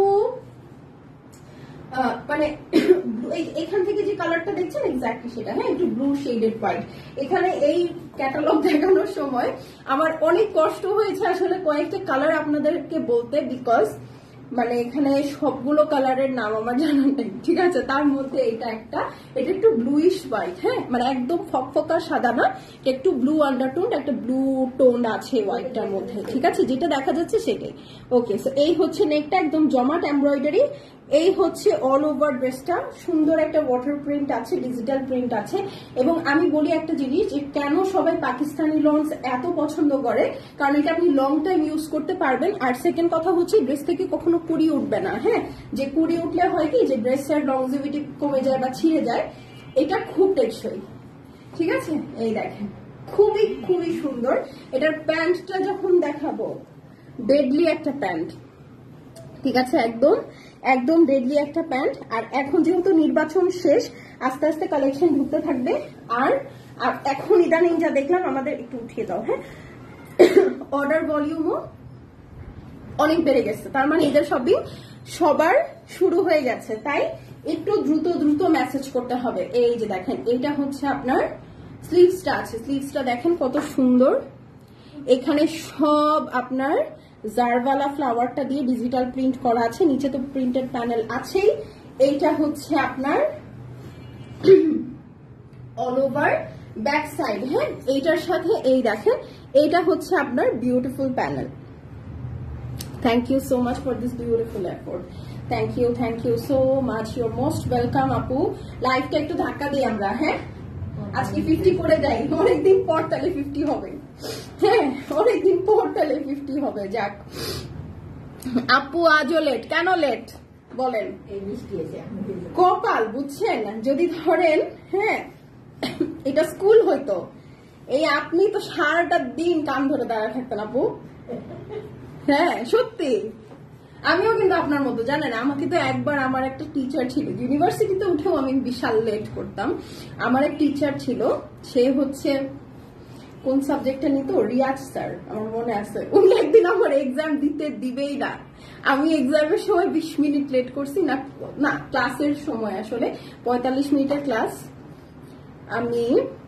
মানে এখান থেকে যে কালারটা দেখছেন এক্স্যাক্টলি সেটা। হ্যাঁ, একটু ব্লু শেডেড হোয়াইট। এখানে এই ক্যাটালগ দেখানোর সময় আমার অনেক কষ্ট হয়েছে আসলে কয়েকটা কালার আপনাদেরকে বলতে, বিকজ মানে এখানে সবগুলো কালারের নাম আমার জানা নেই। ঠিক আছে, তার মধ্যে এটা একটা, এটা একটু ব্লুইশ হোয়াইট। হ্যাঁ, মানে একদম ফকফকা সাদা না, একটু ব্লু আন্ডারটোন, একটা ব্লু টোন আছে হোয়াইটটার মধ্যে। ঠিক আছে, যেটা দেখা যাচ্ছে সেটাই। ওকে, সো এই হচ্ছে নেকটা, একদম জমাট এমব্রয়ডারি। এই হচ্ছে অল ওভার ড্রেসটা, সুন্দর একটা ওয়াটার প্রিন্ট আছে, ডিজিটাল প্রিন্ট আছে। এবং আমি বলি একটা জিনিস, যে কেন সবাই পাকিস্তানি লঞ্চ এত পছন্দ করে, কারণ এটা আপনি লং টাইম ইউজ করতে পারবেন। আর সেকেন্ড কথা হচ্ছে, ড্রেস থেকে কখনো কুড়ি উঠবে না। হ্যাঁ, যে কুড়ি উঠলে হয় কি, যে ড্রেসের লংজিভিটি কমে যায় বা ছিঁড়ে যায়, এটা খুব টেকসই। ঠিক আছে, এই দেখেন খুবই খুবই সুন্দর। এটার প্যান্টটা যখন দেখাবো, ডেডলি একটা প্যান্ট। ঠিক আছে, একদম একদম ডেডলি একটা প্যান্ট। আর এখন যেহেতু নির্বাচন শেষ, আস্তে আস্তে কালেকশন ঢুকতে থাকবে। আর এখন ইদানিং যা দেখলাম, আমাদের একটু উঠিয়ে দাও। হ্যাঁ, অর্ডার ভলিউমও অনেক বেড়ে গেছে, তার মানে এদের সবার শুরু হয়ে গেছে, তাই একটু দ্রুত দ্রুত মেসেজ করতে হবে। এই যে দেখেন, এইটা হচ্ছে আপনার স্লিভসটা আছে, স্লিভসটা দেখেন কত সুন্দর। এখানে সব আপনার জারওয়ালা ফ্লাওয়ারটা দিয়ে ডিজিটাল প্রিন্ট করা আছে, নিচে তো প্রিন্টেড প্যানেল আছেই। এইটা হচ্ছে আপনার অল ওভার ব্যাক সাইড। হ্যাঁ, এইটার সাথে এই দেখেন, এইটা হচ্ছে আপনার beautiful panel. Thank you so much for this beautiful effort. Thank you so much, your most welcome আপু। লাইভটা একটু ধাক্কা দিই আমরা। হ্যাঁ, আজকে 50 করে দেয়, অনেকদিন পর তাহলে 50 হবে। হ্যাঁ, অনেকদিন পর তাহলে 50 হবে। যাক আপু, আজও লেট কেন? লেট বলেন, কপাল বুঝছেন। যদি ধরেন হ্যাঁ এটা স্কুল হইতো, এই আপনি তো সারাটা দিন কান ধরে দাঁড়ায় থাকতেন আপু। হ্যাঁ সত্যি, আমিও কিন্তু আপনার মতো জানেন। আমাকে তো একবার আমার একটা টিচার ছিল, ইউনিভার্সিটিতে উঠেও আমি বিশাল লেট করতাম। আমার এক টিচার ছিল, সে হচ্ছে কোন সাবজেক্টটা নিত, রিয়াজ স্যার আমার মনে আছে। উনি একদিন আমার এক্সাম দিবেই না। আমি এক্সামের সময় 20 মিনিট লেট করছি, না ক্লাসের সময় আসলে 45 মিনিটের ক্লাস, আমি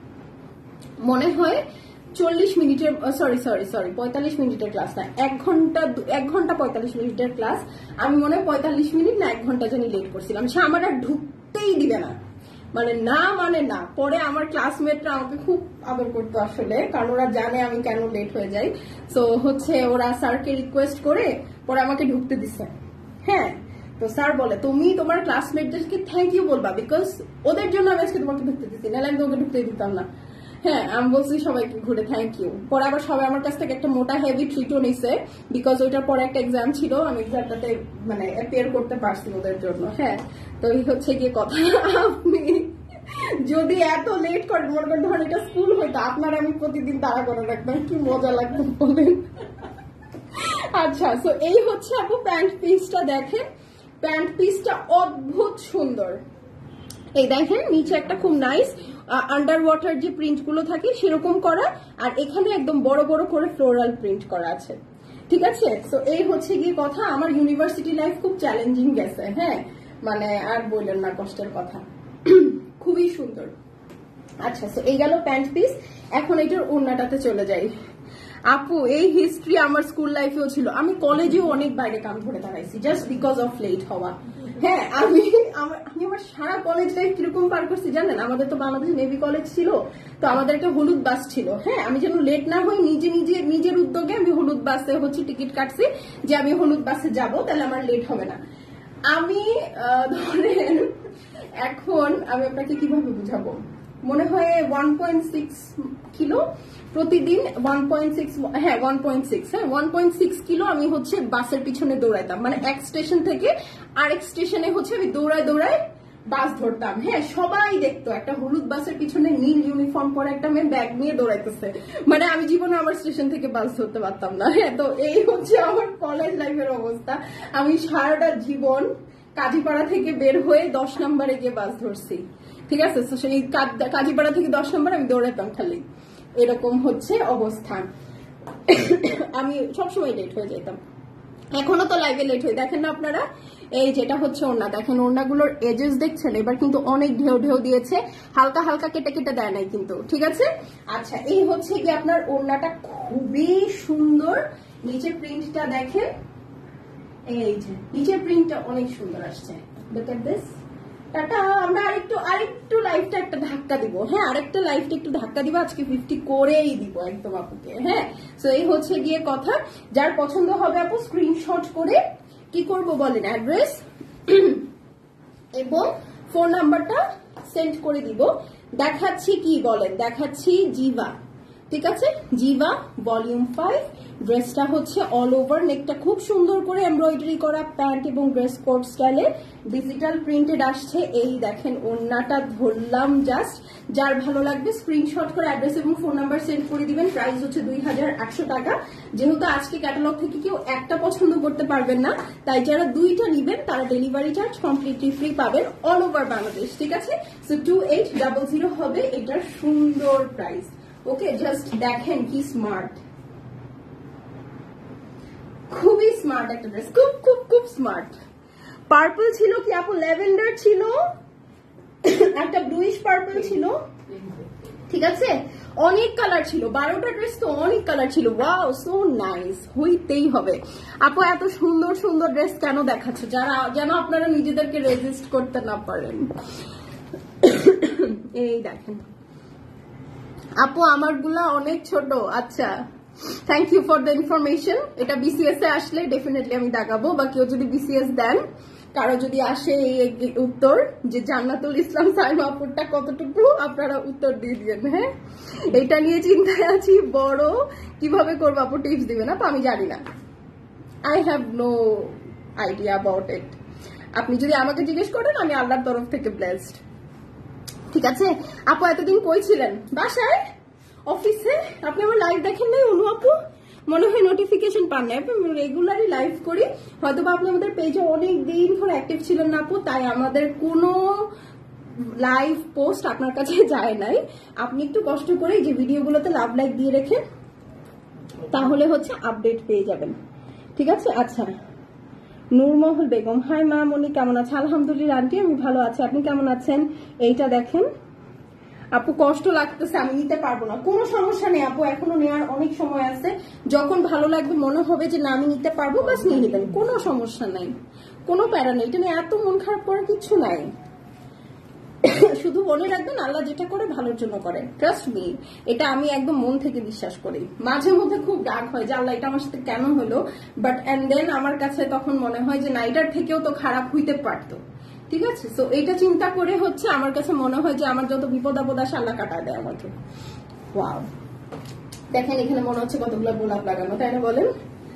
মনে হয় 40 মিনিটের, সরি 45 মিনিটের ক্লাস না, 1 ঘন্টা 45 মিনিটের ক্লাস। আমি মনে হয় 45 মিনিট না 1 ঘন্টা জানি লেট করছিলাম। সে আমার আর ঢুকতেই দিবে না, মানে না। পরে আমার ক্লাসমেটরা আমাকে খুব আদর করতো আসলে, কারণ ওরা জানে আমি কেন লেট হয়ে যাই। তো হচ্ছে ওরা স্যারকে রিকোয়েস্ট করে পরে আমাকে ঢুকতে দিচ্ছে। হ্যাঁ, তো স্যার বলে তুমি তোমার ক্লাসমেটদেরকে থ্যাংক ইউ বলবা, বিকজ ওদের জন্য আমি আজকে তোমাকে ঢুকতে দিচ্ছি, নাহলে আমি তোমাকে ঢুকতে দিতাম না। হ্যাঁ, আমি বলছি সবাইকে ঘুরে থ্যাংক ইউ। পরে আবার সবাই আমার কাছ থেকে একটা মোটা হেভি ট্রিটও নিছে, বিকজ ওইটার পরে একটা এক্সাম ছিল, আমি এক্সামটাতে মানে অ্যাপিয়ার করতে পারছি ওদের জন্য। হ্যাঁ, তো এই হচ্ছে গিয়ে কথা। আপনি যদি এত লেট করেন, মনে করেন ধরেন এটা স্কুল হইতো, আপনার আমি প্রতিদিন তাড়া করে রাখতাম, কি মজা লাগতো বলেন। আচ্ছা, তো এই হচ্ছে আপু প্যান্ট পিসটা। দেখেন প্যান্ট পিসটা অদ্ভুত সুন্দর। এই দেখেন নিচে একটা খুব নাইস আন্ডার ওয়াটার যে প্রিন্ট গুলো থাকে সেরকম করা, আর এখানে একদম বড় বড় করে ফ্লোরাল প্রিন্ট করা আছে। ঠিক আছে, তো এই হচ্ছে গিয়ে কথা। আমার ইউনিভার্সিটি লাইফ খুব চ্যালেঞ্জিং গেছে। হ্যাঁ, মানে আর বললেন না, কষ্টের কথা। খুবই সুন্দর। আচ্ছা, তো এই গেল প্যান্ট পিস। এখন এটার ওড়নাটাতে চলে যাই। আপু এই হিস্ট্রি আমার স্কুল লাইফেও ছিল। আমি কলেজেও অনেক বাইরে কাম ধরে দাঁড়াইছি জাস্ট বিকজ অফ লেট হওয়া। হ্যাঁ, আমি আমার সারা কলেজ লাইফ কিরকম পার করছি জানেন? আমাদের তো বাংলাদেশ নেভি কলেজ ছিল, তো আমাদের একটা হলুদ বাস ছিল। হ্যাঁ, আমি যেন লেট না হই নিজের উদ্যোগে আমি হলুদ বাসে হচ্ছে টিকিট কাটছি যে আমি হলুদ বাসে যাব, তাহলে আমার লেট হবে না। আমি ধরেন এখন আমি আপনাকে কিভাবে বুঝাবো, মনে হয় 1.6 কিলো প্রতিদিন, 1.6 কিলো আমি হচ্ছে বাসের পিছনে দৌড়াইতাম। মানে এক স্টেশন থেকে আরেক স্টেশনে হচ্ছে আমি দৌড়ায় বাস ধরতাম। হ্যাঁ, সবাই দেখতো একটা হলুদ বাসের পিছনে নীল ইউনিফর্ম পরে একটা মেয়ে ব্যাগ নিয়ে দৌড়াইতেছে। মানে আমি জীবনে আমার স্টেশন থেকে বাস ধরতে পারতাম না। হ্যাঁ, তো এই হচ্ছে আমার কলেজ লাইফের অবস্থা। আমি সারাটা জীবন কাজীপাড়া থেকে বের হয়ে 10 নম্বরে গিয়ে বাস ধরছি। ঠিক আছে, তো সেই কাজীপাড়া থেকে 10 নম্বর আমি দৌড়াতাম খালি। এরকম হচ্ছে অবস্থান। আমি সবসময় লেট হয়ে যেতাম, এখনো তো লাইভে লেট হয়ে। দেখেন না আপনারা, এই যেটা হচ্ছে ওড়না, দেখেন ওড়নাগুলোর এজেস দেখছেন? এবার কিন্তু অনেক ঢেউ দিয়েছে, হালকা হালকা কেটে দেয় নাই কিন্তু। ঠিক আছে, আচ্ছা এই হচ্ছে কি আপনার ওড়নাটা খুবই সুন্দর। নিচের প্রিন্টটা দেখেন, এই যে নিচের প্রিন্টটা অনেক সুন্দর আসছে। Look at this. টাটা, আমরা আরেকটু লাইফটা একটা ধাক্কা দিব। হ্যাঁ, আরেকটা লাইফটা একটু ধাক্কা দিব, আজকে 50 করেই দিব একদম আপুকে। হ্যাঁ, তো এই হচ্ছে গিয়ে কথা। যার পছন্দ হবে আপু স্ক্রিনশট করে কি করব বলেন, অ্যাড্রেস এবং ফোন নাম্বারটা সেন্ড করে দিব। দেখাচ্ছি কি বলেন, দেখাচ্ছি জিভা। ঠিক আছে, জিভা ভলিউম 5। ড্রেসটা হচ্ছে অল ওভার, নেকটা খুব সুন্দর করে এমব্রয়ডারি করা, প্যান্ট এবং ড্রেস কোড স্টাইলে ডিজিটাল প্রিন্টেড আসছে। এই দেখেন ওড়নাটা ধরলাম জাস্ট। যার ভালো লাগবে স্ক্রিনশট করে অ্যাড্রেস এবং ফোন নাম্বার সেন্ড করে দিবেন। প্রাইস হচ্ছে 2100 টাকা। যেহেতু আজকে ক্যাটালগ থেকে কেউ একটা পছন্দ করতে পারবেন না, তাই যারা দুইটা নিবেন তারা ডেলিভারি চার্জ কমপ্লিটলি ফ্রি পাবেন অল ওভার বাংলাদেশ। ঠিক আছে, সো 2800 হবে এটার সুন্দর প্রাইস। ওকে, জাস্ট দেখেন কি স্মার্ট, খুবই স্মার্ট একটা ড্রেস, খুব স্মার্ট। পার্পল ছিল কি আপু, ল্যাভেন্ডার ছিল, একটা ব্লুইশ পার্পল ছিল। ঠিক আছে, অনেক কালার ছিল, 12টা ড্রেস তো অনেক কালার ছিল। ওয়াও, সো নাইস, হইতেই হবে। আপু এত সুন্দর সুন্দর ড্রেস কেন দেখাচ্ছ, যারা যেন আপনারা নিজেদেরকে রেজিস্ট করতে না পারেন। এই দেখেন আপু আমারগুলা অনেক ছোট। আচ্ছা, thank you for the information. এটা বিসিএস এ আসলে ডেফিনেটলি আমি দেখাবো, বা কেউ যদি বিসিএস দেন, কারো যদি আসে এই উত্তর যে জান্নাতুল ইসলাম সাইমা আপুরটা কতটুকু, আপনারা উত্তর দিয়ে দিবেন। হ্যাঁ, এটা নিয়ে চিন্তায় আছি, বড় কিভাবে করবো আপু টিপস দিবেন? আপু আমি জানি না, I have no idea about it. আপনি যদি আমাকে জিজ্ঞেস করেন, আমি আল্লাহর তরফ থেকে ব্লেসড। ঠিক আছে আপু, এতদিন কই ছিলেন? বাসায়। অফিসে আপনি আমার লাইভ দেখেন নাই অনু আপু? মনে হয় নোটিফিকেশন পান না। রেগুলারই লাইভ করি, হয়তো বা আপনি আমাদের পেজে অনেক দিন ধরে অ্যাক্টিভ ছিলেন না আপু, তাই আমাদের কোনো লাইভ পোস্ট আপনার কাছে যায় নাই। আপনি একটু কষ্ট করে যে ভিডিওগুলোতে লাভ লাইক দিয়ে রেখে তাহলে হচ্ছে আপডেট পেয়ে যাবেন, ঠিক আছে? আচ্ছা, নূরমহল বেগম, হাই মা মনি, কেমন আছে? আলহামদুলিল্লাহ আন্টি, আমি ভালো আছি, আপনি কেমন আছেন? এইটা দেখেন আপু, কষ্ট লাগতেছে, আমি নিতে পারবো না। কোনো সমস্যা নেই আপু, এখনো নেওয়ার অনেক সময় আছে। যখন ভালো লাগবে, মনে হবে যে না আমি নিতে পারবো, বাস নিয়ে নিবেন, কোনো সমস্যা নাই, কোনো প্যারা নেই। এটা নিয়ে এত মন খারাপ করার কিছু নাই। শুধু মনে রাখবেন আল্লাহ যেটা করে ভালোর জন্য করে, ট্রাস্ট মি, এটা আমি একদম মন থেকে বিশ্বাস করি। মাঝে মধ্যে খুব রাগ হয় যে আল্লাহ এটা আমার সাথে কেন হলো, বাট এন্ড দেন আমার কাছে তখন মনে হয় যে না, এটার থেকেও তো খারাপ হইতে পারতো, ঠিক আছে? সো এইটা চিন্তা করে হচ্ছে আমার কাছে মনে হয় যে আমার যত বিপদ আপদ আসে আল্লাহ কাটায় দেয় আমাকে। ওয়াও, দেখেন এখানে মনে হচ্ছে কতগুলো গোলাপ লাগানো, তাই না বলেন?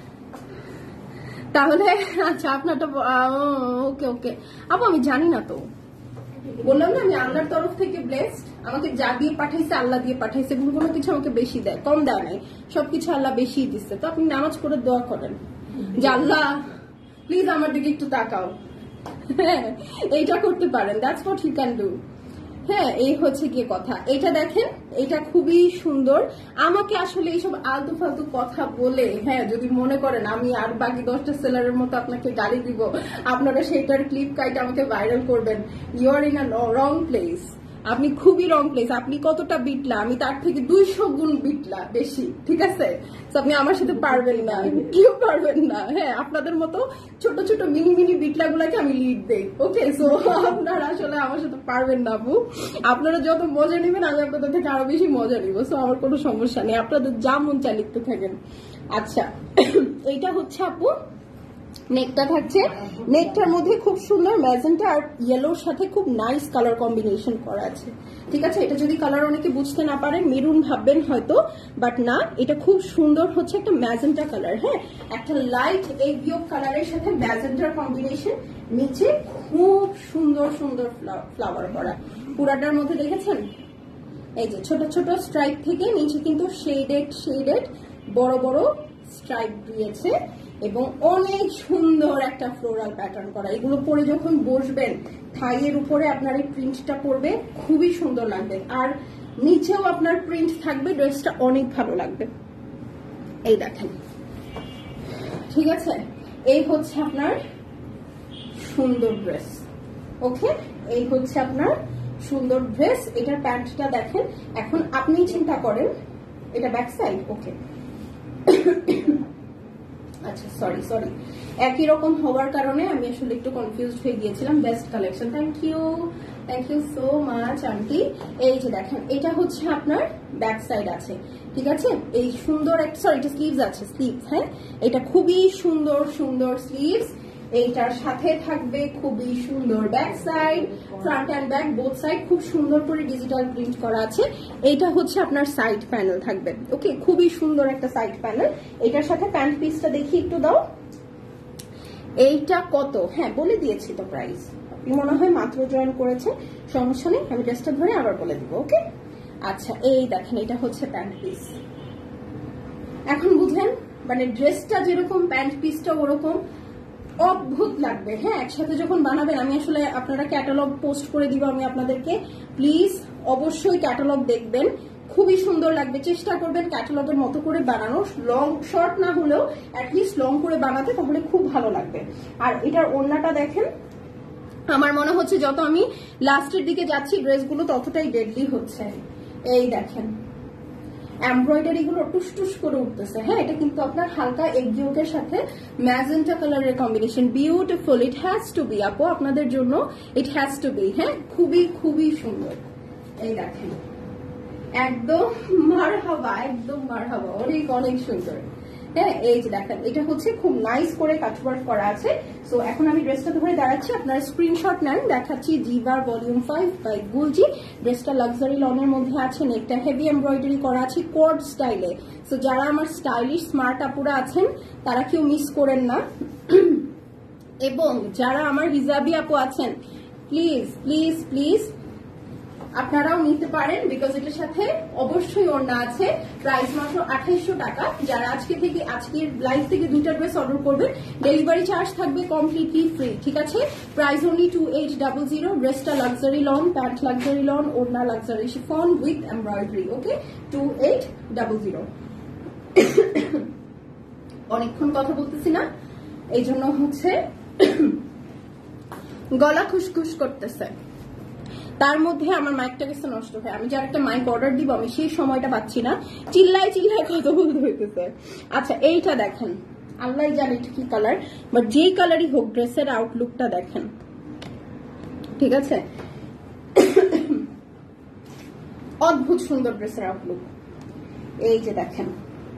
তাহলে আচ্ছা, আপনারটা ওকে ওকে আপু, আমি জানি না তো, বললাম না আমি আল্লাহর তরফ থেকে ব্লেসড, আমাকে যা দিয়ে পাঠাইছে আল্লাহ দিয়ে পাঠাইছে, এবং কোনো কিছু আমাকে বেশি দেয়, কম দেয় নাই, সবকিছু আল্লাহ বেশি দিচ্ছে। তো আপনি নামাজ করে দোয়া করেন যে আল্লাহ প্লিজ আমার দিকে একটু তাকাও, হ্যাঁ এইটা করতে পারেন, that's what you can do. হ্যাঁ, এই হচ্ছে কি কথা। এটা দেখেন, এটা খুবই সুন্দর। আমাকে আসলে এইসব আলতু ফালতু কথা বলে, হ্যাঁ, যদি মনে করেন আমি আর বাকি 10টা সেলারের মতো আপনাকে গালি দিব, আপনারা সেইটার ক্লিপ কাইটা আমাকে ভাইরাল করবেন, you are in a wrong place. আপনি খুবই রং প্লেস। আপনি কতটা বিটলা, আমি তার থেকে 200 গুণ বিটলা বেশি, ঠিক আছে? আপনি আমার সাথে পারবেন না, কেউ পারবেন না। হ্যাঁ, আপনাদের মতো ছোট ছোট মিনি মিনি বিটলা গুলাকে আমি লিড দেই, ওকে? সো আপনারা আসলে আমার সাথে পারবেন না আপু। আপনারা যত মজা নেবেন আমি আপনাদের থেকে আরো বেশি মজা নিব। সো আমার কোনো সমস্যা নেই, আপনাদের যা মন চায় লিখতে থাকেন। আচ্ছা, এইটা হচ্ছে আপু নেকটা থাকছে। নেকটার মধ্যে খুব সুন্দর ম্যাজেন্টা আর ইয়েলোর সাথে খুব নাইস কালার কম্বিনেশন করা আছে, ঠিক আছে? এটা যদি কালার অনেকে বুঝতে না পারেন, মেরুন ভাববেন হয়তো, বাট না, এটা খুব সুন্দর হচ্ছে একটা ম্যাজেন্টা কালার। হ্যাঁ, একটা লাইট এগ ইয়োক কালারের সাথে ম্যাজেন্টার কম্বিনেশন, নিচে খুব সুন্দর সুন্দর ফ্লাওয়ার করা। পুরাটার মধ্যে দেখেছেন এই যে ছোট ছোট স্ট্রাইপ থেকে নিচে কিন্তু শেডেড বড় বড় স্ট্রাইপ দিয়েছে, এবং অনেক সুন্দর একটা ফ্লোরাল প্যাটার্ন করা। এগুলো পরে যখন বসবেন, থাইয়ের উপরে আপনার এই প্রিন্টটা পরবে, খুবই সুন্দর লাগবে। আর নিচেও আপনার প্রিন্ট থাকবে, ড্রেসটা অনেক ভালো লাগবে। এই দেখেন, ঠিক আছে? এই হচ্ছে আপনার সুন্দর ড্রেস, ওকে? এই হচ্ছে আপনার সুন্দর ড্রেস। এটার প্যান্টটা দেখেন। এখন আপনি চিন্তা করেন, এটা ব্যাক সাইড, ওকে? আচ্ছা, সরি, একই রকম হওয়ার কারণে আমি আসলে একটু কনফিউজড হয়ে গিয়েছিলাম। Best collection, thank you so much aunty. এই যে দেখেন, এটা হচ্ছে আপনার ব্যাক সাইড আছে, ঠিক আছে? এই সুন্দর একটা, সরি, এটা স্লিভস আছে, স্লিভস। হ্যাঁ, এটা খুবই সুন্দর সুন্দর স্লিভস। এইটার সাথে থাকবে খুবই সুন্দর back side, front and back both side খুব সুন্দর করে ডিজিটাল প্রিন্ট করা আছে। এইটা হচ্ছে আপনার সাইড প্যানেল থাকবে, ওকে? খুবই সুন্দর একটা সাইড প্যানেল। এটার সাথে প্যান্ট পিসটা দেখি একটু দাও। এইটা কত? হ্যাঁ, বলে দিয়েছি তো প্রাইস, আপনি মনে হয় মাত্র জয়েন করেছে, সমস্যা নেই, আমি ড্রেসটা ধরে আবার বলে দিব, ওকে? আচ্ছা, এই দেখেন, এটা হচ্ছে প্যান্ট পিস। এখন বুঝলেন, মানে ড্রেসটা যেরকম প্যান্ট পিসটা ওরকম অদ্ভুত লাগবে। হ্যাঁ, একসাথে যখন বানাবেন, আমি আসলে আপনারা ক্যাটালগ পোস্ট করে দিব আমি আপনাদেরকে, প্লিজ অবশ্যই ক্যাটালগ দেখবেন, খুবই সুন্দর লাগবে। চেষ্টা করবেন ক্যাটালগের মতো করে বানানো, লং শর্ট না হলেও অ্যাটলিস্ট লং করে বানাতে, তাহলে খুব ভালো লাগবে। আর এটার ওড়নাটা দেখেন, আমার মনে হচ্ছে যত আমি লাস্টের দিকে যাচ্ছি ড্রেসগুলো ততটাই ডেডলি হচ্ছে। এই দেখেন, এমব্রয়ডারি গুলো টুস করে উঠতেছে। হ্যাঁ, এটা কিন্তু আপনার হালকা এগিওকের সাথে ম্যাজেন্টা কালারের combination, beautiful. It has to be আপু, আপনাদের জন্য ইট হ্যাজ টু বি। হ্যাঁ, খুবই খুবই সুন্দর। এই দেখেন, একদম মারহাবা, একদম মারহাবা, অনেক অনেক সুন্দর। হ্যাঁ, এই যে দেখেন, এটা হচ্ছে খুব নাইস করে কাটওয়ার্ক করা আছে। সো এখন আমি ড্রেসটা ধরে দাঁড়াচ্ছি, আপনারা স্ক্রিনশট নেন, দেখাচ্ছি জিভার ভলিউম 5 বাই গুলজি। ড্রেসটা লাক্সারি লনের মধ্যে আছে, নেকটা হেভি এমব্রয়ডারি করা আছে কোড স্টাইলে। সো যারা আমার স্টাইলিশ স্মার্ট আপুরা আছেন তারা কেউ মিস করেন না, এবং যারা আমার হিজাবি আপু আছেন প্লিজ প্লিজ প্লিজ আপনারাও নিতে পারেন, বিকজ এটার সাথে অবশ্যই ওড়না আছে। প্রাইস মাত্র 2800 টাকা। যারা আজকের লাইভ থেকে 2টা ড্রেস অর্ডার করবেন, ডেলিভারি চার্জ থাকবে কমপ্লিটলি ফ্রি, ঠিক আছে? Price only 2800। ড্রেসটা luxury lawn, pant luxury lawn, ওড়না luxury chiffon with embroidery. Okay, 2800। অনেকক্ষণ কথা বলতেছি না, এই জন্য হচ্ছে গলা খুশখুশ করতেছে। তার মধ্যে আমার মাইকটা গেছে নষ্ট হয়ে, আমি যার একটা মাইক অর্ডার দিব আমি সেই সময়টা পাচ্ছি না, চিল্লায় কথা বলতে হইতেছে। আচ্ছা, এইটা দেখেন, আল্লাহ জানি এটা কি কালার, বাট যেই কালারই হোক ড্রেসের আউটলুকটা দেখেন, ঠিক আছে? অদ্ভুত সুন্দর ড্রেসের আউটলুক। এই যে দেখেন,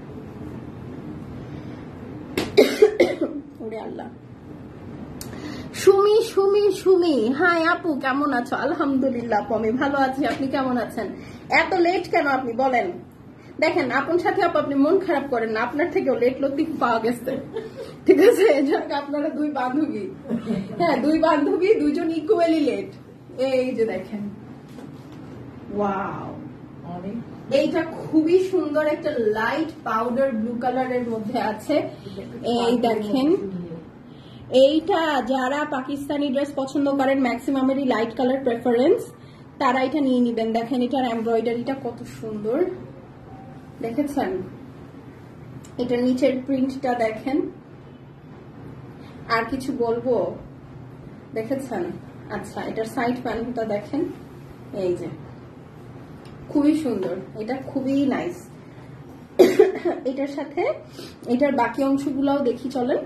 ওরে আল্লাহ। সুমি সুমি সুমি, হাই আপু কেমন আছো? আলহামদুলিল্লাহ আপু আমি ভালো আছি, আপনি কেমন আছেন? এত লেট কেন আপনি বলেন? দেখেন আপন সাথে আপনি মন খারাপ করেন না, আপনার থেকেও লেট লতিফ পাওয়া গেছে, ঠিক আছে? আপনারা দুই বান্ধবী, হ্যাঁ দুই বান্ধবী, দুইজন ইকুয়ালি লেট। এই যে দেখেন, ওয়াও, এইটা খুবই সুন্দর একটা লাইট পাউডার ব্লু কালারের মধ্যে আছে। এই দেখেন, এইটা যারা পাকিস্তানি ড্রেস পছন্দ করেন, ম্যাক্সিমামেরই লাইট কালার প্রেফারেন্স, তারা এটা নিয়ে নিবেন। দেখেন এটার এমব্রয়ডারিটা কত সুন্দর, দেখেছেন? এটার নিচের প্রিন্টটা দেখেন, আর কিছু বলবো, দেখেছেন? আচ্ছা, এটার সাইড প্যানেলটা দেখেন, এই যে খুবই সুন্দর, এটা খুবই নাইস। এটার সাথে এটার বাকি অংশগুলাও দেখি চলেন।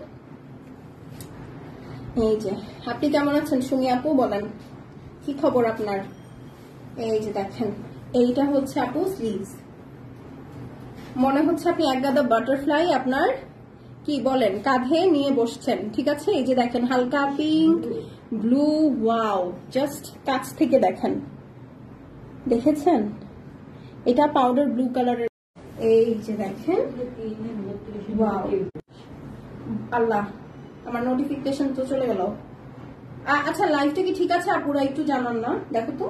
এই যে, আপনি কেমন আছেন সুমি আপু, বলেন কি খবর আপনার? এই যে দেখেন, এইটা হচ্ছে আপু স্লিভস। মনে হচ্ছে আপনি এক গাদা বাটারফ্লাই আপনার কি বলেন কাঁধে নিয়ে বসছেন, ঠিক আছে? এই যে দেখেন, হালকা পিঙ্ক ব্লু, ওয়াও, জাস্ট কাছ থেকে দেখেন, দেখেছেন? এটা পাউডার ব্লু কালারের। এই যে দেখেন, ওয়াও, আল্লাহ আমার নোটিফিকেশন তো চলে গেল। আচ্ছা, লাইভটা কি ঠিক আছে আপুরা? একটু জানান না, দেখো তো।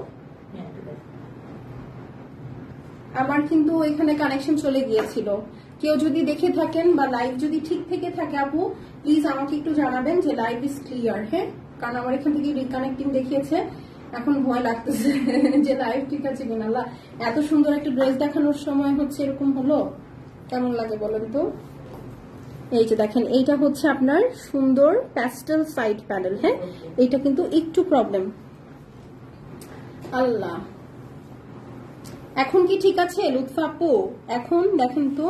আমার কিন্তু এখানে কানেকশন চলে গিয়েছিল। কেউ যদি দেখে থাকেন বা লাইভ যদি ঠিক থেকে থাকে আপু, প্লিজ আমাকে একটু জানাবেন যে লাইভ ইজ ক্লিয়ার, হ্যাঁ? কারণ আমার এখান থেকে রিকানেক্টিং দেখিয়েছে, এখন ভয় লাগতেছে যে লাইভ ঠিক আছে কিনা। আল্লাহ, এত সুন্দর একটা ড্রেস দেখানোর সময় হচ্ছে এরকম হলো, কেমন লাগে বলেন তো? এই যে দেখেন, এইটা হচ্ছে আপনার সুন্দর প্যাস্টেল সাইড প্যানেল, হ্যাঁ? এইটা কিন্তু একটু প্রবলেম। আল্লাহ, এখন কি ঠিক আছে লুৎফা আপু? এখন দেখেন তো,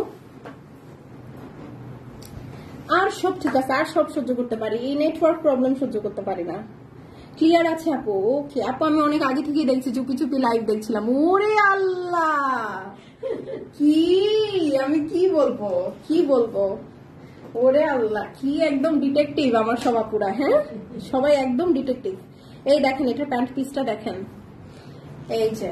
আর সব ঠিক আছে, আর সব সহ্য করতে পারি, এই নেটওয়ার্ক প্রবলেম সহ্য করতে পারি না। ক্লিয়ার আছে আপু? ওকে আপু, আমি অনেক আগে থেকে দেখছি, চুপি চুপি লাইভ দেখছিলাম। ওরে আল্লাহ, কি আমি কি বলবো, ওরে আল্লাহ, কি একদম ডিটেকটিভ আমার সব আপুরা, হ্যাঁ সবাই একদম ডিটেকটিভ। এই দেখেন, এটা প্যান্ট পিসটা দেখেন, এই যে,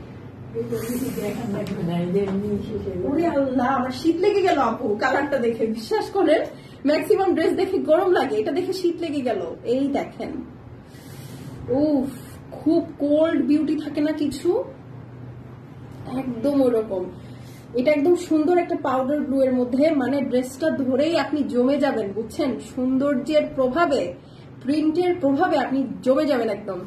ওরে আল্লাহ, আমার শীত লেগে গেল আপু কালারটা দেখে। বিশ্বাস করেন, ম্যাক্সিমাম ড্রেস দেখে গরম লাগে, এটা দেখে শীত লেগে গেল। এই দেখেন, উফ, খুব কোল্ড বিউটি থাকে না কিছু, একদম ওরকম। এটা একদম সুন্দর একটা পাউডার ব্লু এর মধ্যে, মানে ড্রেসটা ধরেই আপনি জমে যাবেন, বুঝছেন? সৌন্দর্যের প্রভাবে, প্রিন্টের প্রভাবে আপনি জমে যাবেন একদম।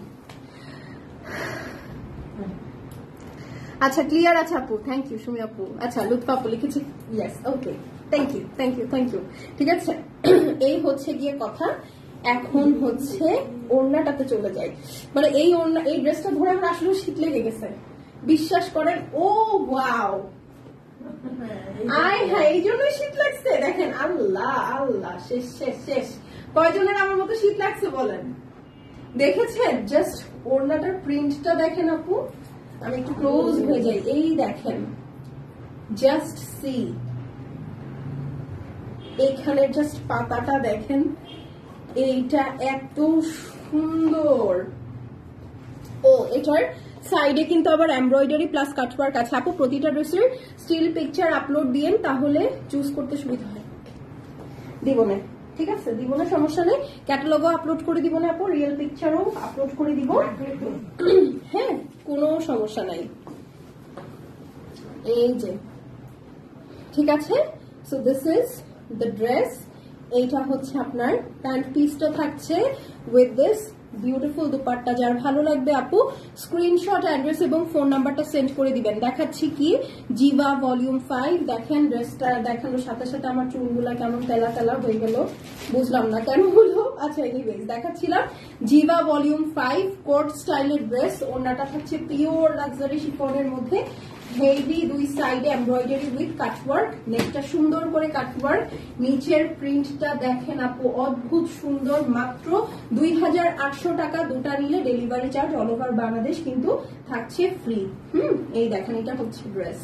আচ্ছা, ক্লিয়ার আছে আপু, থ্যাংক ইউ সুমি আপু। আচ্ছা, লুৎফা আপু লিখেছি, yes, okay, thank you thank you thank you, ঠিক আছে? এই হচ্ছে গিয়ে কথা। এখন হচ্ছে ওড়নাটাতে চলে যাই। মানে এই ওড়না, এই ড্রেসটা ধরে আমার আসলে শীত লেগে গেছে, বিশ্বাস করেন। ও ওয়াও, আয় হ্যাঁ, এই জন্যই শীত লাগছে। দেখেন, আল্লাহ আল্লাহ, শেষ শেষ শেষ। কয়জনের আমার মতো শীত লাগছে বলেন? দেখেছেন? জাস্ট ওড়নাটার প্রিন্টটা দেখেন আপু, আমি একটু ক্লোজ হয়ে যাই। এই দেখেন, জাস্ট সি, এখানে জাস্ট পাতাটা দেখেন, এইটা এত সুন্দর। ও, এটার সাইডে কিন্তু আবার এমব্রয়ডারি প্লাস কাটওয়ার্ক আছে আপু। প্রতিটা ড্রেসের স্টিল পিকচার আপলোড দিয়েন, তাহলে চুজ করতে সুবিধা হয়। দিব না, ঠিক আছে, দিব না, সমস্যা নেই। ক্যাটালগও আপলোড করে দিব না আপু, রিয়েল পিকচারও আপলোড করে দিব। হ্যাঁ, কোনো সমস্যা নাই। এই যে, ঠিক আছে। So this is the dress. এইটা হচ্ছে আপনার প্যান্ট পিসটা থাকছে উইথ দিস বিউটিফুল দুপাট্টা। যার ভালো লাগবে আপু স্ক্রিনশট, অ্যাড্রেস এবং ফোন নাম্বারটা সেন্ড করে দিবেন। দেখাচ্ছি কি, জিভা ভলিউম 5। দেখেন ড্রেসটা দেখানোর সাথে সাথে আমার চুলগুলা কেমন তেলা তেলা হয়ে গেল, বুঝলাম না কেন হলো। আচ্ছা, এনিওয়েজ দেখাচ্ছিলাম জিভা ভলিউম 5 কোট স্টাইলের ড্রেস। ওড়নাটা থাকছে পিওর লাক্সারি শিফনের মধ্যে, হেভি, দুই সাইডে এমব্রয়ডারি উইথ কাটওয়ার্ক, নেকটা সুন্দর করে কাটওয়ার্ক। নিচের প্রিন্টটা দেখেন আপু, অদ্ভুত সুন্দর। মাত্র 2800 টাকা, দুটা নিলে delivery charge all over Bangladesh কিন্তু থাকছে ফ্রি। এই দেখেন, এটা হচ্ছে ড্রেস।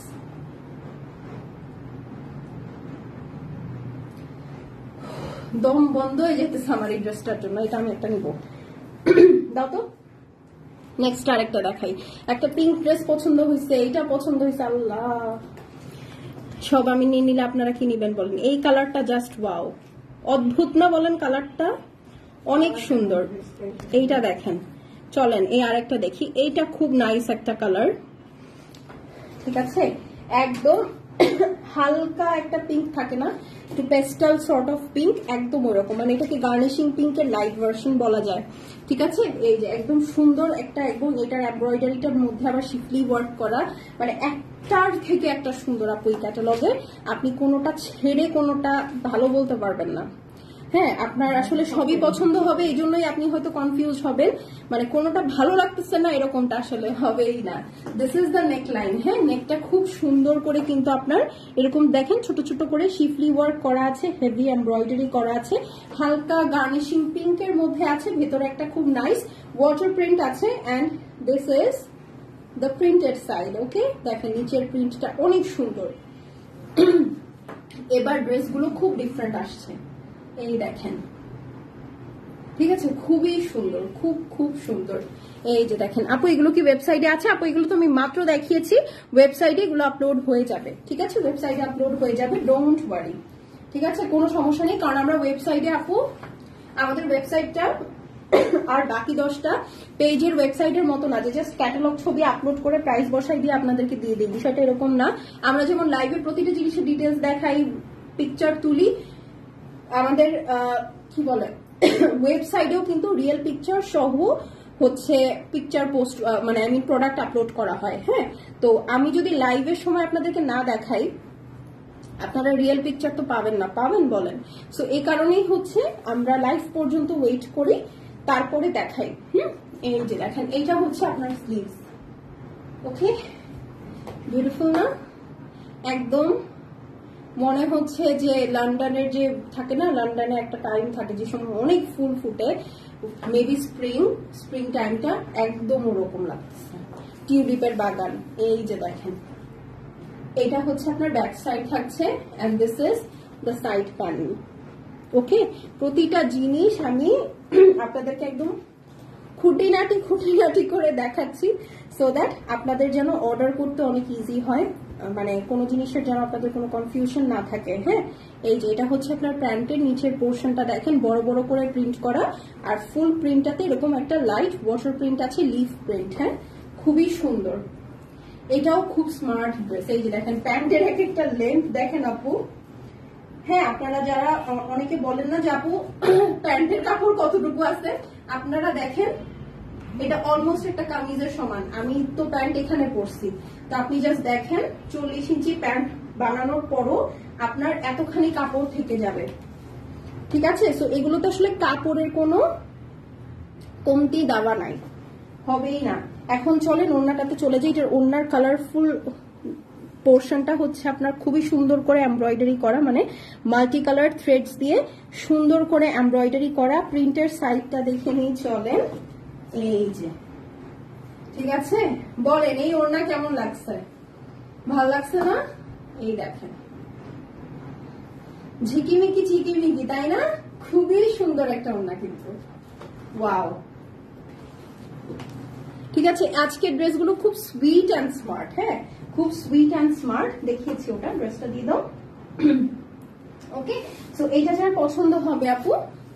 দম বন্ধ হয়ে যেতেছে আমার এই ড্রেসটার জন্য। এটা আমি একটা নিব, দাও তো। নেক্সট আরেকটা দেখাই। একটা পিঙ্ক ড্রেস পছন্দ হয়েছে, এইটা পছন্দ হয়েছে। আল্লাহ, সব আমি নিয়ে নিলে আপনারা কি নিবেন বলেন? এই কালারটা জাস্ট ওয়াও, অদ্ভুত না বলেন? কালারটা অনেক সুন্দর। এইটা দেখেন, চলেন এই আরেকটা দেখি। এইটা খুব নাইস একটা কালার, ঠিক আছে। একদম হালকা একটা পিঙ্ক থাকে না, একটু পেস্টাল সর্ট অফ পিঙ্ক, একদম ওরকম। মানে এটাকে গার্নিশিং পিঙ্কের লাইট ভার্সন বলা যায়, ঠিক আছে। এই যে একদম সুন্দর একটা, এবং এটার এমব্রয়ডারিটার মধ্যে আবার শিফলি ওয়ার্ক করা, মানে একটার থেকে একটা সুন্দর আপু। এই ক্যাটালগে আপনি কোনোটা ছেড়ে কোনোটা ভালো বলতে পারবেন না। হ্যাঁ, আপনার আসলে সবই পছন্দ হবে, এই জন্যই আপনি হয়তো কনফিউজ হবেন, মানে কোনোটা ভালো লাগতেছে না এরকমটা আসলে হবেই না। This is the neck line. হ্যাঁ, নেকটা খুব সুন্দর করে কিন্তু আপনার এরকম দেখেন ছোট ছোট করে শিফলি ওয়ার্ক করা আছে, হেভি এমব্রয়ডারি করা আছে, হালকা গার্নিশিং পিঙ্কের মধ্যে আছে, ভেতরে একটা খুব নাইস ওয়াটার প্রিন্ট আছে। And this is the printed side. Okay, দেখেন নিচের প্রিন্টটা অনেক সুন্দর। এবার ড্রেসগুলো খুব ডিফারেন্ট আসছে, এই দেখেন, ঠিক আছে, খুবই সুন্দর, খুব খুব সুন্দর। এই যে দেখেন আপু, এগুলো কি ওয়েবসাইটে আছে? আপু এগুলো তো আমি মাত্র দেখিয়েছি, ওয়েবসাইটে এগুলো আপলোড হয়ে যাবে, ঠিক আছে, ওয়েবসাইটে আপলোড হয়ে যাবে, ডোন্ট ওয়ারি, ঠিক আছে, কোনো সমস্যা নেই। কারণ আমরা ওয়েবসাইটে আপু, আমাদের ওয়েবসাইটটা আর বাকি 10টা পেজের ওয়েবসাইটের মতো না যে জাস্ট ক্যাটালগ ছবি আপলোড করে প্রাইস বসাই দিয়ে আপনাদেরকে দিয়ে দিই, বিষয়টা এরকম না। আমরা যেমন লাইভে প্রতিটা জিনিসের ডিটেলস দেখাই, পিকচার তুলি, আমাদের কি বলে ওয়েবসাইটেও কিন্তু রিয়েল পিকচার সহ হচ্ছে পিকচার পোস্ট, মানে আই মিন প্রোডাক্ট আপলোড করা হয়। হ্যাঁ, তো আমি যদি লাইভের সময় আপনাদেরকে না দেখাই, আপনারা রিয়েল পিকচার তো পাবেন না, পাবেন বলেন? সো এই কারণেই হচ্ছে আমরা লাইভ পর্যন্ত ওয়েট করি, তারপরে দেখাই। এই যে দেখেন, এইটা হচ্ছে আপনার স্লিভস। ওকে, বিউটিফুল না? একদম মনে হচ্ছে যে লন্ডনের যে থাকে না, লন্ডনে একটা টাইম থাকে যে সময় অনেক ফুল ফুটে, মেবি স্প্রিং টাইমটা, একদম ওরকম লাগতেছে, টিউলিপের বাগান। এই যে দেখেন, এটা হচ্ছে আপনার ব্যাক সাইড থাকছে, and this is the side panel. Okay, প্রতিটা জিনিস আমি আপনাদেরকে একদম খুঁটিনাটি করে দেখাচ্ছি, সো দ্যাট আপনাদের যেন অর্ডার করতে অনেক ইজি হয়, মানে কোনো জিনিসের যেন আপনাদের কোনো কনফিউশন না থাকে। হ্যাঁ, এই যে এটা হচ্ছে আপনার প্যান্টের নিচের পোর্শনটা দেখেন, বড় বড় করে প্রিন্ট করা, আর ফুল প্রিন্টটাতে এরকম একটা লাইট ওয়াটার প্রিন্ট আছে, লিফ প্রিন্ট। হ্যাঁ, খুবই সুন্দর, এটাও খুব স্মার্ট ড্রেস। এই যে দেখেন প্যান্টের এক একটা লেন্থ দেখেন আপু। হ্যাঁ, আপনারা যারা অনেকে বলেন না যে আপু প্যান্টের কাপড় কতটুকু আছে, আপনারা দেখেন এটা অলমোস্ট একটা কামিজের সমান। আমি তো প্যান্ট এখানে পরছি, তো আপনি জাস্ট দেখেন 40 ইঞ্চি প্যান্ট বানানোর পরও আপনার এতখানি কাপড় থেকে যাবে, ঠিক আছে। সো এগুলোতে আসলে কাপড়ের কোনো কমতি দাওয়া নাই, হবেই না। এখন চলেন ওড়নাটাতে চলে যাই। এটার ওড়নার কালারফুল পোর্শনটা হচ্ছে আপনার খুবই সুন্দর করে এমব্রয়ডারি করা, মানে মাল্টি কালার থ্রেডস দিয়ে সুন্দর করে এমব্রয়ডারি করা। প্রিন্টের সাইডটা দেখে নিই, চলেন। এই যে, ঠিক আছে, বলেন এই ওড়না কেমন লাগছে? ভাল লাগছে না? এই দেখেন, ঝিকিমিকি ঝিকিমিকি, তাই না? খুবই সুন্দর একটা ওড়না কিন্তু, ওয়াও। ঠিক আছে, আজকের ড্রেসগুলো খুব সুইট অ্যান্ড স্মার্ট। হ্যাঁ, খুব সুইট অ্যান্ড স্মার্ট দেখিয়েছি, ওটা ড্রেসটা দিয়ে দাও। ওকে, তো এটা যার পছন্দ হবে আপু,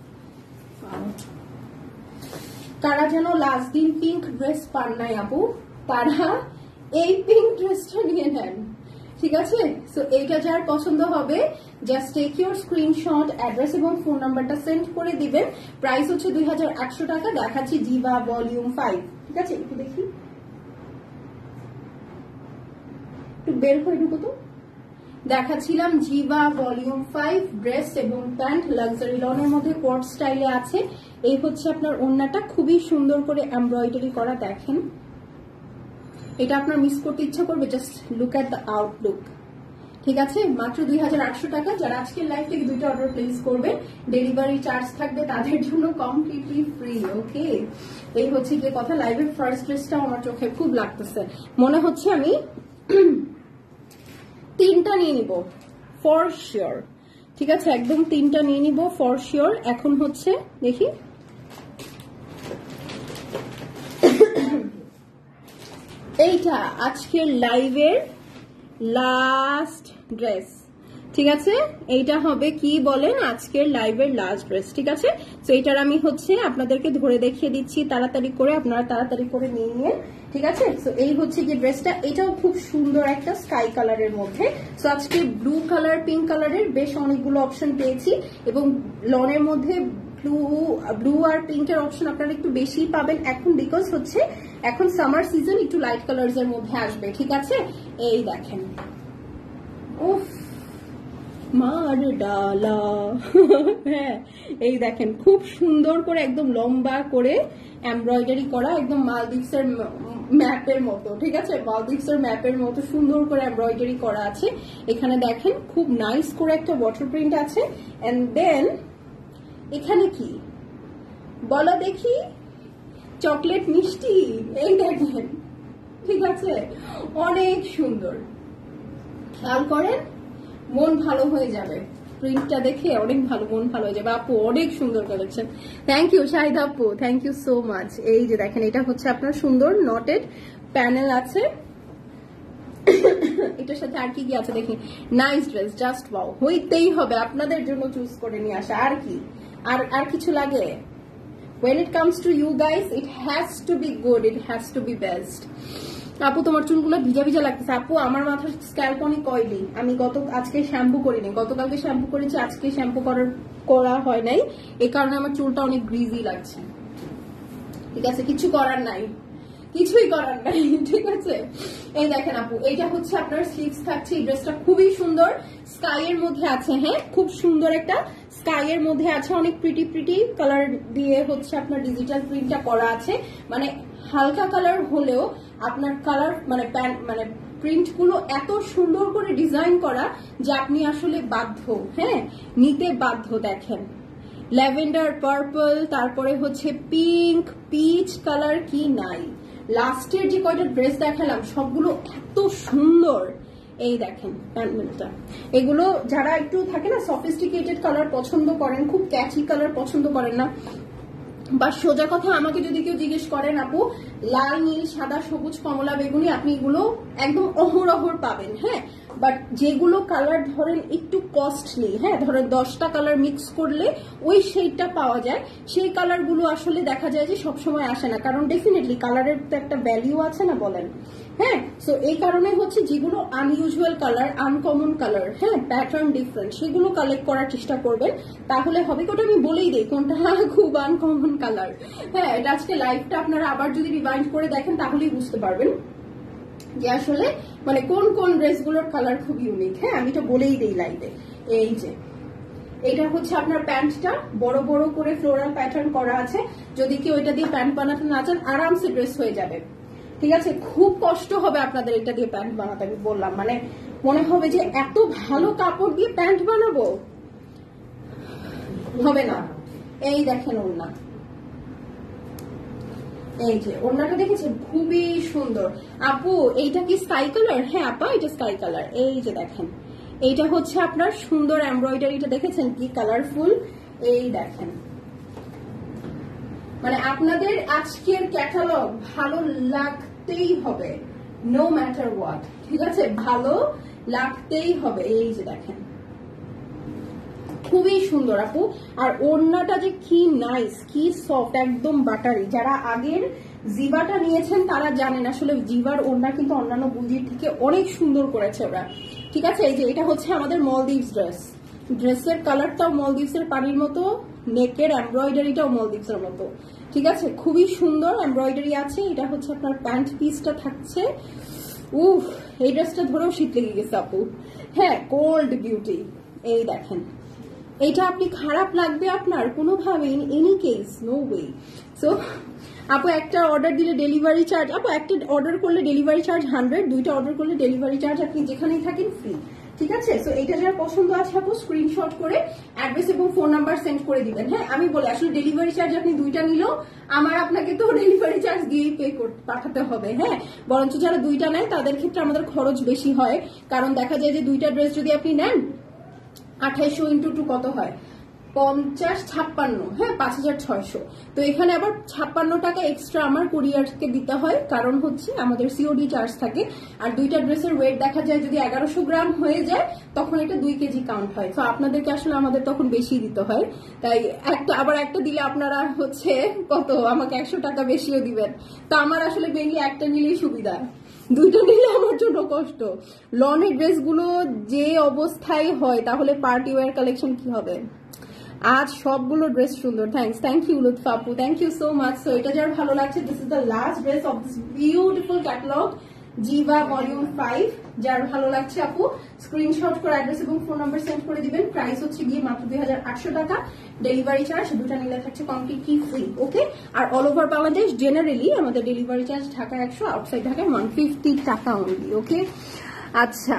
তারা যেন লাস্ট দিন পিঙ্ক ড্রেস পান নাই আপু, তারা এই পিঙ্ক ড্রেসটা নিয়ে নেন, ঠিক আছে? সো এইটা যার পছন্দ হবে just take your screenshot, address এবং ফোন নাম্বারটা সেন্ড করে দিবেন। প্রাইস হচ্ছে 2100 টাকা। দেখাচ্ছি জিভা ভলিউম 5, ঠিক আছে? একটু দেখি, একটু বের হয়ে ঢুকো তো। দেখাচ্ছিলাম জিভা ভলিউম 5 ড্রেস এবং প্যান্ট, লাক্সারি লনের মধ্যে কোট স্টাইলে আছে। এই হচ্ছে আপনার ওড়নাটা, খুবই সুন্দর করে এমব্রয়ডারি করা, দেখেন। এটা আপনার মিস করতে ইচ্ছা করবে, just look at the outlook, ঠিক আছে? মাত্র 2800 টাকা। যারা আজকের লাইভ থেকে 2টা অর্ডার প্লেস করবে, ডেলিভারি চার্জ থাকবে তাদের জন্য কমপ্লিটলি ফ্রি। ওকে, এই হচ্ছে যে কথা। লাইভের ফার্স্ট ড্রেসটাও আমার চোখে খুব লাগতেছে, মনে হচ্ছে আমি 3টা নিয়ে নিব ফর শিওর, ঠিক আছে? একদম 3টা নিয়ে নিব ফর শিওর। এখন হচ্ছে দেখি, এইটা আজকের লাইভের লাস্ট ড্রেস, ঠিক আছে? এইটা হবে কি বলেন, আজকের লাইভের লাস্ট ড্রেস, ঠিক আছে? তো এইটার আমি হচ্ছে আপনাদেরকে ধরে দেখিয়ে দিচ্ছি তাড়াতাড়ি করে, আপনারা তাড়াতাড়ি করে নিয়ে নিন, ঠিক আছে? তো এই হচ্ছে যে ড্রেসটা, এটাও খুব সুন্দর একটা স্কাই কালারের মধ্যে। তো আজকে ব্লু কালার, পিঙ্ক কালারের বেশ অনেকগুলো অপশন পেয়েছি, এবং লনের মধ্যে ব্লু আর পিঙ্কের অপশন আপনারা একটু বেশি পাবেন এখন, বিকজ হচ্ছে এখন সামার সিজন, একটু লাইট কালার্স এর মধ্যে আসবে, ঠিক আছে? এই দেখেন, উফ মার ডালা হ্যাঁ, এই দেখেন খুব সুন্দর করে একদম লম্বা করে এমব্রয়ডারি করা, একদম মালদ্বীপসের ম্যাপের মতো, ঠিক আছে? মালদ্বীপসের ম্যাপের মতো সুন্দর করে এমব্রয়ডারি করা আছে। এখানে দেখেন খুব নাইস করে একটা ওয়াটার প্রিন্ট আছে। এন্ড দেন এখানে কি বলো দেখি, চকলেট মিষ্টি, এই দেখেন, ঠিক আছে? অনেক সুন্দর, খেয়াল করেন, মন ভালো হয়ে যাবে প্রিন্টটা দেখে, অনেক ভালো, মন ভালো হয়ে যাবে। আপু অনেক সুন্দর কালেকশন, থ্যাংক ইউ শাহিদ আপু, থ্যাংক ইউ সো মাচ। এই যে দেখেন, এটা হচ্ছে আপনার সুন্দর নটেড প্যানেল আছে, এটার সাথে আর কি কি আছে দেখি, নাইস ড্রেস, জাস্ট ওয়াও, হইতেই হবে আপনাদের জন্য চুজ করে নিয়ে আসা। আর কি, আর কিছু লাগে? when it comes to you guys, it has to be good, it has to be best. আপু তোমার চুলগুলো ভিজা ভিজা লাগতেছে। আপু আমার মাথার স্ক্যাল্প অনেক অয়েলি, আমি আজকে শ্যাম্পু করিনি, গতকালকে শ্যাম্পু করেছি, আজকে শ্যাম্পু করা হয় নাই, এই কারণে আমার চুলটা অনেক গ্রিজি লাগছে, ঠিক আছে? কিছু করার নাই, কিছুই করার নাই, ঠিক আছে? এই দেখেন আপু, এইটা হচ্ছে আপনার স্লিভস থাকছে, এই ড্রেসটা খুবই সুন্দর, স্কাই এর মধ্যে আছে, হ্যাঁ খুব সুন্দর একটা স্কাই এর মধ্যে আছে, অনেক প্রিটি প্রিটি কালার দিয়ে হচ্ছে আপনার ডিজিটাল প্রিন্টটা করা আছে, মানে হালকা কালার হলেও আপনার কালার মানে প্রিন্ট গুলো এত সুন্দর করে ডিজাইন করা যে আপনি আসলে বাধ্য, হ্যাঁ নিতে বাধ্য। দেখেন ল্যাভেন্ডার, পার্পল, তারপরে হচ্ছে পিঙ্ক, পিচ কালার, কি নাই। লাস্টের যে কয়টা ড্রেস দেখালাম সবগুলো এত সুন্দর। এই দেখেন প্যান্টটা, এগুলো যারা একটু থাকে না সফিস্টিকেটেড কালার পছন্দ করেন, খুব ক্যাচি কালার পছন্দ করেন না, বা সোজা কথা আমাকে যদি কেউ জিজ্ঞেস করেন আপু লাল, নীল, সাদা, সবুজ, কমলা, বেগুনি, আপনি এগুলো একদম অহরহর পাবেন, হ্যাঁ। বাট যেগুলো কালার ধরেন একটু কস্টলি, হ্যাঁ ধরেন 10টা কালার মিক্স করলে ওই শেডটা পাওয়া যায়, সেই কালারগুলো আসলে দেখা যায় যে সবসময় আসে না, কারণ ডেফিনেটলি কালারের তো একটা ভ্যালিউ আছে না বলেন, হ্যাঁ। সো এই কারণে হচ্ছে যেগুলো আনইউজুয়াল কালার, আনকমন কালার, হ্যাঁ প্যাটার্ন ডিফারেন্ট, সেগুলো কালেক্ট করার চেষ্টা করবেন, তাহলে হবে। কোনটা আমি বলেই দিই কোনটা খুব আনকমন কালার, হ্যাঁ এটা আজকে লাইভটা আপনারা আবার যদি রিভাইন্ড করে দেখেন তাহলেই বুঝতে পারবেন যে আসলে মানে কোন কোন ড্রেসগুলোর কালার খুব ইউনিক, হ্যাঁ আমি তো বলেই দিই লাইভে। এই যে এটা হচ্ছে আপনার প্যান্টটা, বড় বড় করে ফ্লোরাল প্যাটার্ন করা আছে, যদি কেউ এটা দিয়ে প্যান্ট বানাতে না চান আরামসে ড্রেস হয়ে যাবে, ঠিক আছে। খুব কষ্ট হবে আপনাদের এটা দিয়ে প্যান্ট বানাতে, আমি বললাম, মানে মনে হবে যে এত ভালো কাপড় দিয়ে প্যান্ট বানাবো, হবে না। এই দেখেন ওড়না, এই যে ওড়নাটা দেখেছেন খুবই সুন্দর। আপু এইটা কি স্কাই কালার? হ্যাঁ আপা এটা স্কাই কালার। এই যে দেখেন এইটা হচ্ছে আপনার সুন্দর এমব্রয়ডারিটা, দেখেছেন কি কালারফুল। এই দেখেন মানে আপনাদের আজকের ক্যাটালগ ভালো লাগতেই হবে, নো ম্যাটার হোয়াট, ঠিক আছে, ভালো লাগতেই হবে। এই যে দেখেন খুবই সুন্দর আপু। আর ওড়নাটা যে কি নাইস, কি সফট, একদম বাটারি। যারা আগের জিভাটা নিয়েছেন তারা জানেন আসলে জিভার ওড়না কিন্তু অন্যান্য বুজির থেকে অনেক সুন্দর করেছে ওরা। ঠিক আছে, এই যে এটা হচ্ছে আমাদের মলদ্বীপস ড্রেস। ড্রেসের কালারটাও মলদ্বীপস এর পানির মতো, নেকের এমব্রয়ডারিটাও মলদ্বীপস এর মতো। ঠিক আছে, খুবই সুন্দর এমব্রয়ডারি আছে। এটা হচ্ছে আপনার প্যান্ট পিসটা থাকছে। উফ, এই ড্রেসটা ধরেও শীত লেগে গেছে আপু। হ্যাঁ, কোল্ড বিউটি। এই দেখেন, এটা আপনি খারাপ লাগবে আপনার কোনোভাবে, in any case no way. So আপু একটা অর্ডার দিলে ডেলিভারি চার্জ, আপু একটা অর্ডার করলে ডেলিভারি চার্জ 100, দুইটা অর্ডার করলে ডেলিভারি চার্জ আপনি যেখানেই থাকেন ফ্রি। ঠিক আছে, সো এটা যারা পছন্দ আছে আপু স্ক্রিনশট করে অ্যাড্রেস এবং ফোন নাম্বার সেন্ড করে দিবেন। হ্যাঁ, আমি বলি আসলে ডেলিভারি চার্জ আপনি দুইটা নিলেও আমার আপনাকে তো ডেলিভারি চার্জ দিয়েই পে করতে পাঠাতে হবে। হ্যাঁ, বরঞ্চ যারা দুইটা নেয় তাদের ক্ষেত্রে আমাদের খরচ বেশি হয়, কারণ দেখা যায় যে দুইটা ড্রেস যদি আপনি নেন 2800 ইন্টু 2 কত হয়, 50-56, হ্যাঁ 5600। তো এখানে আবার 56 টাকা এক্সট্রা আমার কুরিয়ারকে দিতে হয়, কারণ হচ্ছে আমাদের সিওডি চার্জ থাকে। আর দুইটা ড্রেসের ওয়েট দেখা যায় যদি 1100 গ্রাম হয়ে যায় তখন এটা 2 কেজি কাউন্ট হয়। তো আপনাদেরকে আসলে আমাদের তখন বেশি দিতে হয়, তাই একটা দিলে আপনারা হচ্ছে কত আমাকে 100 টাকা বেশিও দিবেন। তো আমার আসলে মেনলি একটা নিলেই সুবিধা, দুইটা নিলে আমার জন্য কষ্ট। লনের ড্রেসগুলো যে অবস্থায় হয় তাহলে পার্টি ওয়্যার কালেকশন কি হবে। আজ সবগুলো ড্রেস সুন্দর। থ্যাংক ইউ লুৎফা আপু, thank you so much. So এটা যার ভালো লাগছে, this is the last dress of this beautiful catalogue Jiva volume 5। যার ভালো লাগছে আপু স্ক্রিনশট করে অ্যাড্রেস এবং ফোন নাম্বার সেন্ড করে দিবেন। প্রাইস হচ্ছে গিয়ে মাত্র 2800 টাকা, ডেলিভারি চার্জ দুটা নিলে থাকছে কমপ্লিটলি ফ্রি। ওকে, আর অল ওভার বাংলাদেশ জেনারেলি আমাদের ডেলিভারি চার্জ ঢাকা 100, আউটসাইড ঢাকায় 150 টাকা অনলি। ওকে, আচ্ছা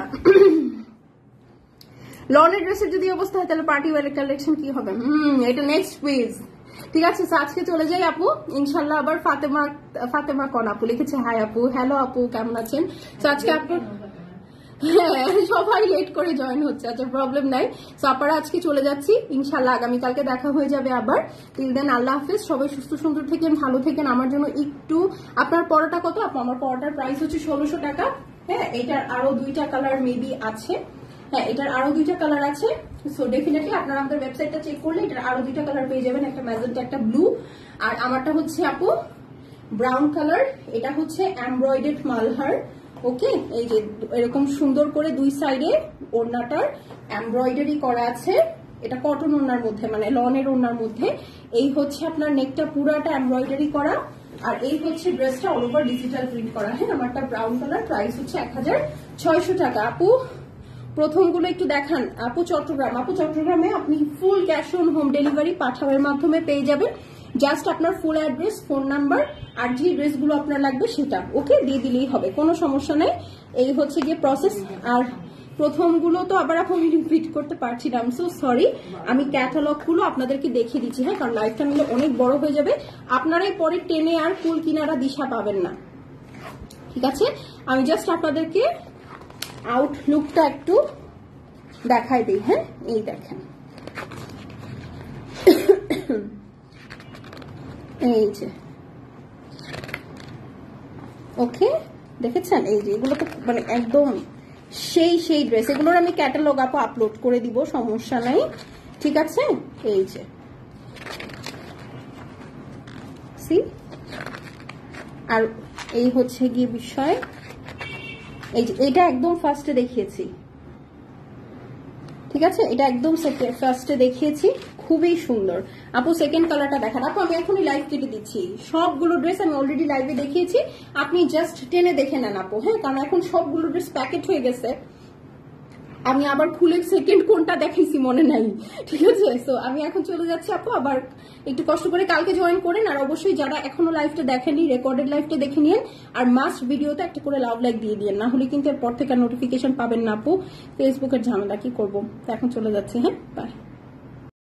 লনের ড্রেসের যদি অবস্থা হয় তাহলে পার্টি ওয়্যার কালেকশন কি হবে। এটা নেক্সট কুইজ। ঠিক আছে, আজকে চলে যাই আপু ইনশাল্লাহ। আবার ফাতেমা কন আপু লিখেছে হাই আপু, হ্যালো আপু কেমন আছেন। তো আজকে আপু হ্যাঁ সবাই লেট করে জয়েন হচ্ছে, আচ্ছা প্রবলেম নাই। তো আপনারা আজকে চলে যাচ্ছি ইনশাল্লাহ, আগামীকালকে দেখা হয়ে যাবে আবার। টিল দেন আল্লাহ হাফেজ, সবাই সুস্থ সুন্দর থেকেন, ভালো থেকেন। আমার জন্য একটু আপনার পড়াটা কত আপু? আমার পড়াটার প্রাইস হচ্ছে 1600 টাকা। হ্যাঁ, এটার আরো দুইটা কালার মেবি আছে। হ্যাঁ, এটার আরো দুইটা কালার আছে। সো ডেফিনেটলি আপনারা আমাদের ওয়েবসাইটটা চেক করলে এটার আরো দুইটা কালার পেয়ে যাবেন, একটা ম্যাজেন্টা একটা ব্লু। আর আমারটা হচ্ছে আপু ব্রাউন কালার, এটা হচ্ছে এমব্রয়ডার্ড মালহার। ওকে, এই যে এরকম সুন্দর করে দুই সাইডে ওড়নাটার এমব্রয়ডারি করা আছে। এটা কটন ওড়নার মধ্যে, মানে লনের ওড়নার মধ্যে। এই হচ্ছে আপনার নেকটা পুরাটা এমব্রয়ডারি করা, আর এই হচ্ছে ড্রেসটা অল ওভার ডিজিটাল প্রিন্ট করা। হ্যাঁ, আমারটা ব্রাউন কালার, প্রাইস হচ্ছে 1600 টাকা। আপু প্রথমগুলো একটু দেখান। আপু চট্টগ্রামে আপনি full cash on home delivery পাঠানোর মাধ্যমে পেয়ে যাবেন। জাস্ট আপনার ফুল অ্যাড্রেস, ফোন নাম্বার আর যে ড্রেসগুলো আপনার লাগবে সেটা ওকে দিয়ে দিলেই হবে, কোনো সমস্যা নেই। এই হচ্ছে গিয়ে প্রসেস। আর প্রথমগুলো তো আবার এখন রিপিট করতে পারছি না, সো সরি। আমি ক্যাটালগুলো আপনাদেরকে দেখিয়ে দিচ্ছি। হ্যাঁ, কারণ লাইফটা নিলে অনেক বড় হয়ে যাবে, আপনারাই পরে টেনে আর ফুল কিনারা দিশা পাবেন না। ঠিক আছে, আমি জাস্ট আপনাদেরকে আউটলুকটা একটু দেখাই দিই। হ্যাঁ, এই দেখেন, এই যে ওকে দেখেছেন, এই যে এগুলো তো মানে একদম সেই ড্রেস। এগুলোর আমি ক্যাটালগ আপু আপলোড করে দিব, সমস্যা নাই। ঠিক আছে, এই যে সি, আর এই হচ্ছে গিয়ে বিষয়। এই যে এটা একদম ফার্স্টে দেখিয়েছি, ঠিক আছে, এটা একদম ফার্স্টে দেখিয়েছি, খুবই সুন্দর। আপু সেকেন্ড কালারটা দেখান। আপু আমি এখনই লাইভ কেটে দিচ্ছি, সবগুলো ড্রেস আমি অলরেডি লাইভে দেখিয়েছি, আপনি জাস্ট টেনে দেখে নেন আপু। হ্যাঁ, কারণ এখন সবগুলো ড্রেস প্যাকেট হয়ে গেছে, আমি আবার খুলে সেকেন্ড কোনটা দেখাইছি মনে নাই। ঠিক আছে, সো আমি এখন চলে যাচ্ছি আপু। আবার একটু কষ্ট করে কালকে জয়েন করেন, আর অবশ্যই যারা এখনো লাইভটা দেখেনি রেকর্ডেড লাইভটা দেখে নিন, আর মাস্ট ভিডিওতে একটা করে লাভ লাইক দিয়ে দিন, না হলে কিন্তু এরপর থেকে নোটিফিকেশন পাবেন না আপু। ফেসবুকের ঝামেলা কি করবো। তো এখন চলে যাচ্ছি। হ্যাঁ, বাই।